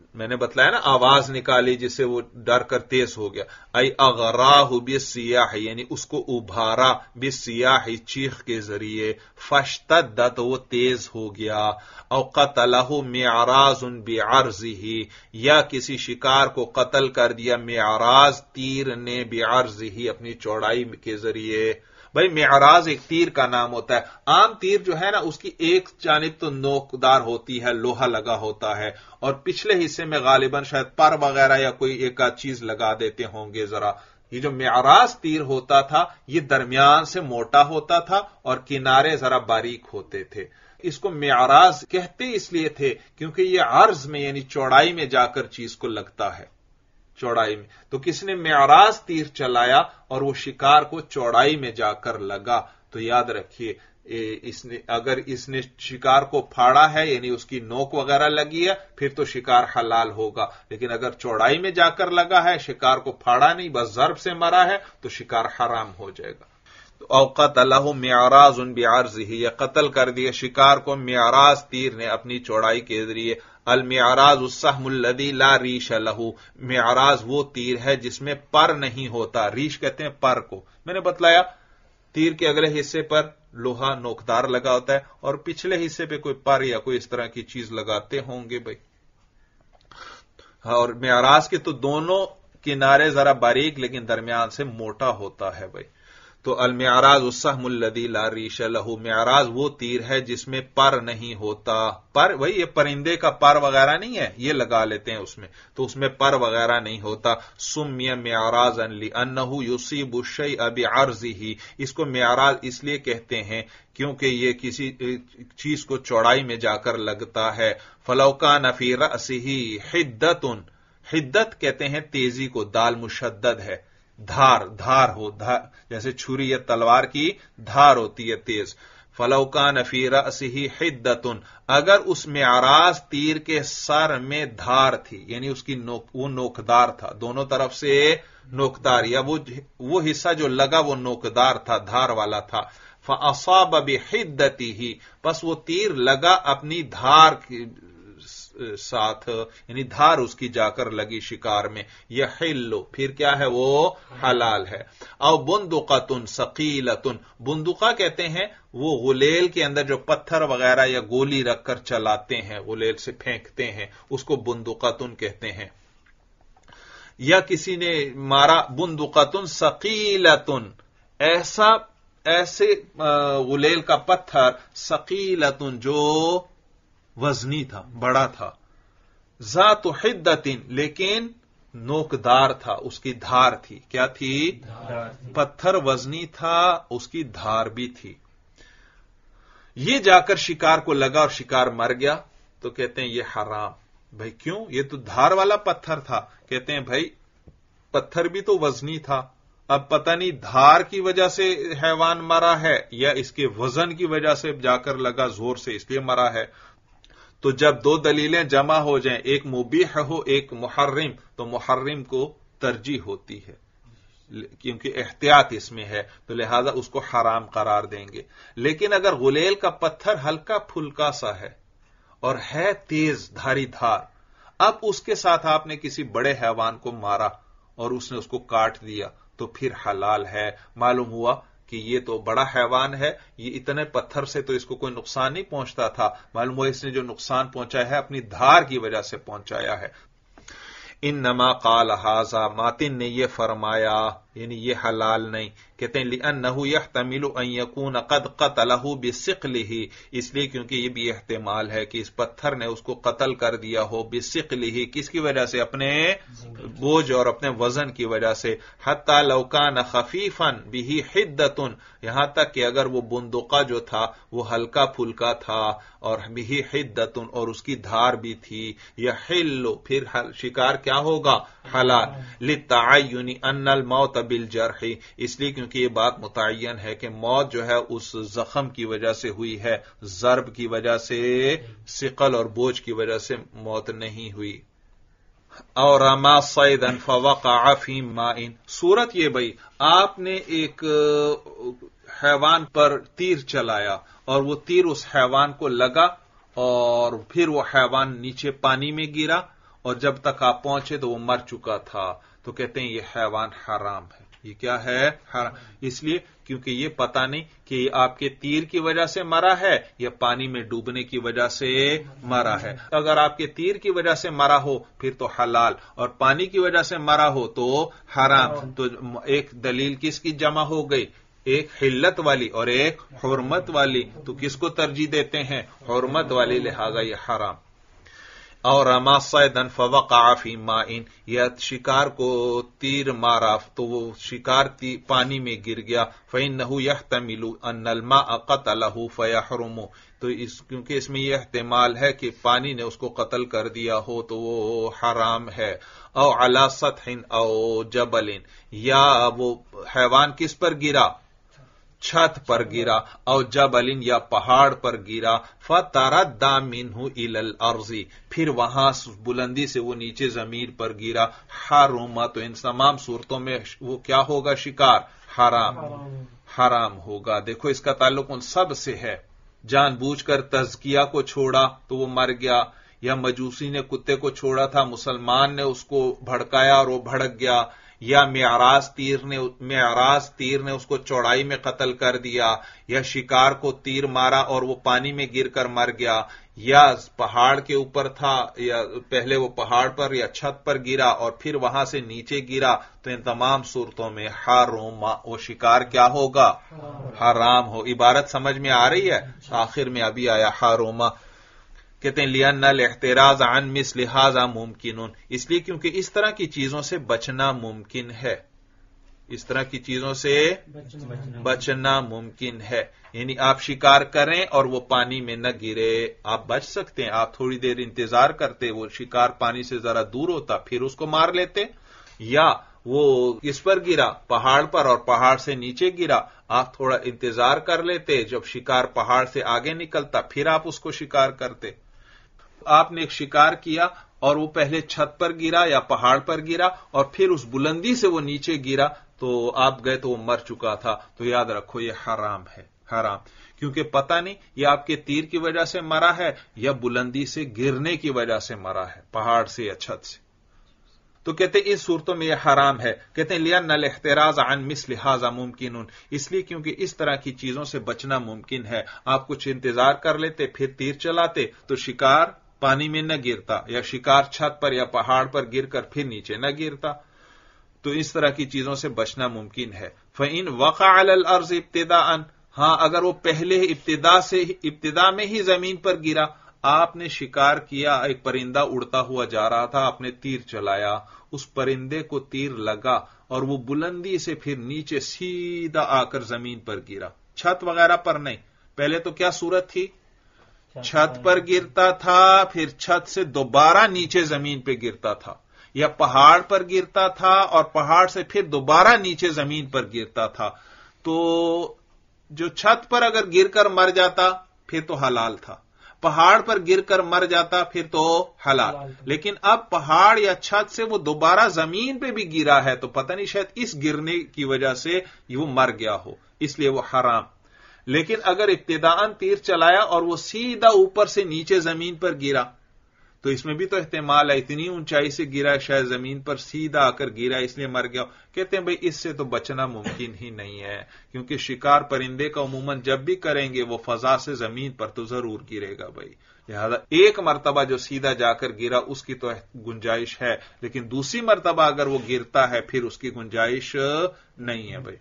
میں نے بتلایا نا آواز نکالی جس سے وہ ڈر کر تیز ہو گیا. ای اغراہ بالسیاح یعنی اس کو ابھارا بالسیاح چیخ کے ذریعے. فاشتد تو وہ تیز ہو گیا. او قتلہ معراض بعرضہ یا کسی شکار کو قتل کر دیا معراض تیر نے بعرضہ اپنی چوڑائی کے ذریعے. بھائی معراض ایک تیر کا نام ہوتا ہے. عام تیر جو ہے نا اس کی ایک جانب تو نوکدار ہوتی ہے, لوہا لگا ہوتا ہے, اور پچھلے حصے میں غالباً شاید پر وغیرہ یا کوئی ایک آدھ چیز لگا دیتے ہوں گے ذرا. یہ جو معراض تیر ہوتا تھا یہ درمیان سے موٹا ہوتا تھا اور کنارے ذرا باریک ہوتے تھے. اس کو معراض کہتے اس لیے تھے کیونکہ یہ عرض میں یعنی چوڑائی میں جا کر چیز کو لگتا ہے, چوڑائی میں. تو کس نے معراض تیر چلایا اور وہ شکار کو چوڑائی میں جا کر لگا, تو یاد رکھیے اس نے اگر اس نے شکار کو پھاڑا ہے یعنی اس کی نوک وغیرہ لگی ہے پھر تو شکار حلال ہوگا, لیکن اگر چوڑائی میں جا کر لگا ہے, شکار کو پھاڑا نہیں بس ضرب سے مرا ہے, تو شکار حرام ہو جائے گا. او قتلہ معراض بعرضہ یا قتل کر دیا شکار کو معراض تیر نے اپنی چوڑائی کے ذریعے. المعراض السهم الذي لا ریش له معراض وہ تیر ہے جس میں پر نہیں ہوتا. ریش کہتے ہیں پر کو. میں نے بتلایا تیر کے اگلے حصے پر لوہا نوکدار لگا ہوتا ہے اور پچھلے حصے پہ کوئی پر یا کوئی اس طرح کی چیز لگاتے ہوں گے بھائی. اور معراض کے تو دونوں کنارے ذرا باریک لیکن درمیان سے موٹا ہوتا ہے بھائی. تو المعراض السهم الذي لا ریش له معراض وہ تیر ہے جس میں پر نہیں ہوتا. پر وہی یہ پرندے کا پر وغیرہ نہیں ہے, یہ لگا لیتے ہیں اس میں, تو اس میں پر وغیرہ نہیں ہوتا. سمی معراضا لانه يصيب الشيء بعرضه اس کو معراض اس لیے کہتے ہیں کیونکہ یہ کسی چیز کو چوڑائی میں جا کر لگتا ہے. فلو كان في رأسه حدۃ حدت کہتے ہیں تیزی کو, دال مشدد ہے, دھار دھار ہو دھار جیسے چھری یا تلوار کی دھار ہوتی ہے تیز. فلو کان فی رأسہ حدۃ اگر اس معراض تیر کے سر میں دھار تھی یعنی اس کی نوک وہ نوکدار تھا, دونوں طرف سے نوکدار یا وہ وہ حصہ جو لگا وہ نوکدار تھا, دھار والا تھا. فاصاب بحدتہ پس وہ تیر لگا اپنی دھار کی ساتھ یعنی دھار اس کی جا کر لگی شکار میں. یحل پھر کیا ہے وہ حلال ہے. او بندقۃ ثقیلۃ بندقہ کہتے ہیں وہ غلیل کے اندر جو پتھر وغیرہ یا گولی رکھ کر چلاتے ہیں, غلیل سے پھینکتے ہیں, اس کو بندقۃ کہتے ہیں. یا کسی نے مارا بندقۃ ثقیلۃ ایسا ایسے غلیل کا پتھر ثقیلۃ جو وزنی تھا, بڑا تھا. ذات حدت لیکن نوکدار تھا, اس کی دھار تھی. کیا تھی؟ پتھر وزنی تھا, اس کی دھار بھی تھی. یہ جا کر شکار کو لگا اور شکار مر گیا, تو کہتے ہیں یہ حرام. بھائی کیوں؟ یہ تو دھار والا پتھر تھا. کہتے ہیں بھائی پتھر بھی تو وزنی تھا, اب پتہ نہیں دھار کی وجہ سے حیوان مرا ہے یا اس کے وزن کی وجہ سے جا کر لگا زور سے اس لیے مرا ہے. تو جب دو دلیلیں جمع ہو جائیں, ایک مبیح ہو ایک محرم, تو محرم کو ترجیح ہوتی ہے کیونکہ احتیاط اس میں ہے, تو لہذا اس کو حرام قرار دیں گے. لیکن اگر غلیل کا پتھر ہلکا پھلکا سا ہے اور ہے تیز دھاری دھار, اب اس کے ساتھ آپ نے کسی بڑے حیوان کو مارا اور اس نے اس کو کاٹ دیا, تو پھر حلال ہے. معلوم ہوا کہ یہ تو بڑا حیوان ہے, یہ اتنے پتھر سے تو اس کو کوئی نقصان نہیں پہنچتا تھا, معلوم ہوا اس نے جو نقصان پہنچایا ہے اپنی دھار کی وجہ سے پہنچایا ہے. انما قال ھذا ماتن نے یہ فرمایا یعنی یہ حلال نہیں. کہتے ہیں لأنه يحتمل ان يكون قد قتله بثقله اس لیے کیونکہ یہ بھی احتمال ہے کہ اس پتھر نے اس کو قتل کر دیا ہو بثقله کس کی وجہ سے؟ اپنے بوجھ اور اپنے وزن کی وجہ سے. حتى لو كان خفيفا به حدۃ یہاں تک کہ اگر وہ بندقہ جو تھا وہ ہلکا پھلکا تھا اور به حدۃ اور اس کی دھار بھی تھی. یحل پھر شکار کیا ہوگا؟ حلال. للتعین ان الموت بالجرح اس لیے کیونکہ یہ بات متعین ہے کہ موت جو ہے اس زخم کی وجہ سے ہوئی ہے, ضرب کی وجہ سے, ثقل اور بوجھ کی وجہ سے موت نہیں ہوئی. اور رما صیدا فوقع فی ماء صورت یہ بھائی آپ نے ایک حیوان پر تیر چلایا اور وہ تیر اس حیوان کو لگا اور پھر وہ حیوان نیچے پانی میں گرا اور جب تک آپ پہنچے تو وہ مر چکا تھا، تو کہتے ہیں یہ حیوان حرام ہے۔ یہ کیا ہے؟ حرام۔ اس لیے کیونکہ یہ پتہ نہیں کہ یہ آپ کے تیر کی وجہ سے مرا ہے یا پانی میں ڈوبنے کی وجہ سے مرا ہے۔ اگر آپ کے تیر کی وجہ سے مرا ہو پھر تو حلال، اور پانی کی وجہ سے مرا ہو تو حرام۔ تو ایک دلیل کس کی جمع ہو گئی؟ ایک حلت والی اور ایک حرمت والی، تو کس کو ترجیح دیتے ہیں؟ حرمت والی، لہذا یہ حرام۔ اور رما صیدا فوقع فی ماء، یا شکار کو تیر مارا تو وہ شکار پانی میں گر گیا، فإنه يحتمل ان الماء قتله فيحرم، تو اس کیونکہ اس میں یہ احتمال ہے کہ پانی نے اس کو قتل کر دیا ہو تو وہ حرام ہے۔ او علی سطح او جبل، یا وہ حیوان کس پر گرا؟ چھت پر گرا، او جبل، یا پہاڑ پر گرا، فتردى منه الى الارض، پھر وہاں بلندی سے وہ نیچے زمین پر گرا، حرم، تو ان تمام صورتوں میں وہ کیا ہوگا؟ شکار حرام حرام ہوگا۔ دیکھو اس کا تعلق ان سب سے ہے۔ جان بوجھ کر تزکیہ کو چھوڑا تو وہ مر گیا، یا مجوسی نے کتے کو چھوڑا تھا، مسلمان نے اس کو بھڑکایا اور وہ بھڑک گیا، یا معراج تیر نے معراج تیر نے اس کو چوڑائی میں قتل کر دیا، یا شکار کو تیر مارا اور وہ پانی میں گر کر مر گیا، یا پہاڑ کے اوپر تھا، یا پہلے وہ پہاڑ پر یا چھت پر گرا اور پھر وہاں سے نیچے گرا، تو ان تمام صورتوں میں حرام، وہ شکار کیا ہوگا؟ حرام ہو۔ عبارت سمجھ میں آ رہی ہے؟ آخر میں ابھی آیا حرام۔ کہتے ہیں لِأَنَّ الْاحْتِرَازَ عَنْ مِثْلِ هَذَا مُمْكِنٌ، اس لیے کیونکہ اس طرح کی چیزوں سے بچنا ممکن ہے، اس طرح کی چیزوں سے بچنا ممکن ہے۔ یعنی آپ شکار کریں اور وہ پانی میں نہ گرے، آپ بچ سکتے ہیں، آپ تھوڑی دیر انتظار کرتے، وہ شکار پانی سے ذرا دور ہوتا پھر اس کو مار لیتے، یا وہ اس پر گرا پہاڑ پر اور پہاڑ سے نیچے گرا، آپ تھوڑا انتظار کر لیتے، جب شکار پہاڑ سے آگے نکلتا پھر آپ اس کو شکار کرتے۔ آپ نے ایک شکار کیا اور وہ پہلے چھت پر گرا یا پہاڑ پر گرا اور پھر اس بلندی سے وہ نیچے گرا تو آپ گئے تو وہ مر چکا تھا، تو یاد رکھو یہ حرام ہے، حرام، کیونکہ پتہ نہیں یہ آپ کے تیر کی وجہ سے مرا ہے یا بلندی سے گرنے کی وجہ سے مرا ہے، پہاڑ سے یا چھت سے۔ تو کہتے ہیں اس صورتوں میں یہ حرام ہے۔ کہتے ہیں لِأَنَّ الْاحْتِرَازَ عَنْ مِثْلِ هَذَا مُمْكِنٌ، اس لیے کیونکہ اس طرح کی چیزوں سے بچنا ممکن ہے۔ آپ کچھ انتظار کر لیتے پھر تیر چلاتے تو شکار پانی میں نہ گرتا، یا شکار چھت پر یا پہاڑ پر گر کر پھر نیچے نہ گرتا، تو اس طرح کی چیزوں سے بچنا ممکن ہے۔ فَإِنْ وَقَعَ عَلَى الْأَرْضِ ابْتِدَاءً، ہاں اگر وہ پہلے ابتدا سے ابتدا میں ہی زمین پر گرا، آپ نے شکار کیا، ایک پرندہ اڑتا ہوا جا رہا تھا، آپ نے تیر چلایا، اس پرندے کو تیر لگا اور وہ بلندی سے پھر نیچے سیدھا آ کر زمین پر گرا، چھت وغیرہ پر نہیں۔ پہلے تو کیا صورت تھی؟ چھت پر گرتا تھا، پھر چھت سے دوبارہ نیچے زمین پہ گرتا تھا، یا پہاڑ پر گرتا تھا اور پہاڑ سے پھر دوبارہ نیچے زمین پر گرتا تھا، تو جو چھت پر اگر گر کر مر جاتا پھر تو حلال تھا، پہاڑ پر گر کر مر جاتا پھر تو حلال، لیکن اب پہاڑ یا چھت سے وہ دوبارہ زمین پہ بھی گرا ہے تو پتہ نہیں شاید اس گرنے کی وجہ سے وہ مر گیا ہو، اس لیے وہ حرام۔ لیکن اگر ابتداءً تیر چلایا اور وہ سیدھا اوپر سے نیچے زمین پر گرا تو اس میں بھی تو احتمال ہے اتنی اونچائی سے گرا شاید زمین پر سیدھا آ کر گرا اس لیے مر گیا۔ کہتے ہیں بھئی اس سے تو بچنا ممکن ہی نہیں ہے، کیونکہ شکار پرندے کا عموماً جب بھی کریں گے وہ فضا سے زمین پر تو ضرور گرے گا بھئی، لہذا ایک مرتبہ جو سیدھا جا کر گرا اس کی تو گنجائش ہے، لیکن دوسری مرتبہ اگر وہ گرتا ہے پھر اس کی گنجائش نہیں ہے بھئی۔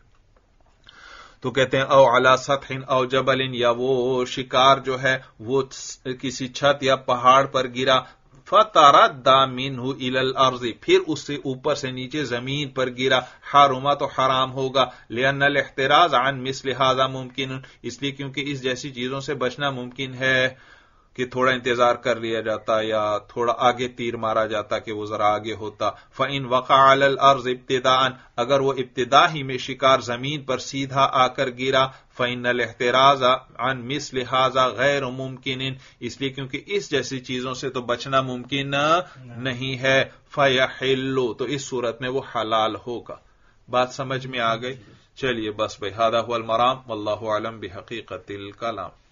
تو کہتے ہیں او علی سطح او جبل، یا وہ شکار جو ہے وہ کسی چھت یا پہاڑ پر گرا، فتردى منه الى الارض، پھر اس سے اوپر سے نیچے زمین پر گرا، حرما تو حرام ہوگا، لان الاحتراز عن مثل هذا ممکن، اس لیے کیونکہ اس جیسی چیزوں سے بچنا ممکن ہے کہ تھوڑا انتظار کر لیا جاتا یا تھوڑا آگے تیر مارا جاتا کہ وہ ذرا آگے ہوتا۔ فَإِنْ وَقَعَ عَلَى الْأَرْضِ ابْتِدَاءً، اگر وہ ابتدا ہی میں شکار زمین پر سیدھا آ کر گرا، فَإِنَّ الْاحْتِرَازَ عَنْ مِثْلِ هَذَا غَيْرُ مُمْكِنٍ، اس لیے کیونکہ اس جیسی چیزوں سے تو بچنا ممکن نہیں ہے، فَيَحِلُّ، تو اس صورت میں وہ حلال ہوگا۔ بات سمجھ میں آ گئی؟ چلیے بس بھائی، هذا هو المرام واللہ اعلم بحقیقت الکلام۔